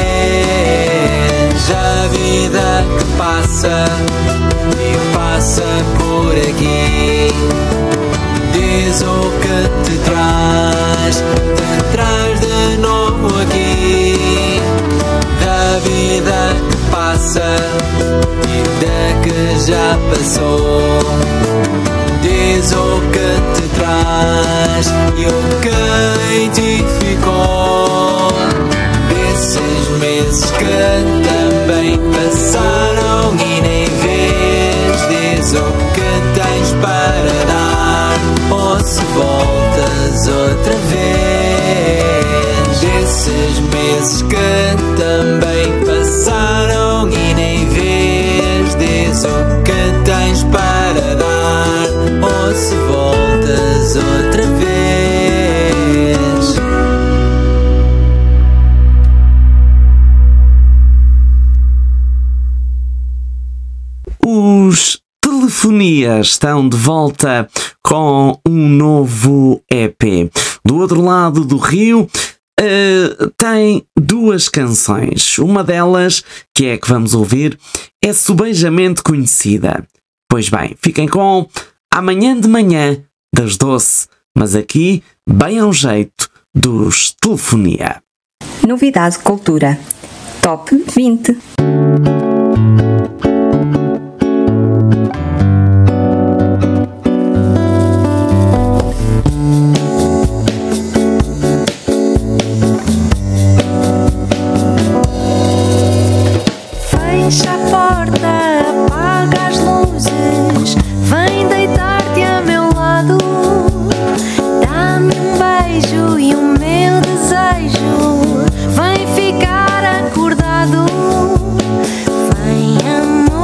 vez. A vida que passa e passa por aqui, diz o que te traz, te traz de novo aqui. Da vida que passa e da que já passou, diz o que te traz e o que em ti ficou, desses meses que também passaram e nem vês. Diz o que tens para dar, ou se voltas outra vez. Desses meses que também passaram e nem vês. Diz o que tens para dar, ou se voltas outra vez. Os Telefonias estão de volta com um novo E P. Do outro lado do rio uh, tem duas canções. Uma delas, que é a que vamos ouvir, é subejamente conhecida. Pois bem, fiquem com Amanhã de Manhã, das Doce, mas aqui bem ao jeito dos Telefonia. Novidade Cultura. Top vinte. Fecha a porta, apaga as luzes, vem deitar-te a meu lado. Dá-me um beijo e o meu desejo, vem ficar acordado. Vem, amor.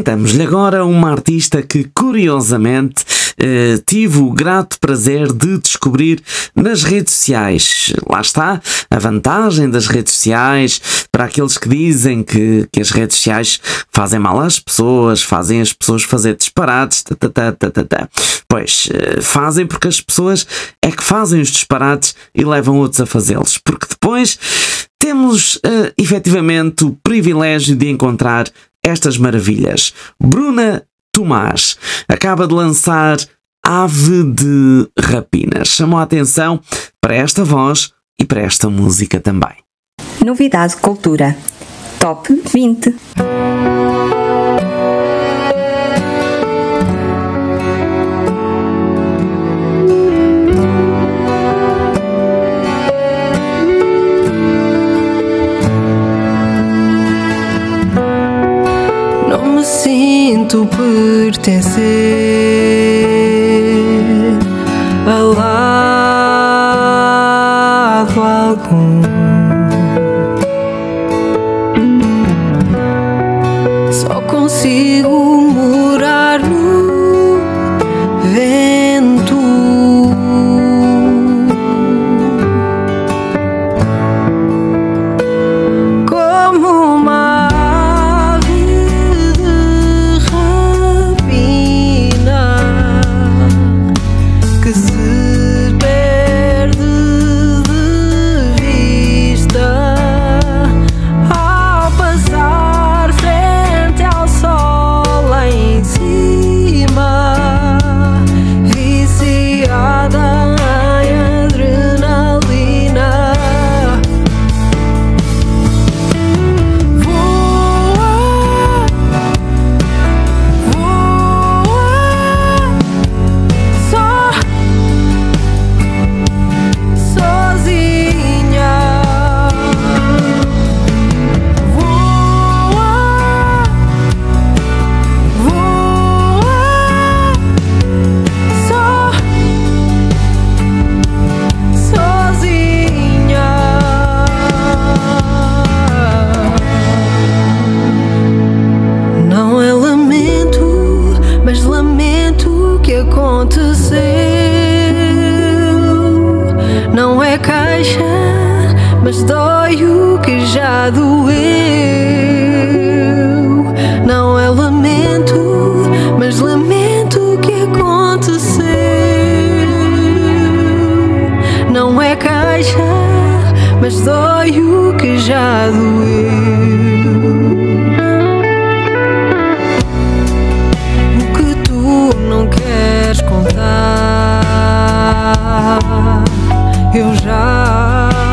Apresentamos-lhe agora uma artista que, curiosamente, eh, tive o grato prazer de descobrir nas redes sociais. Lá está a vantagem das redes sociais para aqueles que dizem que, que as redes sociais fazem mal às pessoas, fazem as pessoas fazer disparates. Tá, tá, tá, tá, tá. Pois, eh, fazem porque as pessoas é que fazem os disparates e levam outros a fazê-los. Porque depois temos uh, efetivamente o privilégio de encontrar estas maravilhas. Bruna Tomás acaba de lançar Ave de Rapinas. Chamou a atenção para esta voz e para esta música também. Novidade Cultura. Top vinte. Sinto pertencer a lado algum. Só consigo morar no vento. Como uma mas dói o que já doeu. Não é lamento, mas lamento o que aconteceu. Não é caixa, mas dói o que já doeu. O que tu não queres contar, eu já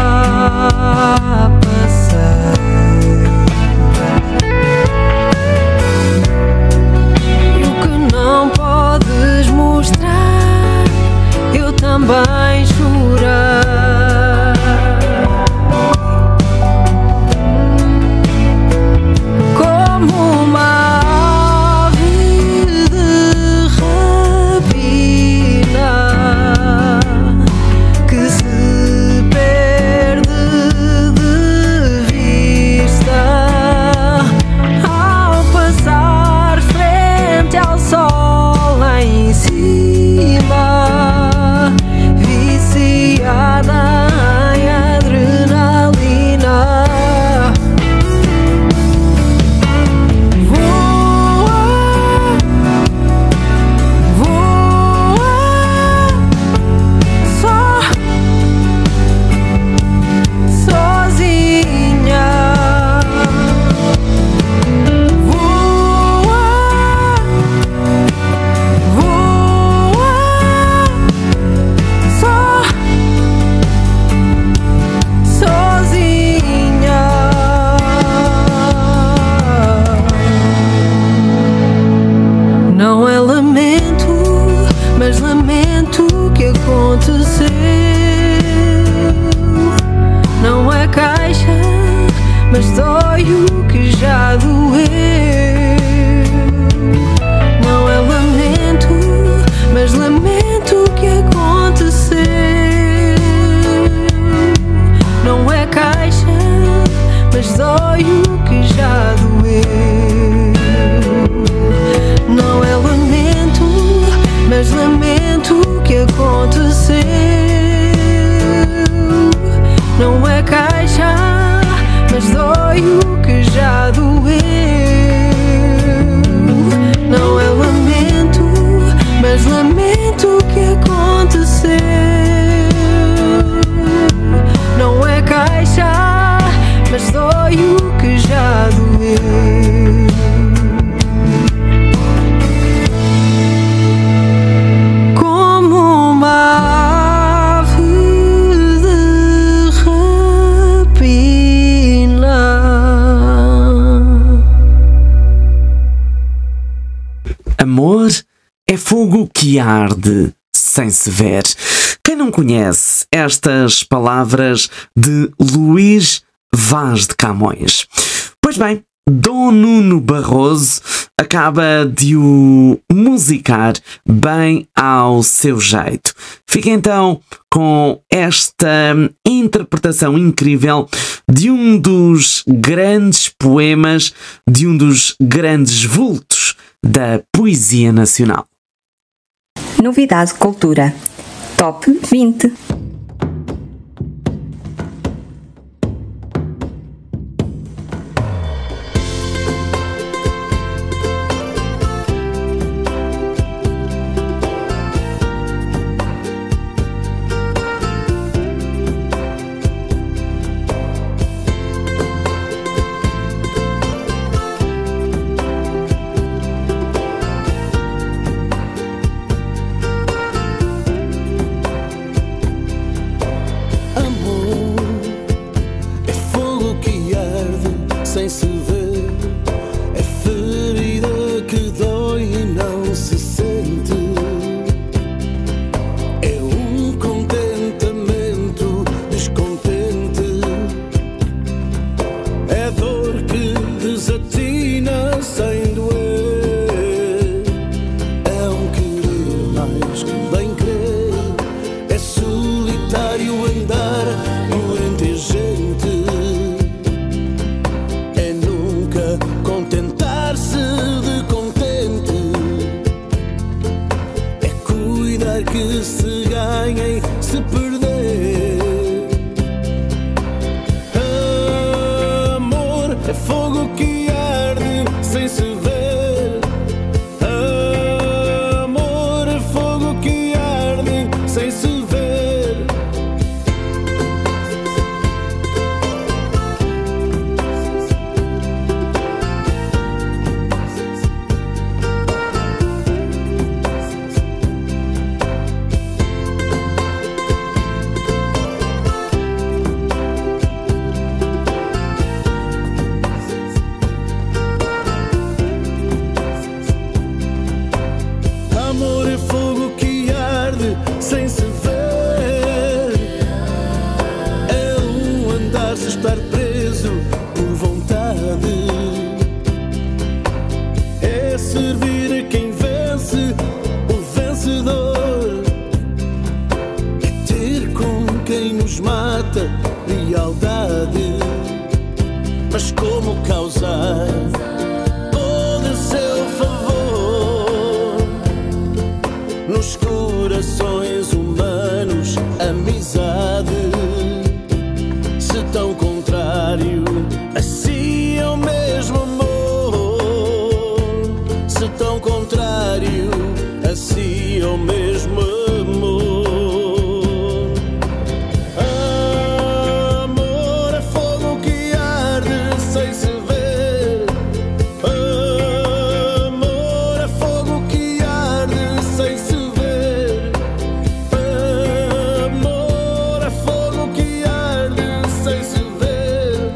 passei. E o que não podes mostrar, eu também chorar. Como uma ave de rapina que se sol lá em cima, viciada que arde sem se ver. Quem não conhece estas palavras de Luís Vaz de Camões? Pois bem, Dom Nuno Barroso acaba de o musicar bem ao seu jeito. Fica então com esta interpretação incrível de um dos grandes poemas, de um dos grandes vultos da poesia nacional. Novidade Cultura. Top vinte. Sem se ver, é ferida que dói e não se sente. É um contentamento descontente. É dor que desatina sem doer. É um querer mais que bem crer. É solitário andar doente e gente. Contentar-se de contente é cuidar que se ganhem, se perder. Amor é fogo que arde sem se ver. Amor é fogo que arde sem se ver. Amor é fogo que arde sem se ver. É um andar se estar preso por vontade. É servir a quem vence, o vencedor. É ter com quem nos mata lealdade. Mas como causar todo o seu favor nos corações humanos, amizade? Se tão contrário assim é o mesmo amor. Se tão contrário assim é o mesmo amor. Amor é fogo que arde sem se ver. Amor é fogo que arde sem se ver. Amor é fogo que arde sem se ver.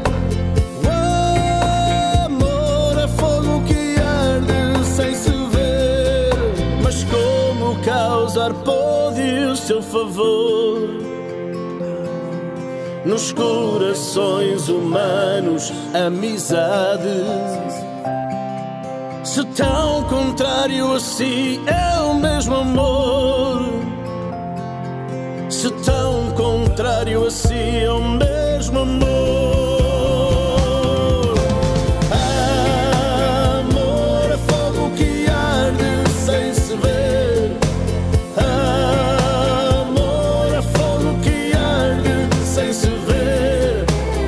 Amor é fogo que arde sem se ver. Mas como causar pode o seu favor nos corações humanos, amizade? Se tão contrário a si é o mesmo amor. Se tão contrário a si é o mesmo amor. Amor é fogo que arde sem se ver. Amor é fogo que arde sem se ver.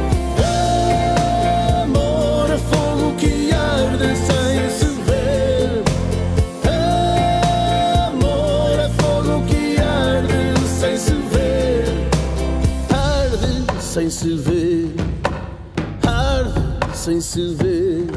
Amor é fogo que arde sem se ver. Amor é fogo que arde sem se ver. Arde sem se ver. Arde sem se ver.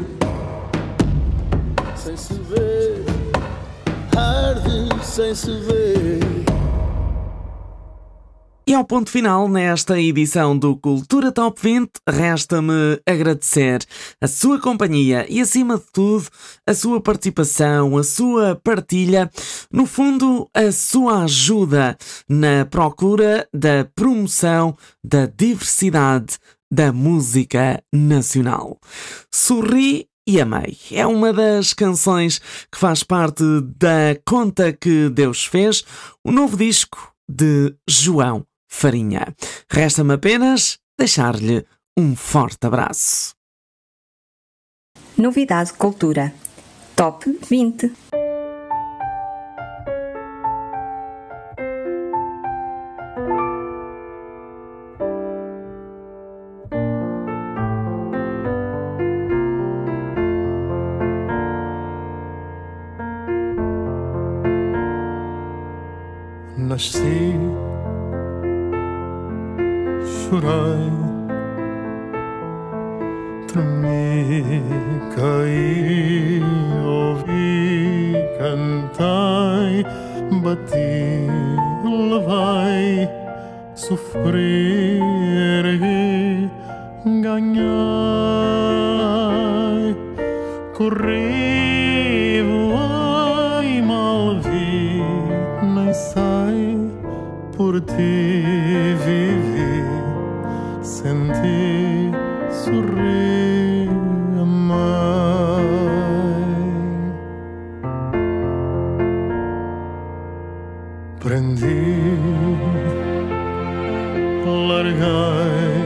Sem se ver. Arde sem se ver. E ao ponto final, nesta edição do Cultura Top vinte, resta-me agradecer a sua companhia e, acima de tudo, a sua participação, a sua partilha, no fundo, a sua ajuda na procura da promoção da diversidade da música nacional. Sorri e Amei é uma das canções que faz parte da Conta que Deus Fez, o novo disco de João Farinha. Resta-me apenas deixar-lhe um forte abraço. Novidade Cultura Top vinte. Nasci, chorei, tremi, caí, ouvi, cantei, bati, levei, sofri, ergui, ganhei, corri, voei, mal vi, nem sei, por ti vivi, senti, sorri, amei. Prendi, larguei,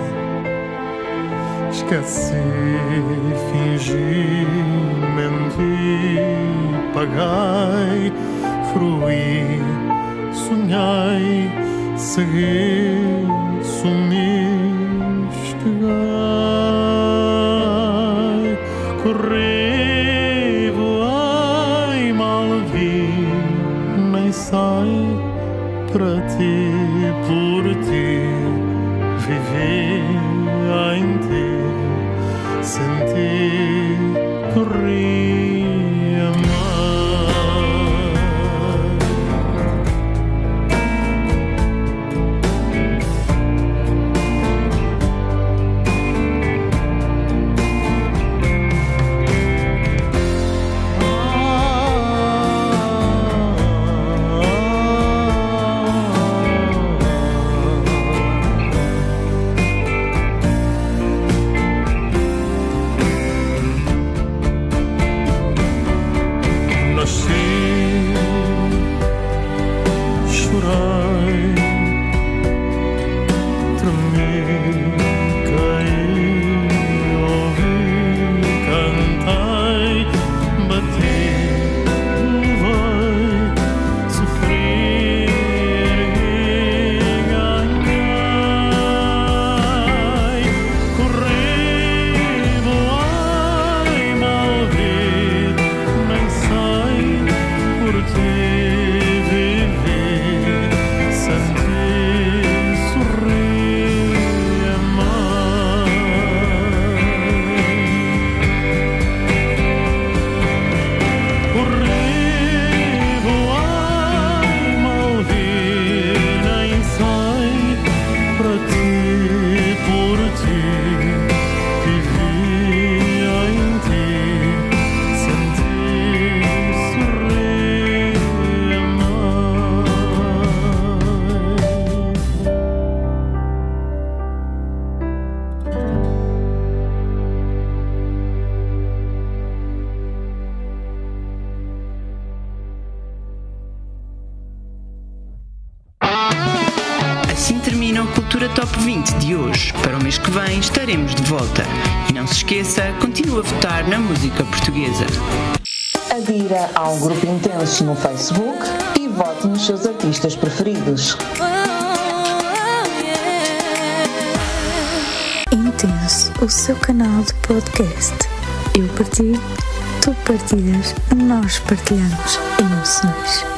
esqueci, fingi, menti, paguei, fruí, sonhei, segui, sumi, esteguei, corri, voei, mal vi, nem sei, para ti, por ti, vivi em ti, senti, corri, amei. Cultura Top vinte de hoje. Para o mês que vem estaremos de volta. E não se esqueça, continue a votar na música portuguesa. Adira ao Grupo Intenso no Facebook e vote nos seus artistas preferidos. Intenso, o seu canal de podcast. Eu partilho, tu partilhas, nós partilhamos emoções.